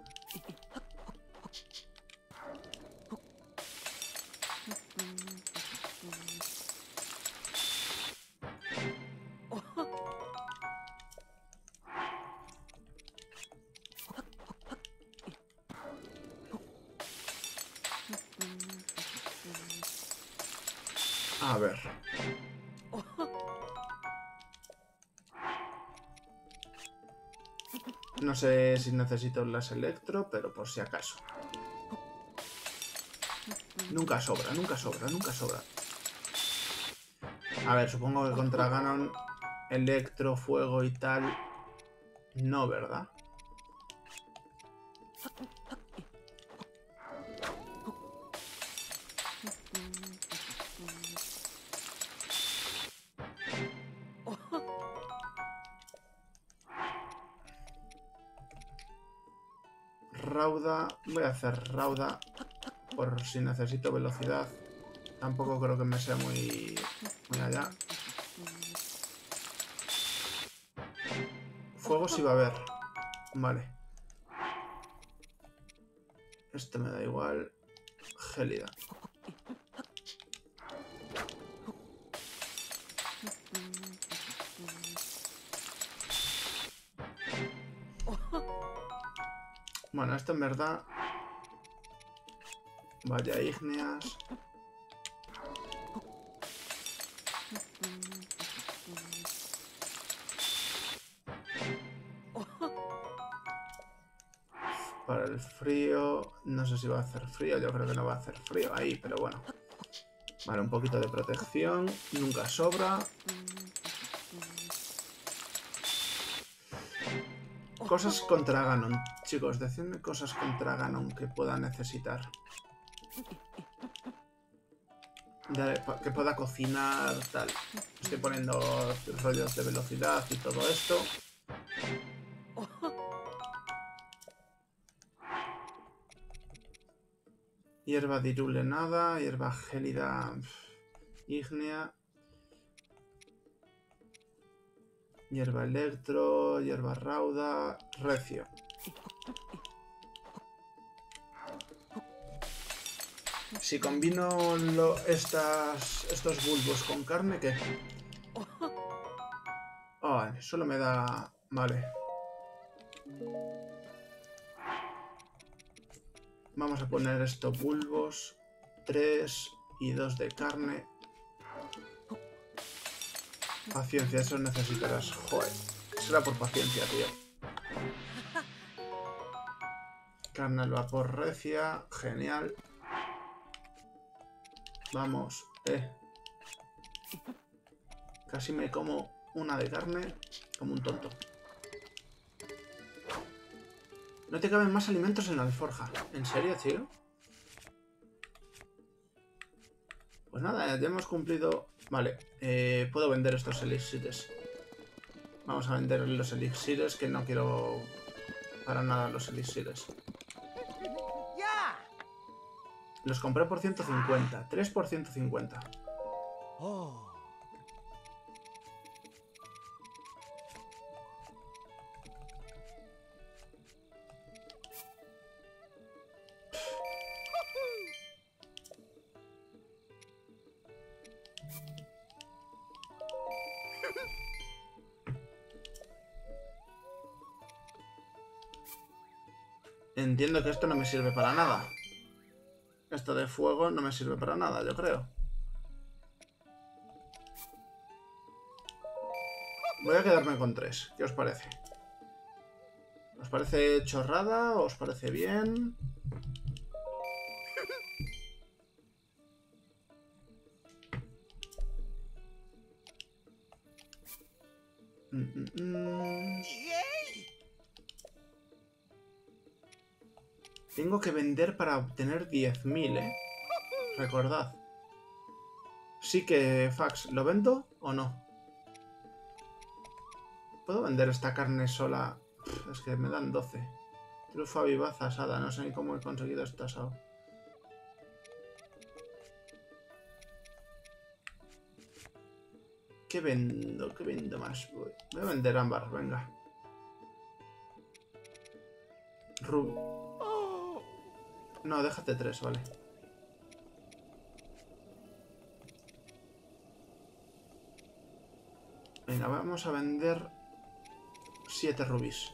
A ver. No sé si necesito las electro, pero por si acaso. Nunca sobra, nunca sobra, nunca sobra. A ver, supongo que contra Ganon, electro, fuego y tal... No, ¿verdad? Rauda, voy a hacer Rauda por si necesito velocidad. Tampoco creo que me sea muy allá. Fuego sí va a haber. Vale. Este me da igual. Gélida. Bueno, esto en verdad... Vaya ígneas. Para el frío... No sé si va a hacer frío. Yo creo que no va a hacer frío ahí, pero bueno. Vale, un poquito de protección. Nunca sobra. Cosas contra Ganon. Chicos, decidme cosas contra Ganon que pueda necesitar. Que pueda cocinar, tal. Estoy poniendo rollos de velocidad y todo esto. Hierba dirule nada. Hierba gélida ígnea. Hierba electro. Hierba rauda. Recio. Si combino estos bulbos con carne, ¿qué? Oh, solo me da... Vale. Vamos a poner estos bulbos. 3 y 2 de carne. Paciencia, eso necesitarás. Joder. Será por paciencia, tío. Carne al vapor recia. Genial. Vamos. Casi me como una de carne como un tonto. No te caben más alimentos en la alforja. ¿En serio, tío? Pues nada, ya hemos cumplido... Vale, puedo vender estos elixires. Vamos a vender los elixires, que no quiero para nada los elixires. Los compré por 150. 3 por 150. Oh. Entiendo que esto no me sirve para nada. Esto de fuego no me sirve para nada, yo creo. Voy a quedarme con 3. ¿Qué os parece? ¿Os parece chorrada? ¿Os parece bien? Tengo que vender para obtener 10.000, ¿eh? Recordad. Sí que, Fax, ¿lo vendo o no? ¿Puedo vender esta carne sola? Es que me dan 12. Trufa vivaz asada. No sé ni cómo he conseguido esto asado. ¿Qué vendo? ¿Qué vendo más? Voy a vender ámbar, venga. No, déjate 3, vale. Venga, vamos a vender 7 rubíes.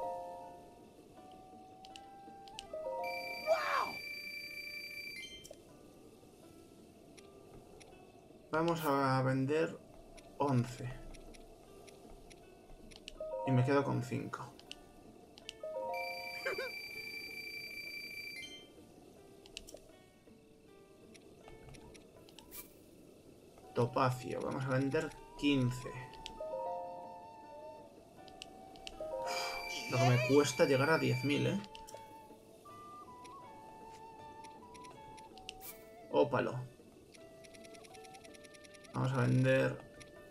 Vamos a vender 11. Y me quedo con 5. Topacio, vamos a vender 15. Lo que me cuesta llegar a 10.000, ¿eh? Ópalo. Vamos a vender...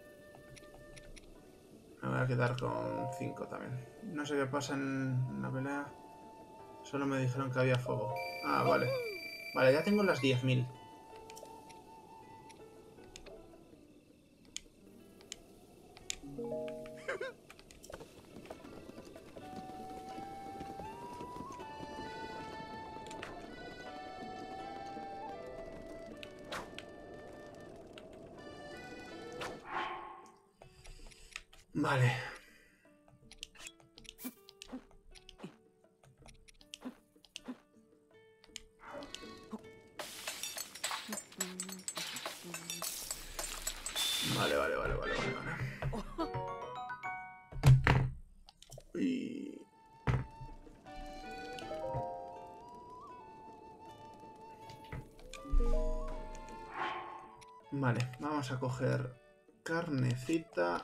Me voy a quedar con 5 también. No sé qué pasa en la pelea. Solo me dijeron que había fuego. Ah, vale. Vale, ya tengo las 10.000. Vale. Vale. Y... Vale, vamos a coger carnecita.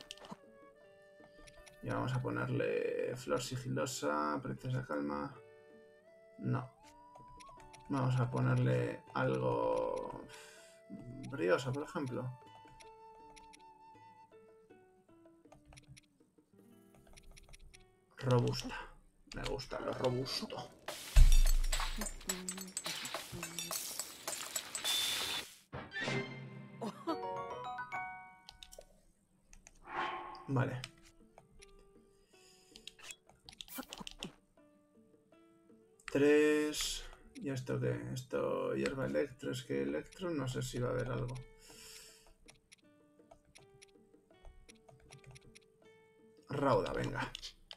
Y vamos a ponerle flor sigilosa, princesa calma. No. Vamos a ponerle algo brioso, por ejemplo. Robusta. Me gusta lo robusto. Vale. Tres. ¿Y esto qué? Esto hierba electro. Es que electro no sé si va a haber algo. Rauda, venga.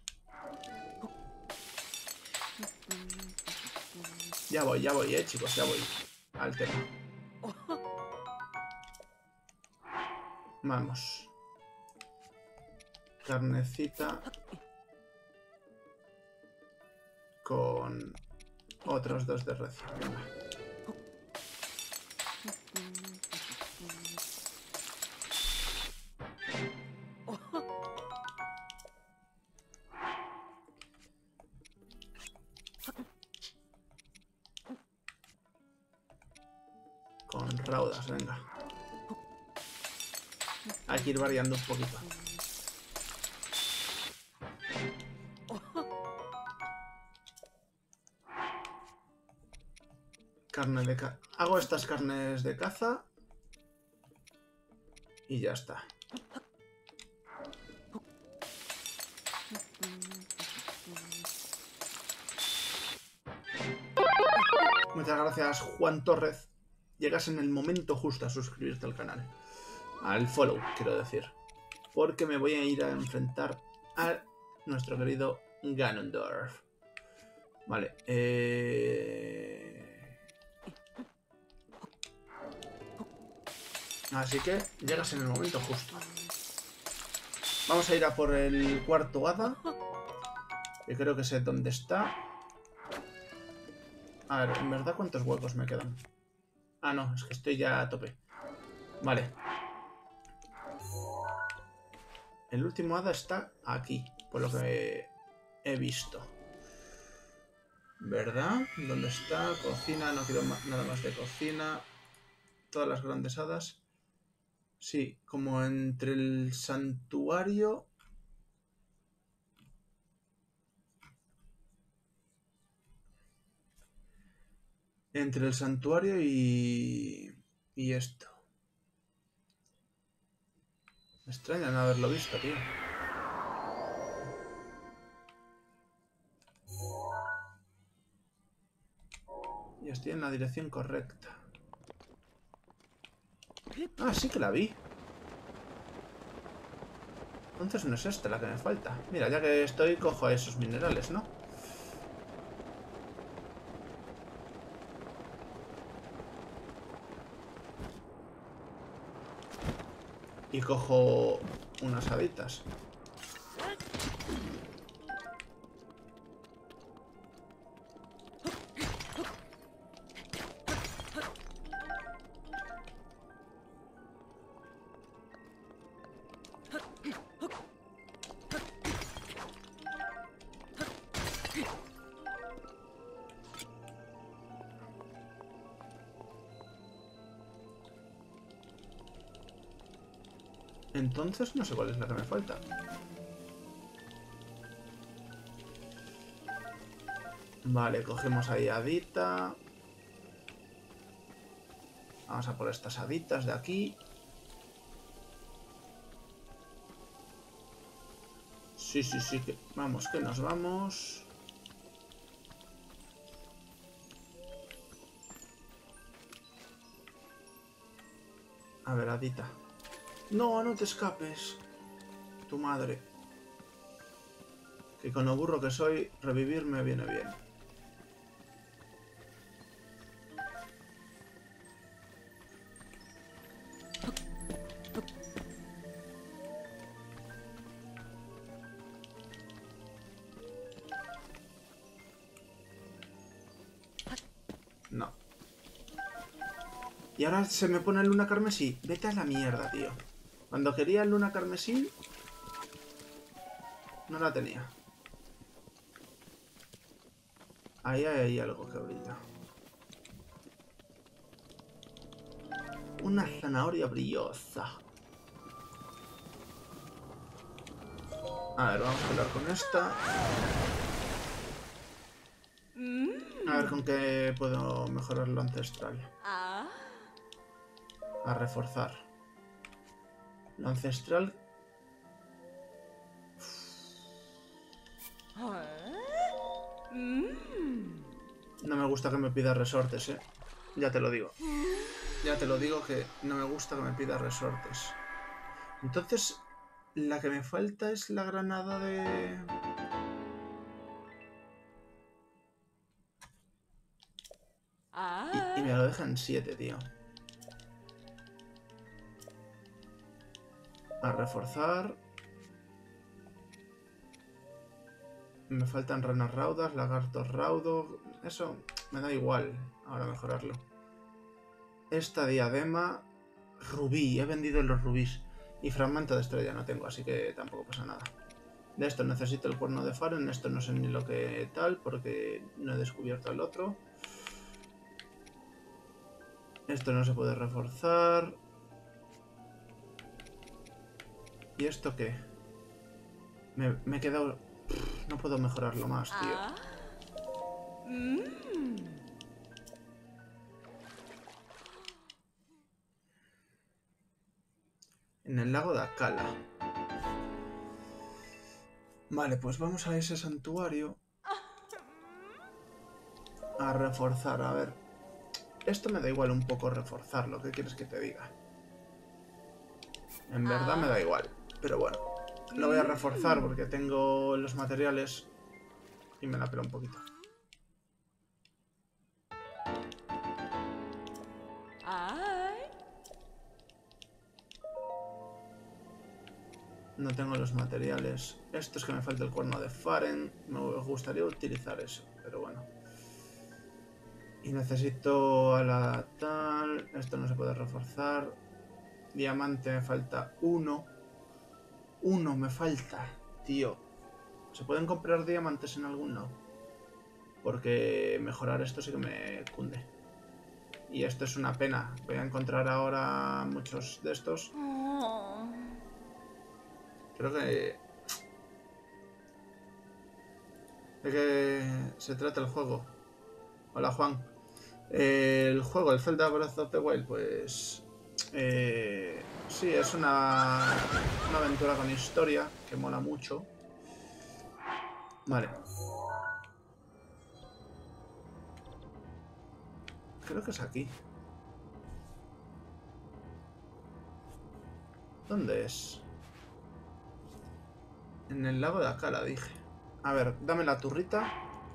Ya voy, chicos, ya voy. Al tema. Vamos. carnecita con otros 2 de recio. Venga. Con raudas, venga. Hay que ir variando un poquito. Carne de caza. Hago estas carnes de caza. Y ya está. Muchas gracias, Juan Torres. Llegas en el momento justo a suscribirte al canal. Al follow, quiero decir. Porque me voy a ir a enfrentar a nuestro querido Ganondorf. Vale. Así que llegas en el momento justo. Vamos a ir a por el cuarto hada. Que creo que sé dónde está. A ver, en verdad, ¿cuántos huecos me quedan? Ah, no, es que estoy ya a tope. Vale. El último hada está aquí, por lo que he visto. ¿Verdad? ¿Dónde está? Cocina, no quiero nada más de cocina. Todas las grandes hadas. Sí, como entre el santuario... Entre el santuario y esto. Me extraña no haberlo visto, tío. Y estoy en la dirección correcta. Ah, sí que la vi. Entonces no es esta la que me falta. Mira, ya que estoy, cojo esos minerales, ¿no? Y cojo unas haditas. Entonces no sé cuál es la que me falta. Vale, cogemos ahí hadita. Vamos a por estas haditas de aquí. Sí, que vamos, que nos vamos. A ver, hadita. No, no te escapes. Tu madre. Que con lo burro que soy, revivir me viene bien. No. Y ahora se me pone luna carmesí. Vete a la mierda, tío. Cuando quería luna carmesí, no la tenía. Ahí hay algo que brilla. Una zanahoria brillosa. A ver, vamos a pelear con esta. A ver con qué puedo mejorar lo ancestral. A reforzar. Lo ancestral. No me gusta que me pida resortes, Ya te lo digo. Ya te lo digo que no me gusta que me pida resortes. Entonces, la que me falta es la granada de... Y me lo dejan 7, tío. A reforzar. Me faltan ranas raudas, lagartos raudos. Eso me da igual. Ahora mejorarlo. Esta diadema. Rubí. He vendido los rubíes. Y fragmento de estrella no tengo, así que tampoco pasa nada. De esto necesito el cuerno de Faren. Esto no sé ni lo que tal, porque no he descubierto el otro. Esto no se puede reforzar. ¿Y esto qué? Me he quedado... No puedo mejorarlo más, tío. En el lago de Akala. Vale, pues vamos a ese santuario. A reforzar, a ver. Esto me da igual un poco reforzarlo. ¿Qué quieres que te diga? En verdad me da igual. Pero bueno. Lo voy a reforzar porque tengo los materiales. Y me la pela un poquito. No tengo los materiales. Esto es que me falta el cuerno de Faren. Me gustaría utilizar eso, pero bueno. Y necesito a la tal... Esto no se puede reforzar. Diamante me falta uno. Uno me falta, tío. ¿Se pueden comprar diamantes en algún lado? Porque mejorar esto sí que me cunde. Y esto es una pena. Voy a encontrar ahora muchos de estos. Creo que... ¿De qué se trata el juego? Hola, Juan. El juego, el Zelda Breath of the Wild, pues... sí, es una aventura con historia que mola mucho. Vale. Creo que es aquí. ¿Dónde es? En el lago de Akala, dije. A ver, dame la turrita.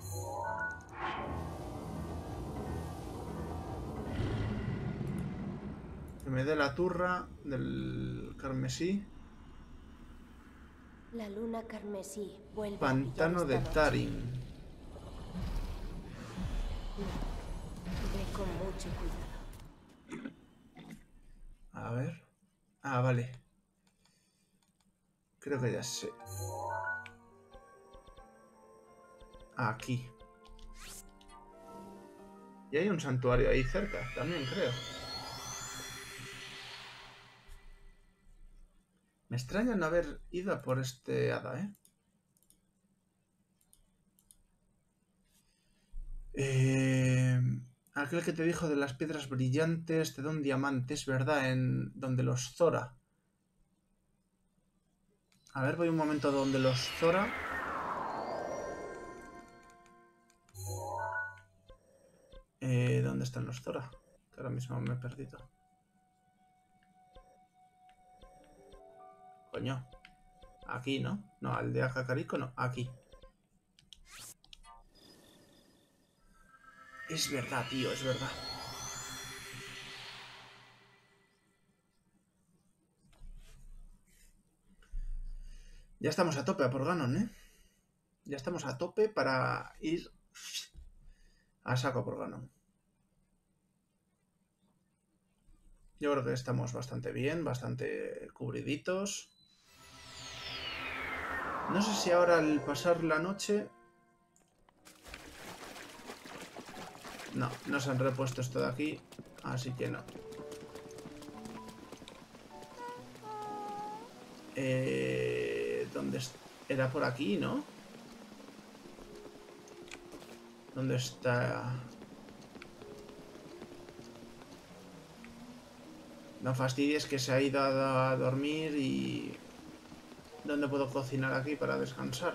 Que me dé la turra del carmesí. La luna carmesí vuelve Pantano a de brillar esta noche. Tarim. Ve con mucho cuidado. A ver. Ah, vale. Creo que ya sé. Aquí. Y hay un santuario ahí cerca, también creo. Me extraña no haber ido a por este hada, ¿eh? Aquel que te dijo de las piedras brillantes te da un diamante, es verdad, en donde los Zora. A ver, voy un momento donde los Zora. ¿Dónde están los Zora? Que ahora mismo me he perdido. Coño. Aquí, ¿no? No, aldea Kakariko no, aquí. Es verdad, tío, es verdad. Ya estamos a tope a por Ganon, ¿eh? Ya estamos a tope para ir a saco por Ganon. Yo creo que estamos bastante bien, bastante cubriditos. No sé si ahora al pasar la noche... No, no se han repuesto esto de aquí, así que no. ¿Dónde era? Por aquí, ¿no? ¿Dónde está? No fastidies que se ha ido a dormir y... ¿Dónde puedo cocinar aquí para descansar?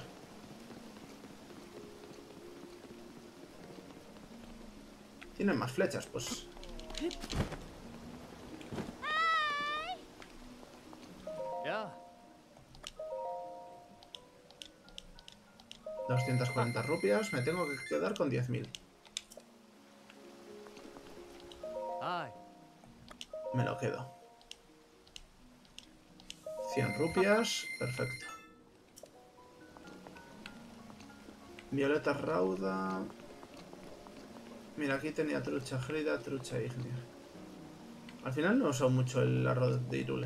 Tienen más flechas, pues... Ya. 240 rupias, me tengo que quedar con 10.000. Ay. Me lo quedo. 100 rupias, perfecto. Violeta rauda. Mira, aquí tenía trucha grida, trucha ígnea. Al final no he usado mucho el arroz de Irule.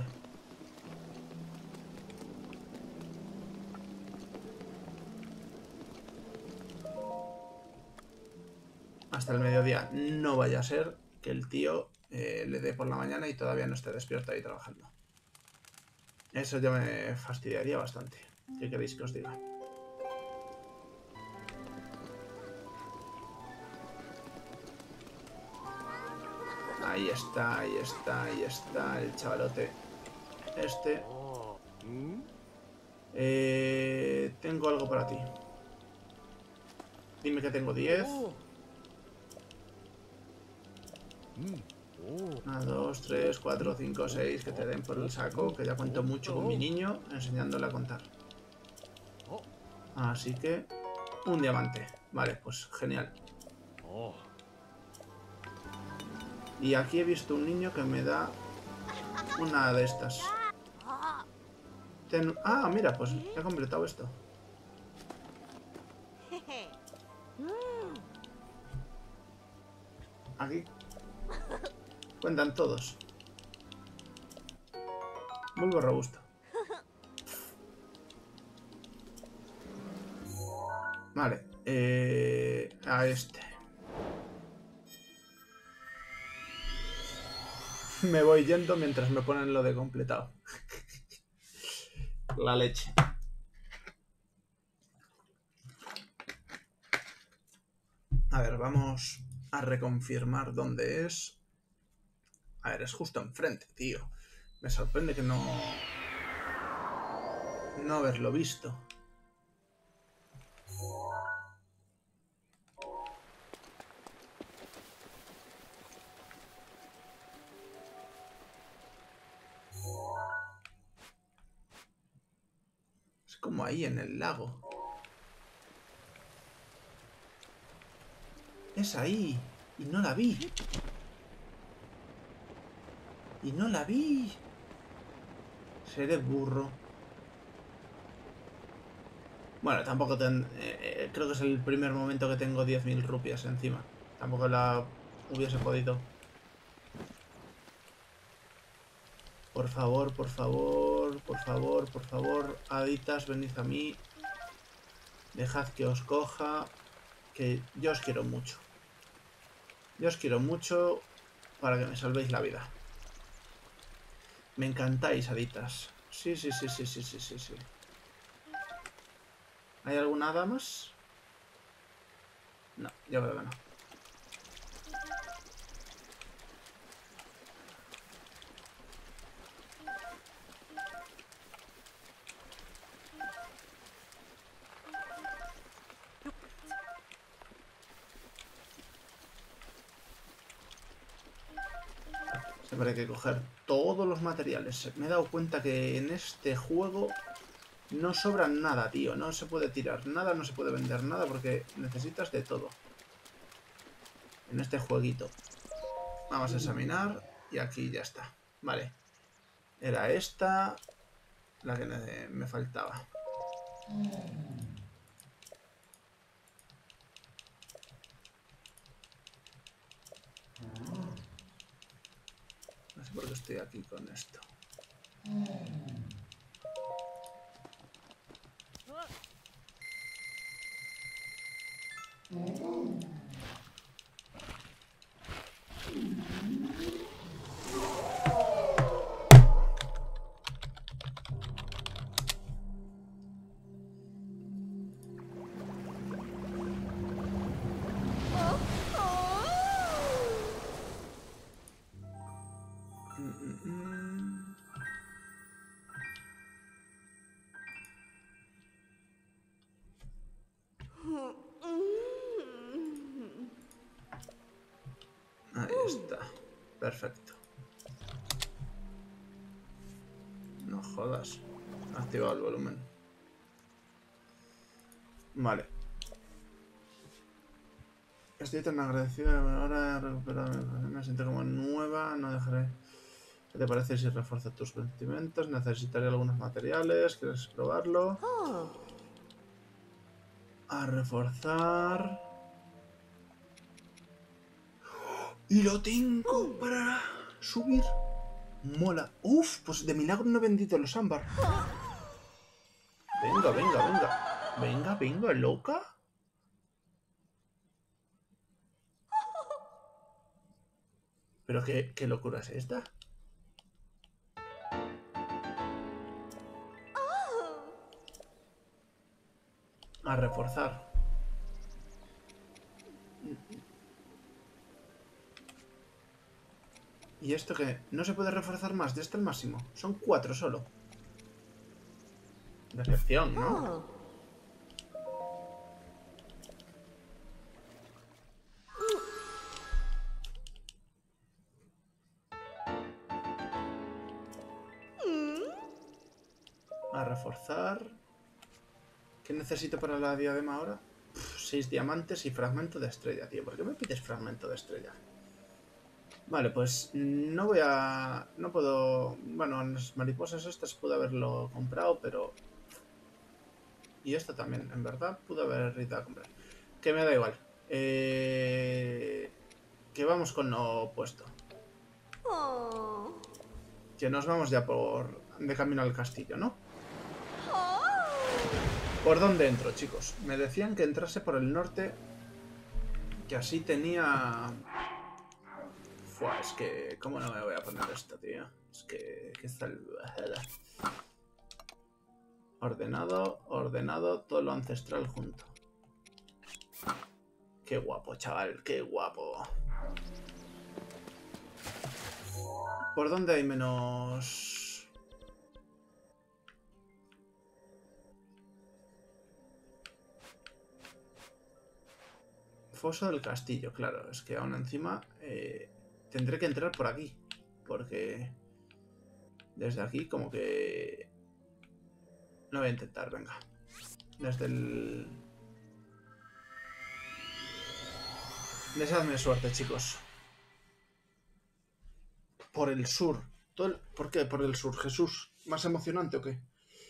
Hasta el mediodía. No vaya a ser que el tío le dé por la mañana y todavía no esté despierto ahí trabajando. Eso ya me fastidiaría bastante. ¿Qué queréis que os diga? Ahí está, ahí está, ahí está el chavalote. Este. Tengo algo para ti. Dime que tengo 10. 1, 2, 3, 4, 5, 6. Que te den por el saco. Que ya cuento mucho con mi niño enseñándole a contar. Así que... un diamante. Vale, pues genial. Y aquí he visto un niño que me da una de estas. Ah, mira, pues he completado esto. Aquí cuentan todos. Bulbo robusto. Vale, a este. Me voy yendo mientras me ponen lo de completado. La leche. A ver, vamos a reconfirmar dónde es. A ver, es justo enfrente, tío. Me sorprende que no haberlo visto. Es como ahí en el lago. Es ahí. Y no la vi. Y no la vi. Seré burro. Bueno, tampoco creo que es el primer momento que tengo 10.000 rupias encima. Tampoco la hubiese podido. Por favor, por favor, por favor, por favor. Haditas, venid a mí. Dejad que os coja. Que yo os quiero mucho. Yo os quiero mucho para que me salvéis la vida. Me encantáis, haditas. Sí, sí, sí, sí, sí, sí, sí, sí. ¿Hay alguna hada más? No, yo creo que no. Siempre hay que coger todos los materiales. Me he dado cuenta que en este juego no sobra nada, tío. No se puede tirar nada, no se puede vender nada porque necesitas de todo. En este jueguito. Vamos a examinar y aquí ya está. Vale. Era esta la que me faltaba. No sé por qué estoy aquí con esto. Ahí está. Perfecto. No jodas. Activado el volumen. Vale. Estoy tan agradecido. Ahora he recuperado. Me siento como nueva. No dejaré. ¿Qué te parece si refuerzo tus vestimentas? Necesitaré algunos materiales. ¿Quieres probarlo? A reforzar. Y lo tengo para subir. Mola. Uf, pues de milagro no he vendido los ámbar. Venga, venga, venga. Venga, venga, loca. Pero qué locura es esta. A reforzar. ¿Y esto qué? No se puede reforzar más de este al máximo. Son 4 solo. Decepción, ¿no? A reforzar. ¿Qué necesito para la diadema ahora? 6 diamantes y fragmento de estrella, tío. ¿Por qué me pides fragmento de estrella? Vale, pues no voy a... No puedo... Bueno, las mariposas estas pude haberlo comprado, pero... Y esto también, en verdad, pude haber ido a comprar. Que me da igual. Que vamos con lo opuesto. Que nos vamos ya por... de camino al castillo, ¿no? ¿Por dónde entro, chicos? Me decían que entrase por el norte. Que así tenía... Fua, es que... ¿Cómo no me voy a poner esto, tío? Es que... ¿Qué salvajada? Ordenado, ordenado, todo lo ancestral junto. Qué guapo, chaval, qué guapo. ¿Por dónde hay menos...? Foso del castillo, claro. Es que aún encima tendré que entrar por aquí. Porque desde aquí como que... Lo voy a intentar, venga. Desde el... Deseadme suerte, chicos. Por el sur. ¿Por qué por el sur, Jesús? ¿Más emocionante o qué?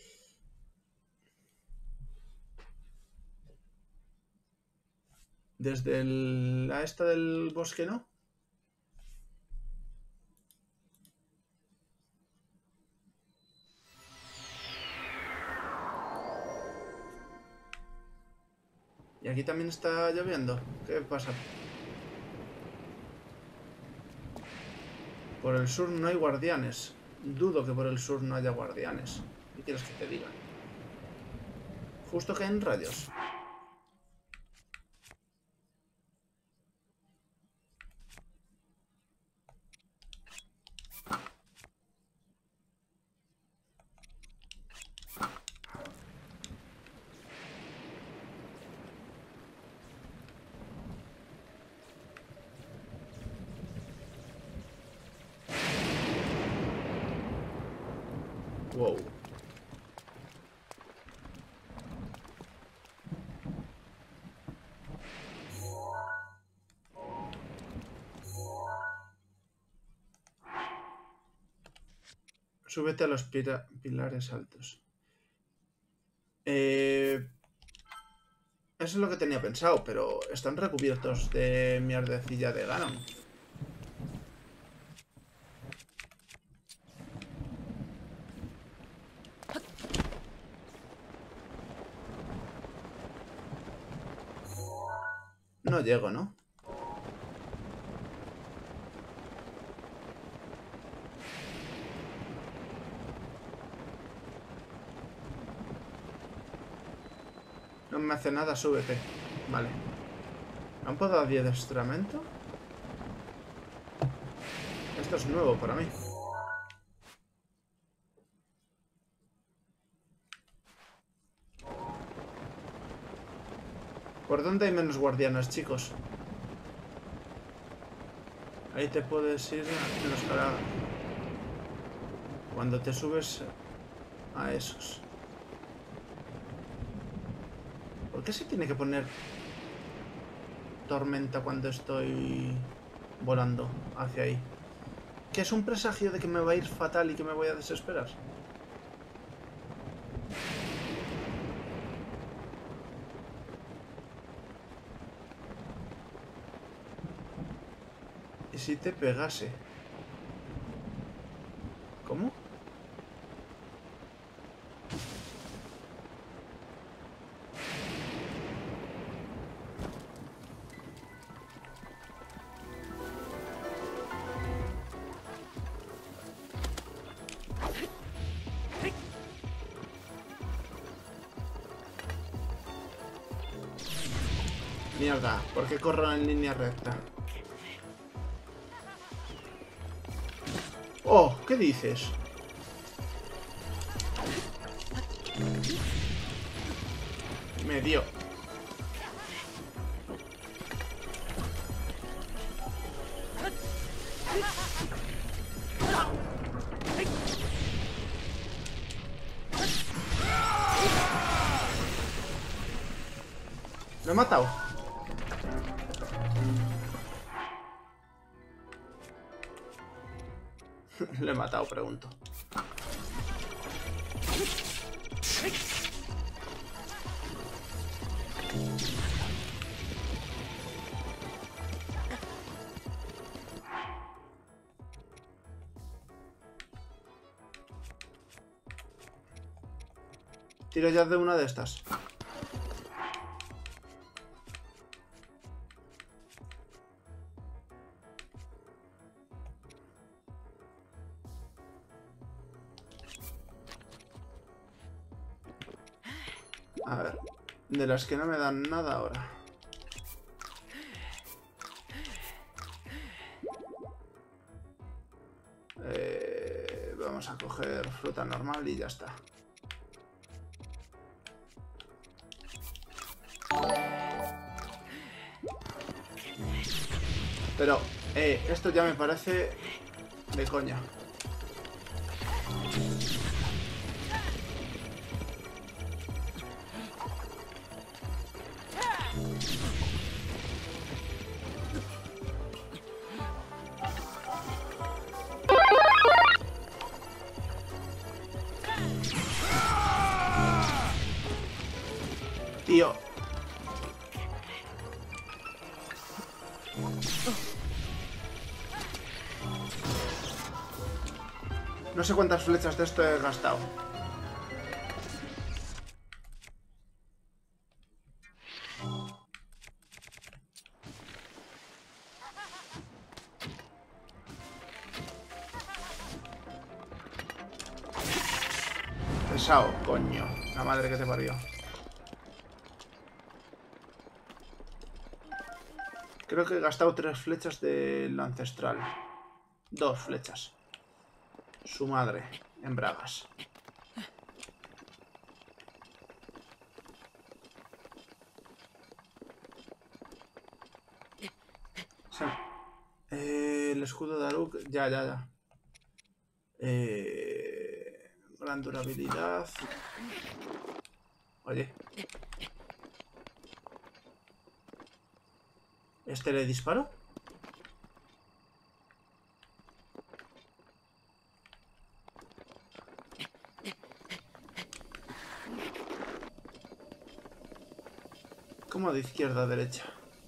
Desde la esta del bosque, ¿no? Y aquí también está lloviendo. ¿Qué pasa? Por el sur no hay guardianes. Dudo que por el sur no haya guardianes. ¿Qué quieres que te diga? Justo que en rayos. Wow. Súbete a los pilares altos. Eso es lo que tenía pensado, pero están recubiertos de mierdecilla de Ganon. No llego, ¿no? No me hace nada, súbete. Vale. ¿Han podado adiestramiento? Esto es nuevo para mí. ¿Por dónde hay menos guardianes, chicos? Ahí te puedes ir en los calados. Cuando te subes a esos. ¿Por qué se tiene que poner tormenta cuando estoy volando hacia ahí? ¿Que es un presagio de que me va a ir fatal y que me voy a desesperar? ¿Y si te pegase? ¿Cómo? Mierda, ¿por qué corro en línea recta? Oh, ¿qué dices? Me dio. Lo he matado. Lo he matado, pregunto. Tiro ya de una de estas. A ver, de las que no me dan nada ahora. Vamos a coger fruta normal y ya está. Pero, esto ya me parece de coña. Tío. No sé cuántas flechas de esto he gastado. Pesado, coño. La madre que te parió. Creo que he gastado 3 flechas del ancestral. 2 flechas. Su madre, en bragas. El escudo de Aruk, ya. Gran durabilidad. Oye. ¿Este le disparo? ¿Cómo de izquierda a derecha?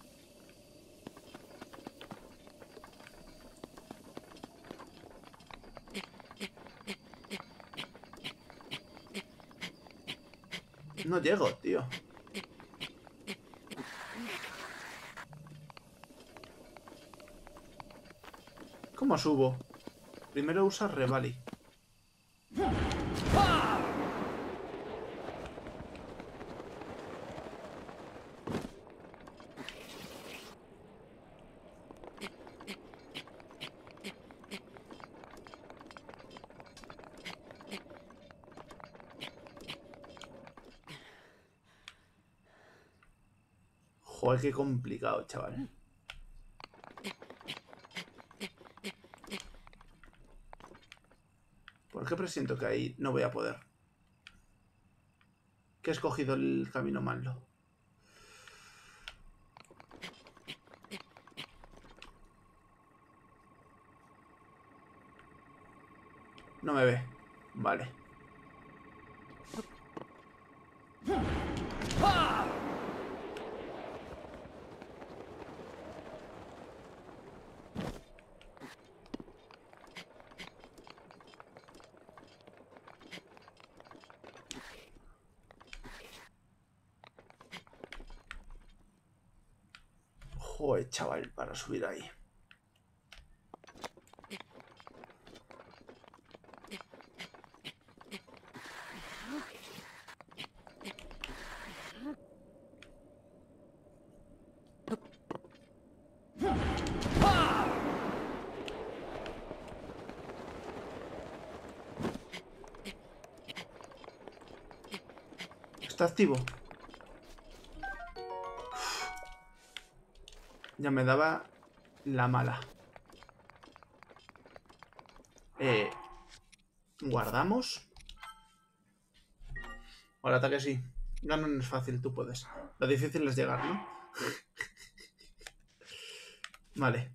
No llego, tío. ¿Cómo subo? Primero usa Revali. Joder, qué complicado, chaval. ¿Por qué presiento que ahí no voy a poder? Que he escogido el camino malo. No me ve. Vale. Joder, chaval, para subir ahí. Está activo. Ya me daba la mala. ¿Guardamos? O el ataque sí. Ganar no es fácil, tú puedes. Lo difícil es llegar, ¿no? Vale.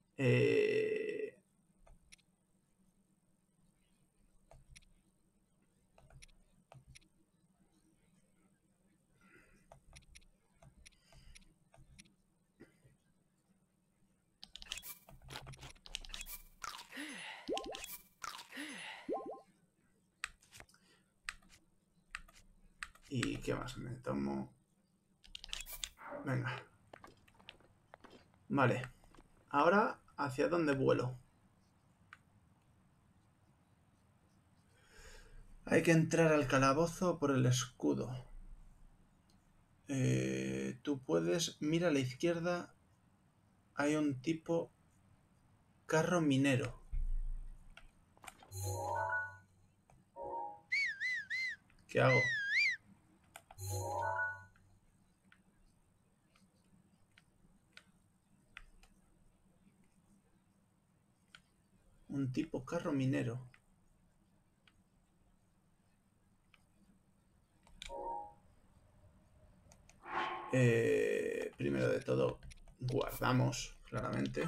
¿Y qué más me tomo? Venga. Vale. Ahora, ¿hacia dónde vuelo? Hay que entrar al calabozo por el escudo. Tú puedes... Mira a la izquierda. Hay un tipo... Carro minero. ¿Qué hago? Un tipo carro minero. Primero de todo, guardamos, claramente.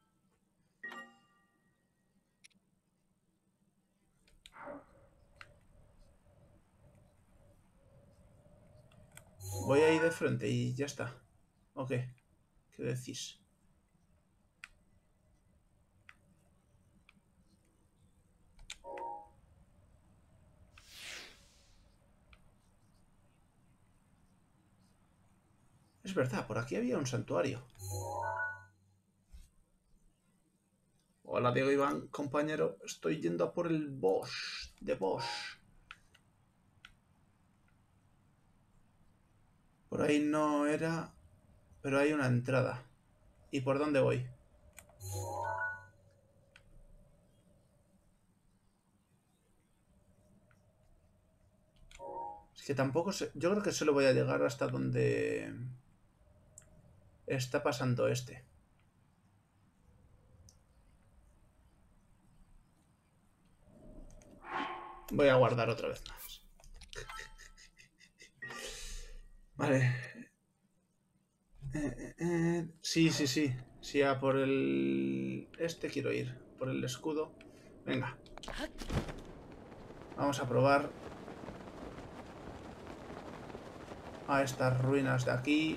Voy a ir de frente y ya está. Ok. ¿Qué decís? Es verdad, por aquí había un santuario. Hola, Diego Iván, compañero. Estoy yendo a por el boss de boss. Por ahí no era... Pero hay una entrada. ¿Y por dónde voy? Es que tampoco sé... Yo creo que solo voy a llegar hasta donde... está pasando este. Voy a guardar otra vez más. Vale. Sí. Sí, a por el... Este quiero ir. Por el escudo. Venga. Vamos a probar. A estas ruinas de aquí.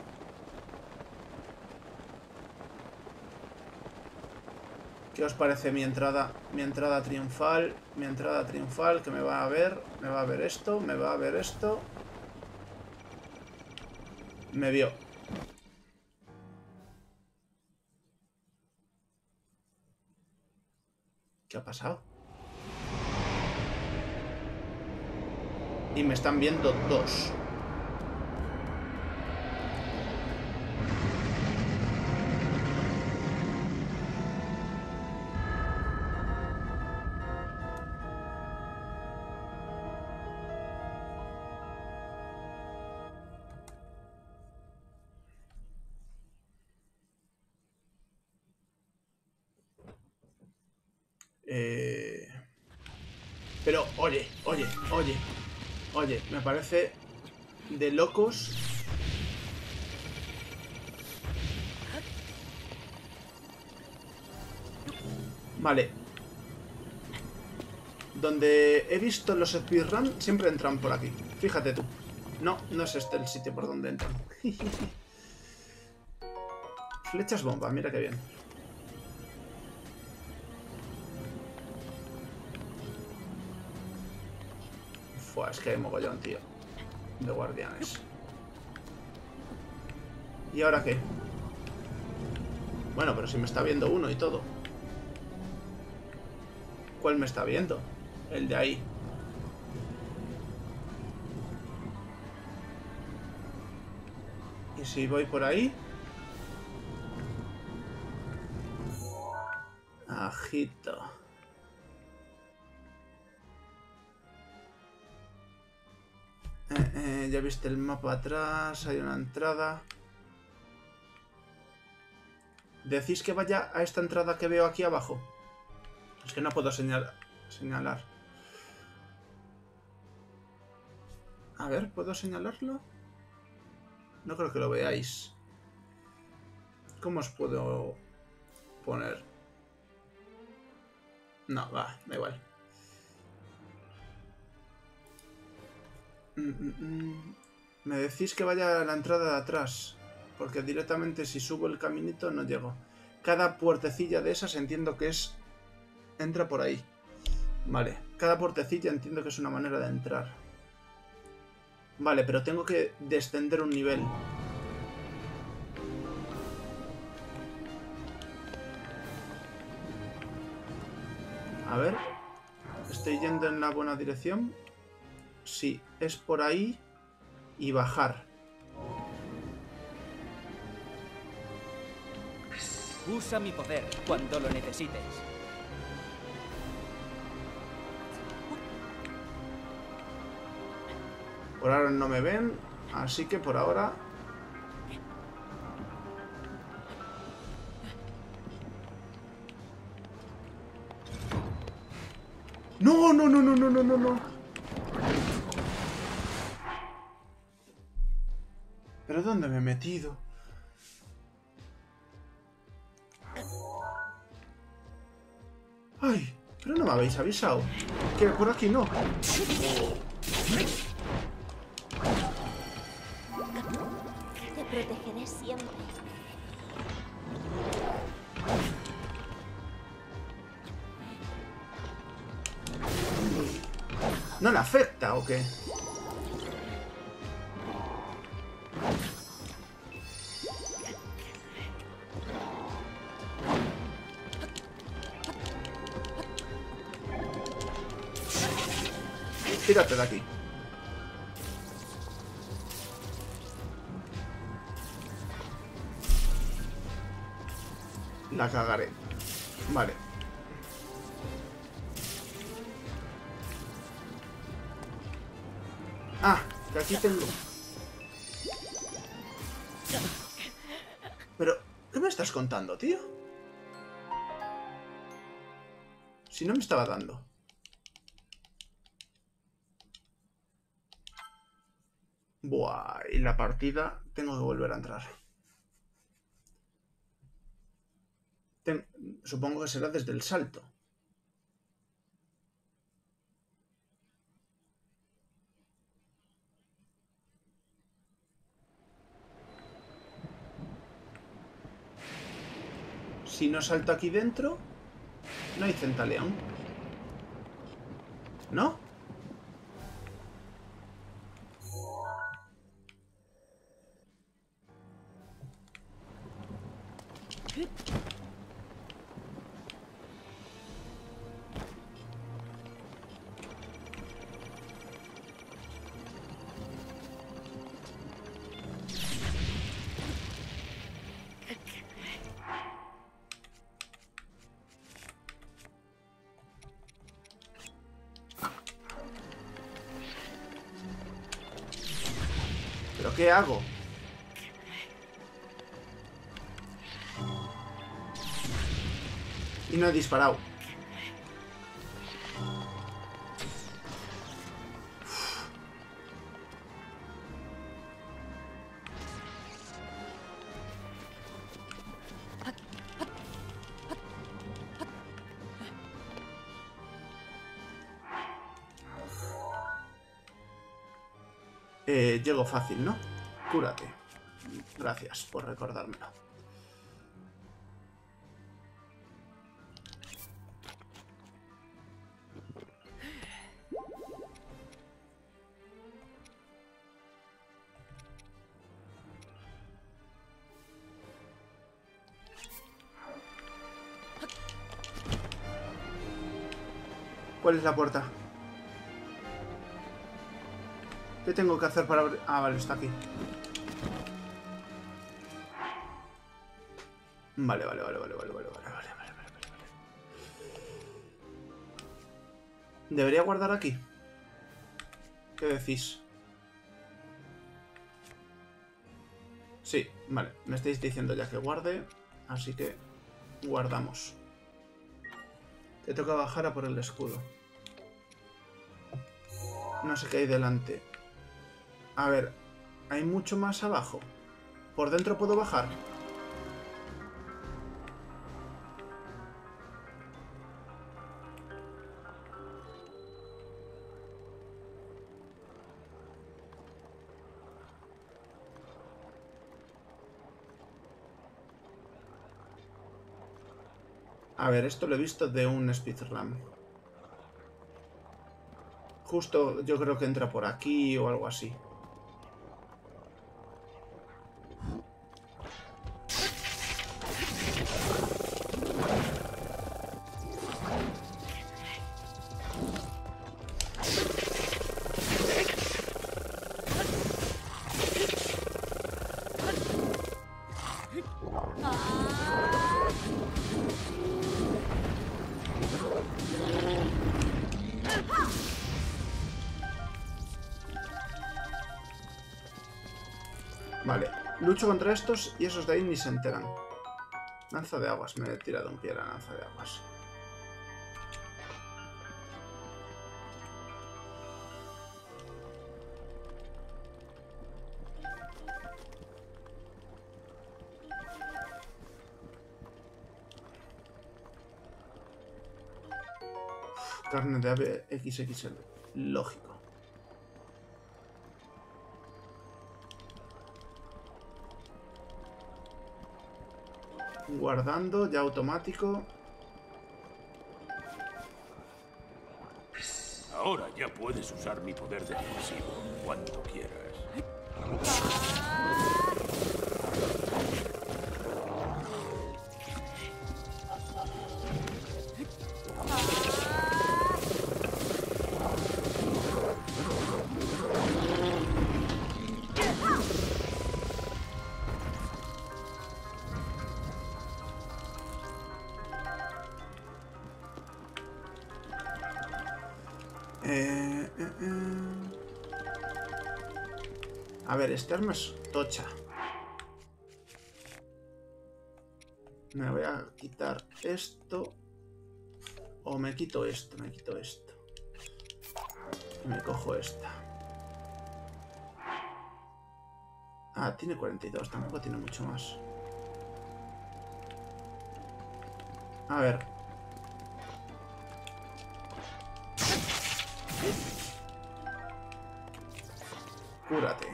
¿Qué os parece mi entrada? Mi entrada triunfal. Mi entrada triunfal que me va a ver. Me va a ver esto. Me va a ver esto. Me vio. ¿Qué ha pasado? Y me están viendo dos. Pero, oye, me parece de locos. Vale. Donde he visto los speedrun siempre entran por aquí. Fíjate tú. No, no es este el sitio por donde entran. Flechas bomba, mira qué bien. Fua, es que hay mogollón, tío. De guardianes. ¿Y ahora qué? Bueno, pero si me está viendo uno y todo. ¿Cuál me está viendo? El de ahí. ¿Y si voy por ahí? Ajito. Ya viste el mapa atrás, hay una entrada. ¿Decís que vaya a esta entrada que veo aquí abajo? Es que no puedo señalar. A ver, ¿puedo señalarlo? No creo que lo veáis. ¿Cómo os puedo poner? No, va, da igual. Me decís que vaya a la entrada de atrás, porque directamente si subo el caminito no llego. Cada puertecilla de esas entiendo que es... entra por ahí. Vale, cada puertecilla entiendo que es una manera de entrar. Vale, pero tengo que descender un nivel. A ver, ¿estoy yendo en la buena dirección? Sí, es por ahí y bajar. Usa mi poder cuando lo necesites. Por ahora no me ven, así que por ahora... ¡No, no, no, no, no, no, no, no! ¿Pero dónde me he metido? ¡Ay! Pero no me habéis avisado. Que por aquí no. Te protegeré siempre. ¿No le afecta o qué? Tírate de aquí. La cagaré. Vale. Ah, que aquí tengo... Pero, ¿qué me estás contando, tío? Si no me estaba dando. Buah, y la partida tengo que volver a entrar. Supongo que será desde el salto. Si no salto aquí dentro, no hay centaleón. ¿No? ¿Pero qué hago? Y no he disparado. Llego fácil, ¿no? Cúrate. Gracias por recordármelo. ¿Cuál es la puerta? ¿Qué tengo que hacer para abrir? Ah, vale, está aquí. Vale. ¿Debería guardar aquí? ¿Qué decís? Sí, vale. Me estáis diciendo ya que guarde, así que guardamos. Te toca bajar a por el escudo. No sé qué hay delante. A ver, hay mucho más abajo. ¿Por dentro puedo bajar? A ver, esto lo he visto de un speedrun. Justo yo creo que entra por aquí o algo así. Vale, lucho contra estos y esos de ahí ni se enteran. Lanza de aguas, me he tirado un pie a la lanza de aguas. Carne de ave XXL. Lógico. Guardando, ya automático. Ahora ya puedes usar mi poder defensivo cuando quieras. A ver, este arma es tocha. Me voy a quitar esto. O me quito esto, me quito esto. Y me cojo esta. Ah, tiene 42, tampoco tiene mucho más. A ver. Cúrate.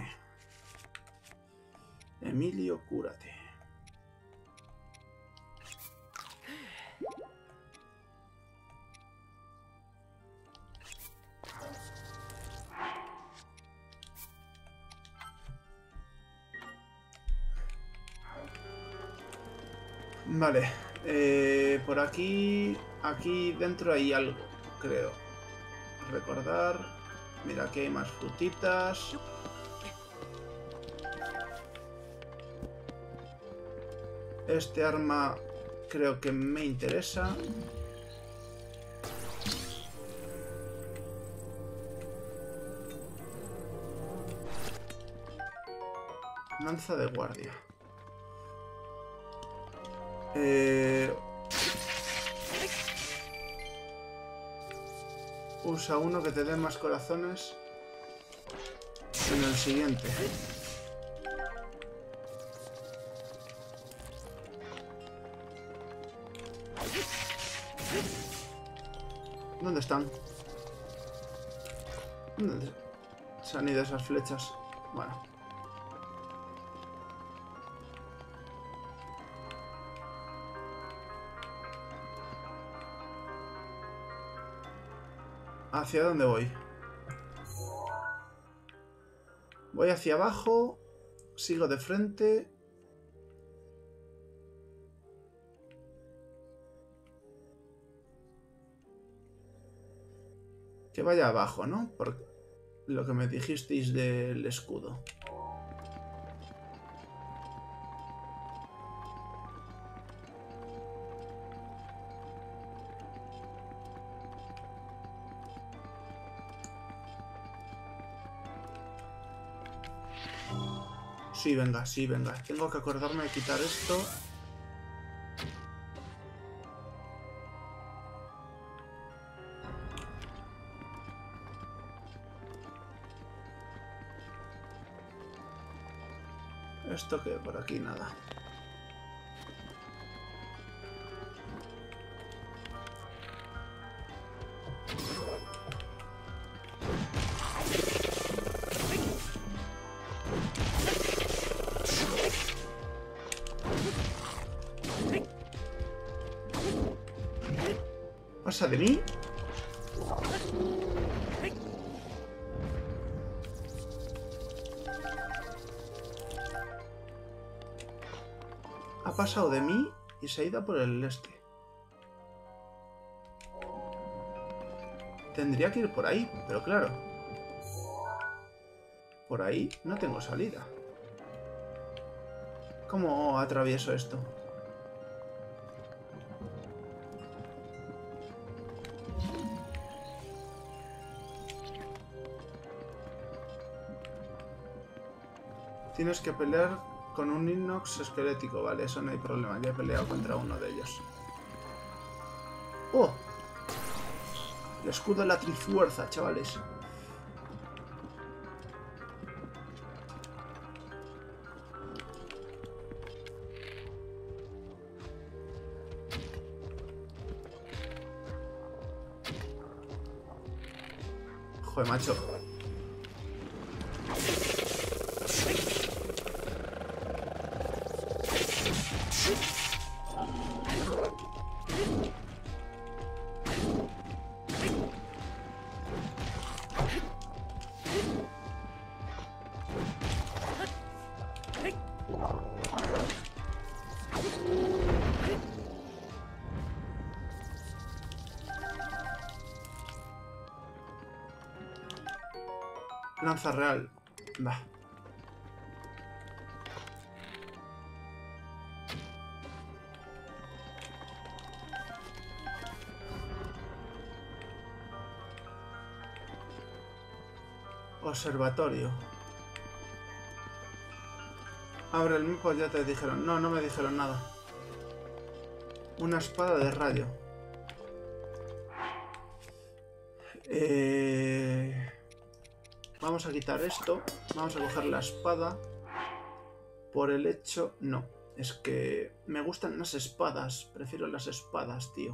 Emilio, cúrate. Vale. Por aquí... Aquí dentro hay algo, creo. Recordar... Mira, aquí hay más frutitas. Este arma creo que me interesa. Lanza de guardia. Usa uno que te dé más corazones en el siguiente. ¿Dónde están? ¿Dónde se han ido esas flechas? Bueno. ¿Hacia dónde voy? Voy hacia abajo. Sigo de frente. Que vaya abajo, ¿no? Por lo que me dijisteis del escudo. Sí, venga, sí, venga. Tengo que acordarme de quitar esto. Esto que por aquí nada. ¿Pasa de mí? Ha pasado de mí y se ha ido por el este. Tendría que ir por ahí, pero claro. Por ahí no tengo salida. ¿Cómo atravieso esto? Tienes que pelear con un inox esquelético. Vale, eso no hay problema. Ya he peleado contra uno de ellos. ¡Oh! El escudo de la trifuerza, chavales. Joder, macho. Lanza real. Bah. Observatorio. Abre el mapa, ya te dijeron. No, no me dijeron nada. Una espada de rayo. Vamos a quitar esto. Vamos a coger la espada. Por el hecho... No. Es que me gustan las espadas. Prefiero las espadas, tío.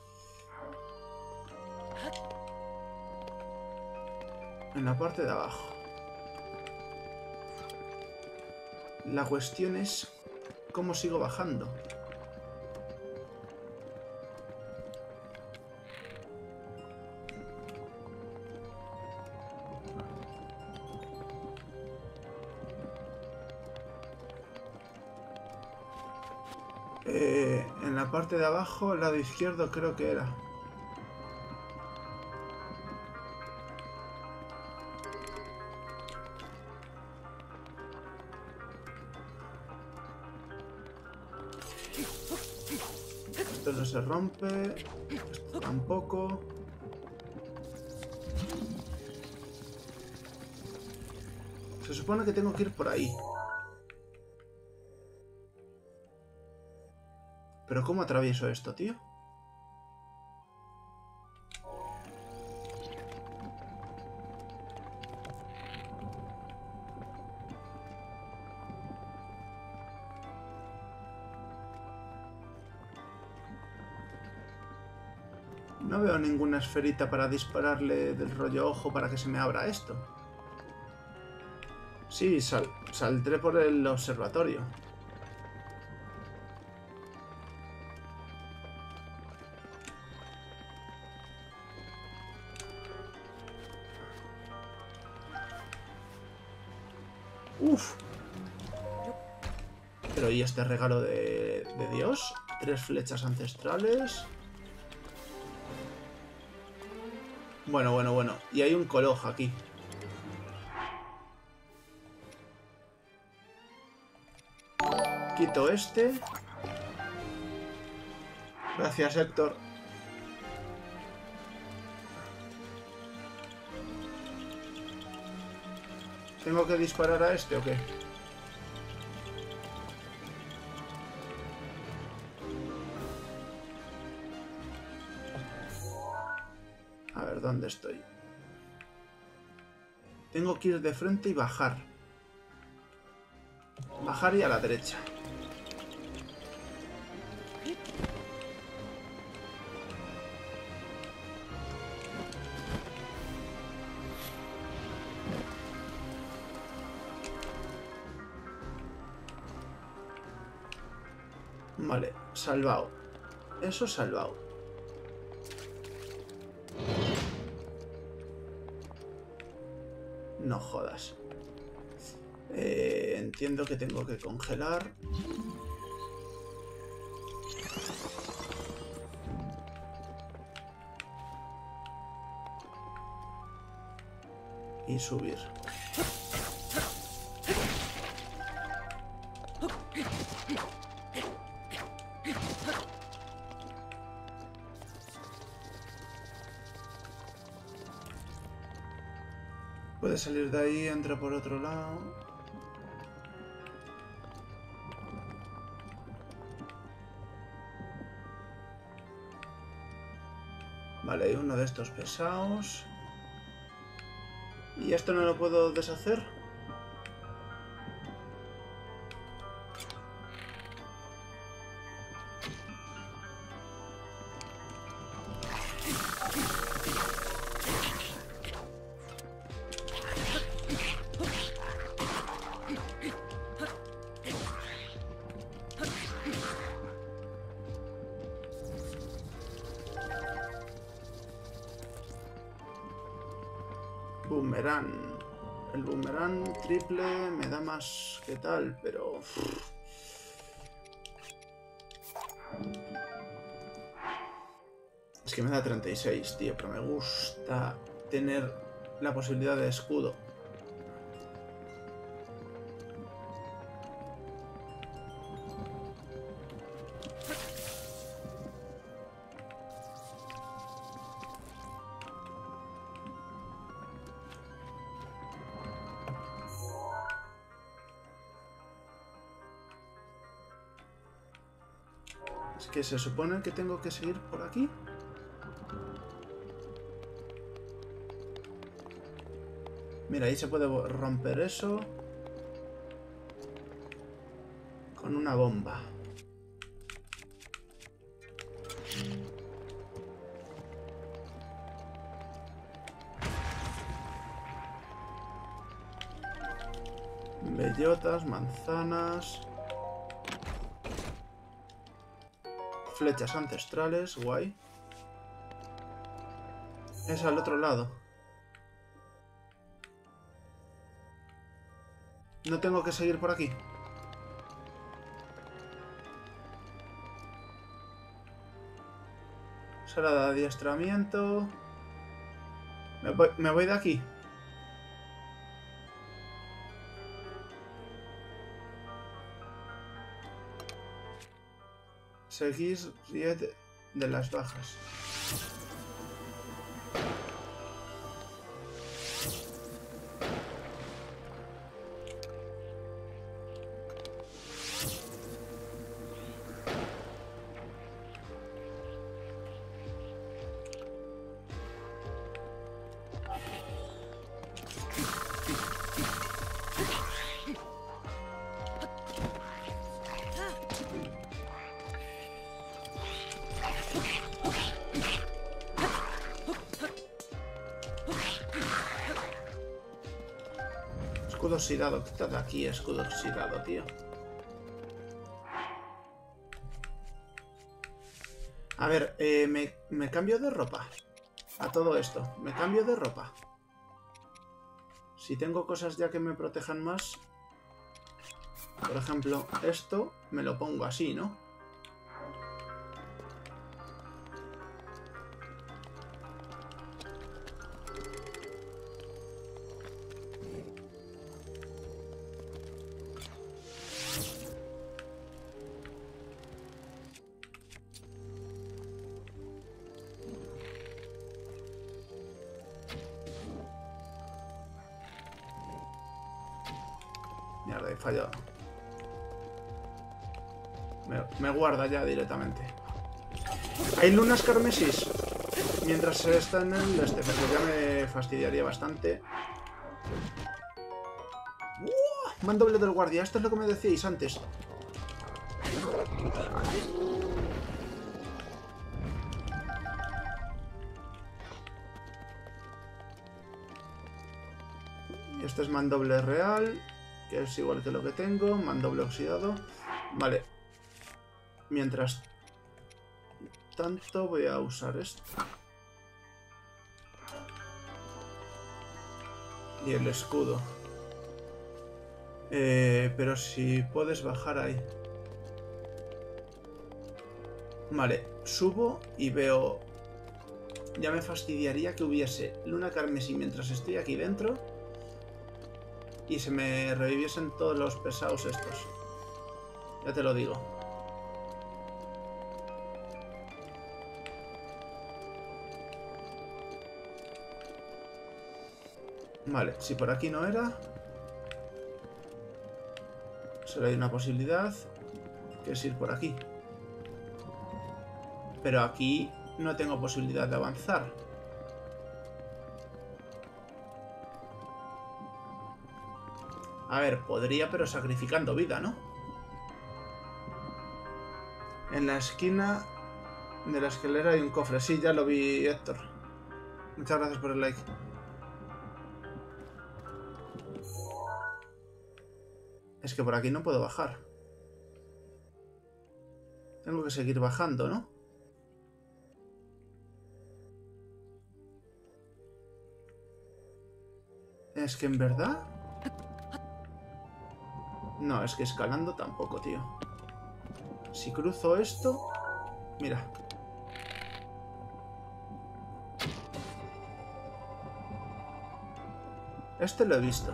En la parte de abajo. La cuestión es... ¿Cómo sigo bajando? En la parte de abajo, el lado izquierdo creo que era. Esto no se rompe. Esto tampoco. Se supone que tengo que ir por ahí. ¿Pero cómo atravieso esto, tío? No veo ninguna esferita para dispararle del rollo ojo para que se me abra esto. Sí, saldré por el observatorio. Uf. Pero ¿y este regalo de Dios? 3 flechas ancestrales. Bueno, bueno, bueno. Y hay un Koloj aquí. Quito este. Gracias, Héctor. ¿Tengo que disparar a este o qué? A ver, ¿dónde estoy? Tengo que ir de frente y bajar. Bajar y a la derecha. Vale, salvado. Eso salvado. No jodas. Entiendo que tengo que congelar. Y subir. Puede salir de ahí, entra por otro lado. Vale, hay uno de estos pesados. ¿Y esto no lo puedo deshacer? Boomerang. El boomerang triple me da más que tal, pero... Es que me da 36, tío, pero me gusta tener la posibilidad de escudo. Es que se supone que tengo que seguir por aquí. Mira, ahí se puede romper eso con una bomba. Bellotas, manzanas... Flechas ancestrales, guay. Es al otro lado. No tengo que seguir por aquí. Sala de adiestramiento. Me voy de aquí. Seguís Ried de las Bajas. Escudo oxidado, quita de aquí, escudo oxidado, tío. A ver, me cambio de ropa. A todo esto, me cambio de ropa. Si tengo cosas ya que me protejan más. Por ejemplo, esto me lo pongo así, ¿no? Mierda, he fallado. Me guarda ya directamente. Hay lunas carmesís. Mientras está en el este, pero ya me fastidiaría bastante. Mandoble del guardia. Esto es lo que me decíais antes. Este es mandoble real, que es igual que lo que tengo. Mandoble oxidado. Vale. Mientras tanto voy a usar esto. Y el escudo. Pero si puedes bajar ahí. Vale, subo y veo... Ya me fastidiaría que hubiese luna carmesí mientras estoy aquí dentro. Y se me reviviesen todos los pesados estos. Ya te lo digo. Vale, si por aquí no era... Solo hay una posibilidad, que es ir por aquí. Pero aquí no tengo posibilidad de avanzar. A ver, podría, pero sacrificando vida, ¿no? En la esquina de la escalera hay un cofre. Sí, ya lo vi, Héctor. Muchas gracias por el like. Es que por aquí no puedo bajar. Tengo que seguir bajando, ¿no? Es que en verdad... No, es que escalando tampoco, tío. Si cruzo esto... Mira. Este lo he visto.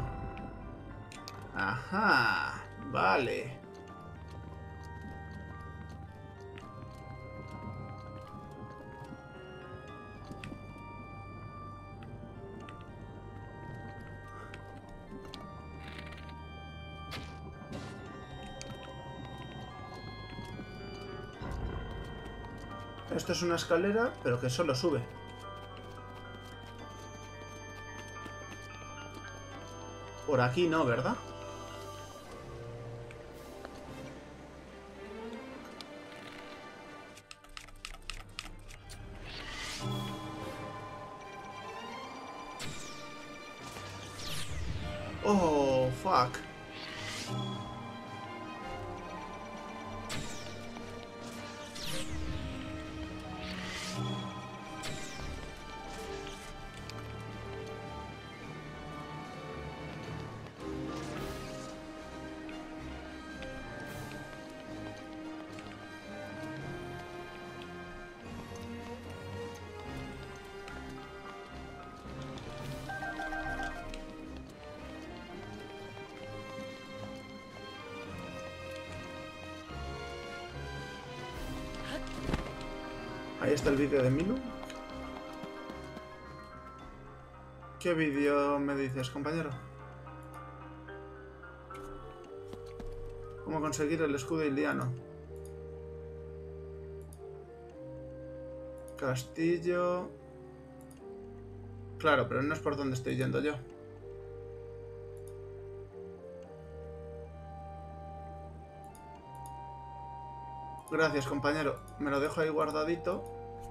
Ajá, vale. Esto es una escalera, pero que solo sube. Por aquí no, ¿verdad? Oh, fuck. Ahí está el vídeo de Milu. ¿Qué vídeo me dices, compañero? ¿Cómo conseguir el escudo iliano? Castillo... Claro, pero no es por donde estoy yendo yo. Gracias, compañero. Me lo dejo ahí guardadito.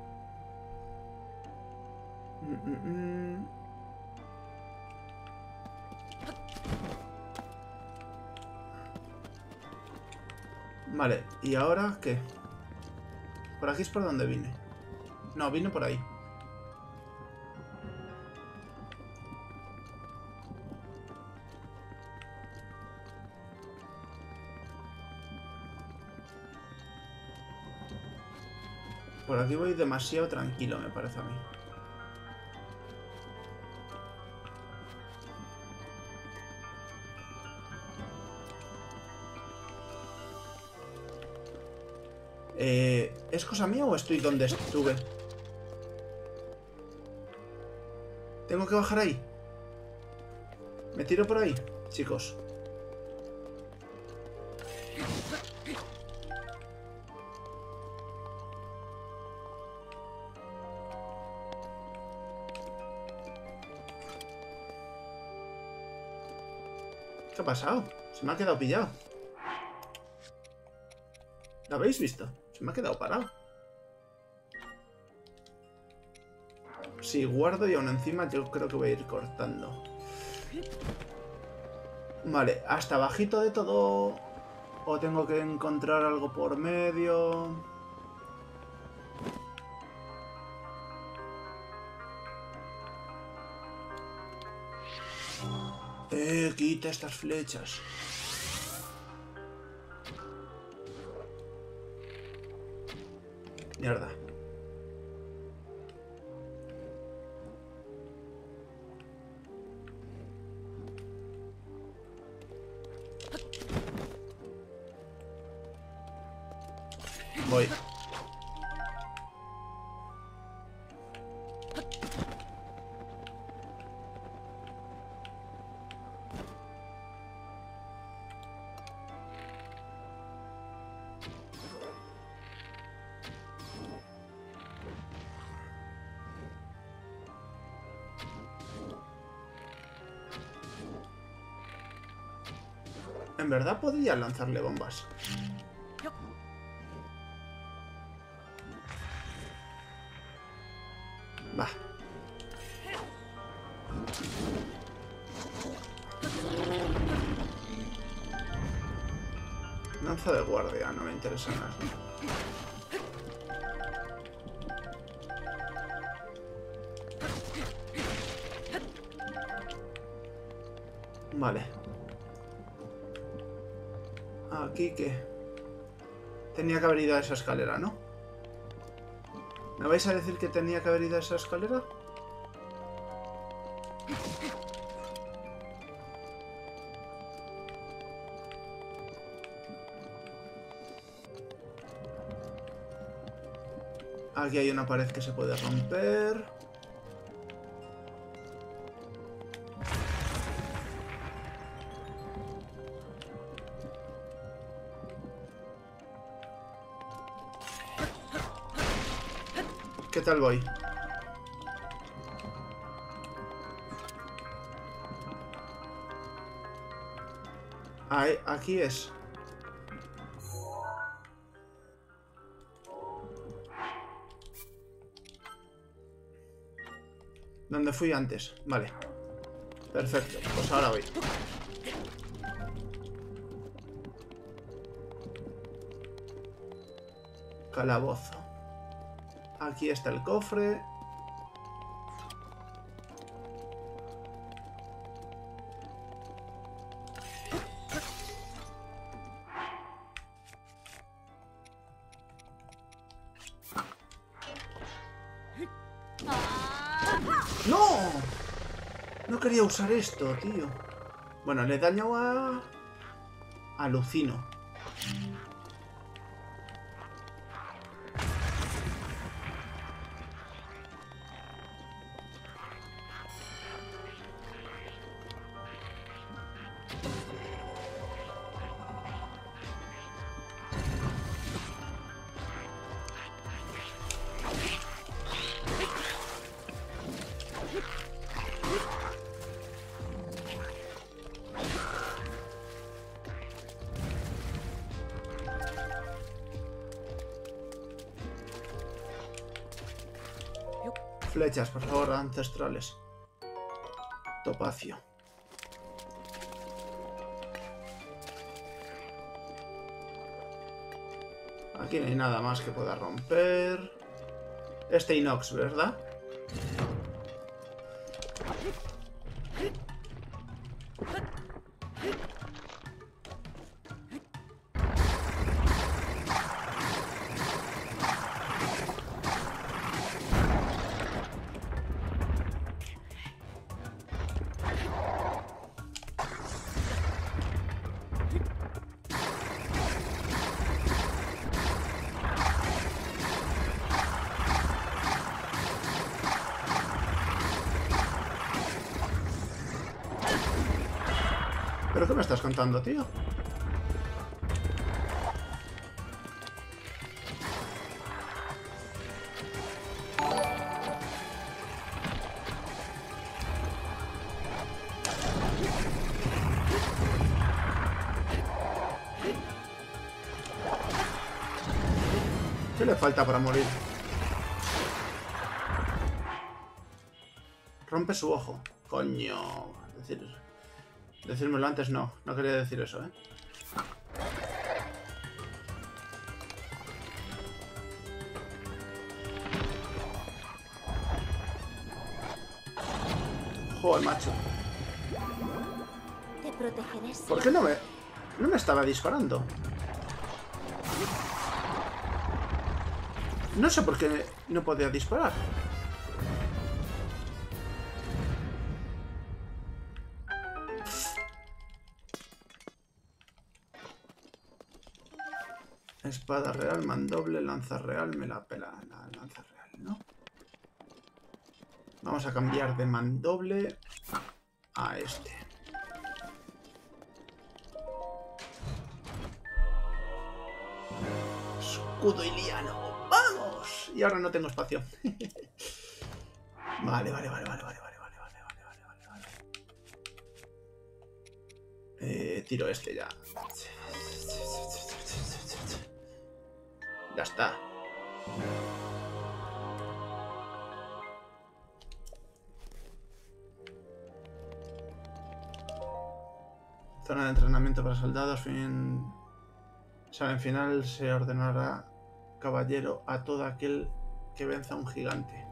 Vale, ¿y ahora qué? Por aquí es por donde vine. No, vine por ahí. Por aquí voy demasiado tranquilo, me parece a mí. ¿Es cosa mía o estoy donde estuve? ¿Tengo que bajar ahí? ¿Me tiro por ahí, chicos? ¿Qué ha pasado? Se me ha quedado pillado. ¿Lo habéis visto? Se me ha quedado parado. Si guardo y aún encima yo creo que voy a ir cortando. Vale, hasta bajito de todo. O tengo que encontrar algo por medio. Quita estas flechas. Mierda. Voy. En verdad podría lanzarle bombas. Va. Lanza de guardia, no me interesa nada. Vale. Aquí que... Tenía que haber ido a esa escalera, ¿no? ¿Me vais a decir que tenía que haber ido a esa escalera? Aquí hay una pared que se puede romper. ¿Qué tal voy? Ahí, aquí es. Donde fui antes. Vale. Perfecto. Pues ahora voy. Calabozo. Aquí está el cofre. ¡No! No quería usar esto, tío. Bueno, le he dañado a... Alucino. Flechas, por favor, ancestrales. Topacio. Aquí no hay nada más que pueda romper. Este inox, ¿verdad? ¿Pero qué me estás contando, tío? ¿Qué le falta para morir? Rompe su ojo. Coño. Decírmelo antes no. No quería decir eso, ¿eh? Joder, macho. Te protegeré siempre. ¿Por qué no me estaba disparando? No sé por qué no podía disparar. Espada real, mandoble, lanza real, me la pela la lanza real, ¿no? Vamos a cambiar de mandoble a este. Escudo iliano. ¡Vamos! Y ahora no tengo espacio. Vale. Tiro este ya. Ya está. Zona de entrenamiento para soldados. En final se ordenará caballero a todo aquel que venza a un gigante.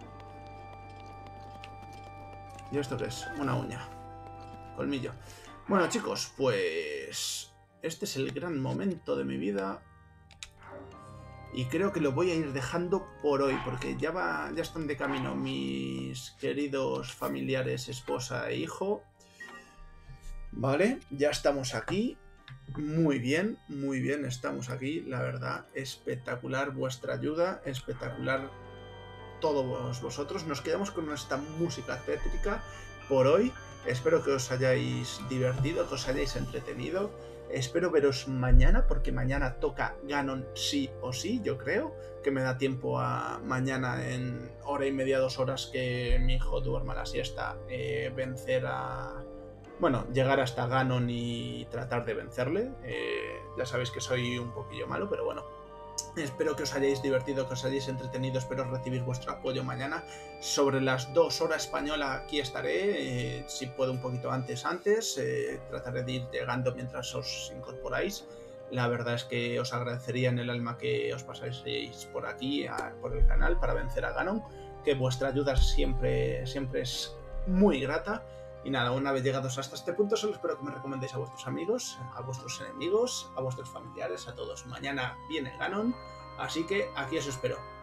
¿Y esto qué es? Una uña. Colmillo. Bueno, chicos, pues este es el gran momento de mi vida. Y creo que lo voy a ir dejando por hoy, porque ya están de camino mis queridos familiares, esposa e hijo. Vale, ya estamos aquí. Muy bien estamos aquí, la verdad. Espectacular vuestra ayuda, espectacular todos vosotros. Nos quedamos con nuestra música tétrica por hoy. Espero que os hayáis divertido, que os hayáis entretenido. Espero veros mañana, porque mañana toca Ganon sí o sí, yo creo. Que me da tiempo a mañana en hora y media, 2 horas que mi hijo duerma la siesta, vencer a... Bueno, llegar hasta Ganon y tratar de vencerle. Ya sabéis que soy un poquillo malo, pero bueno. Espero que os hayáis divertido, que os hayáis entretenido. Espero recibir vuestro apoyo mañana. Sobre las 2 horas española aquí estaré. Si puedo un poquito antes. Trataré de ir llegando mientras os incorporáis. La verdad es que os agradecería en el alma que os pasáis por aquí, por el canal, para vencer a Ganon. Que vuestra ayuda siempre es muy grata. Y nada, una vez llegados hasta este punto, solo espero que me recomendéis a vuestros amigos, a vuestros enemigos, a vuestros familiares, a todos. Mañana viene Ganon, así que aquí os espero.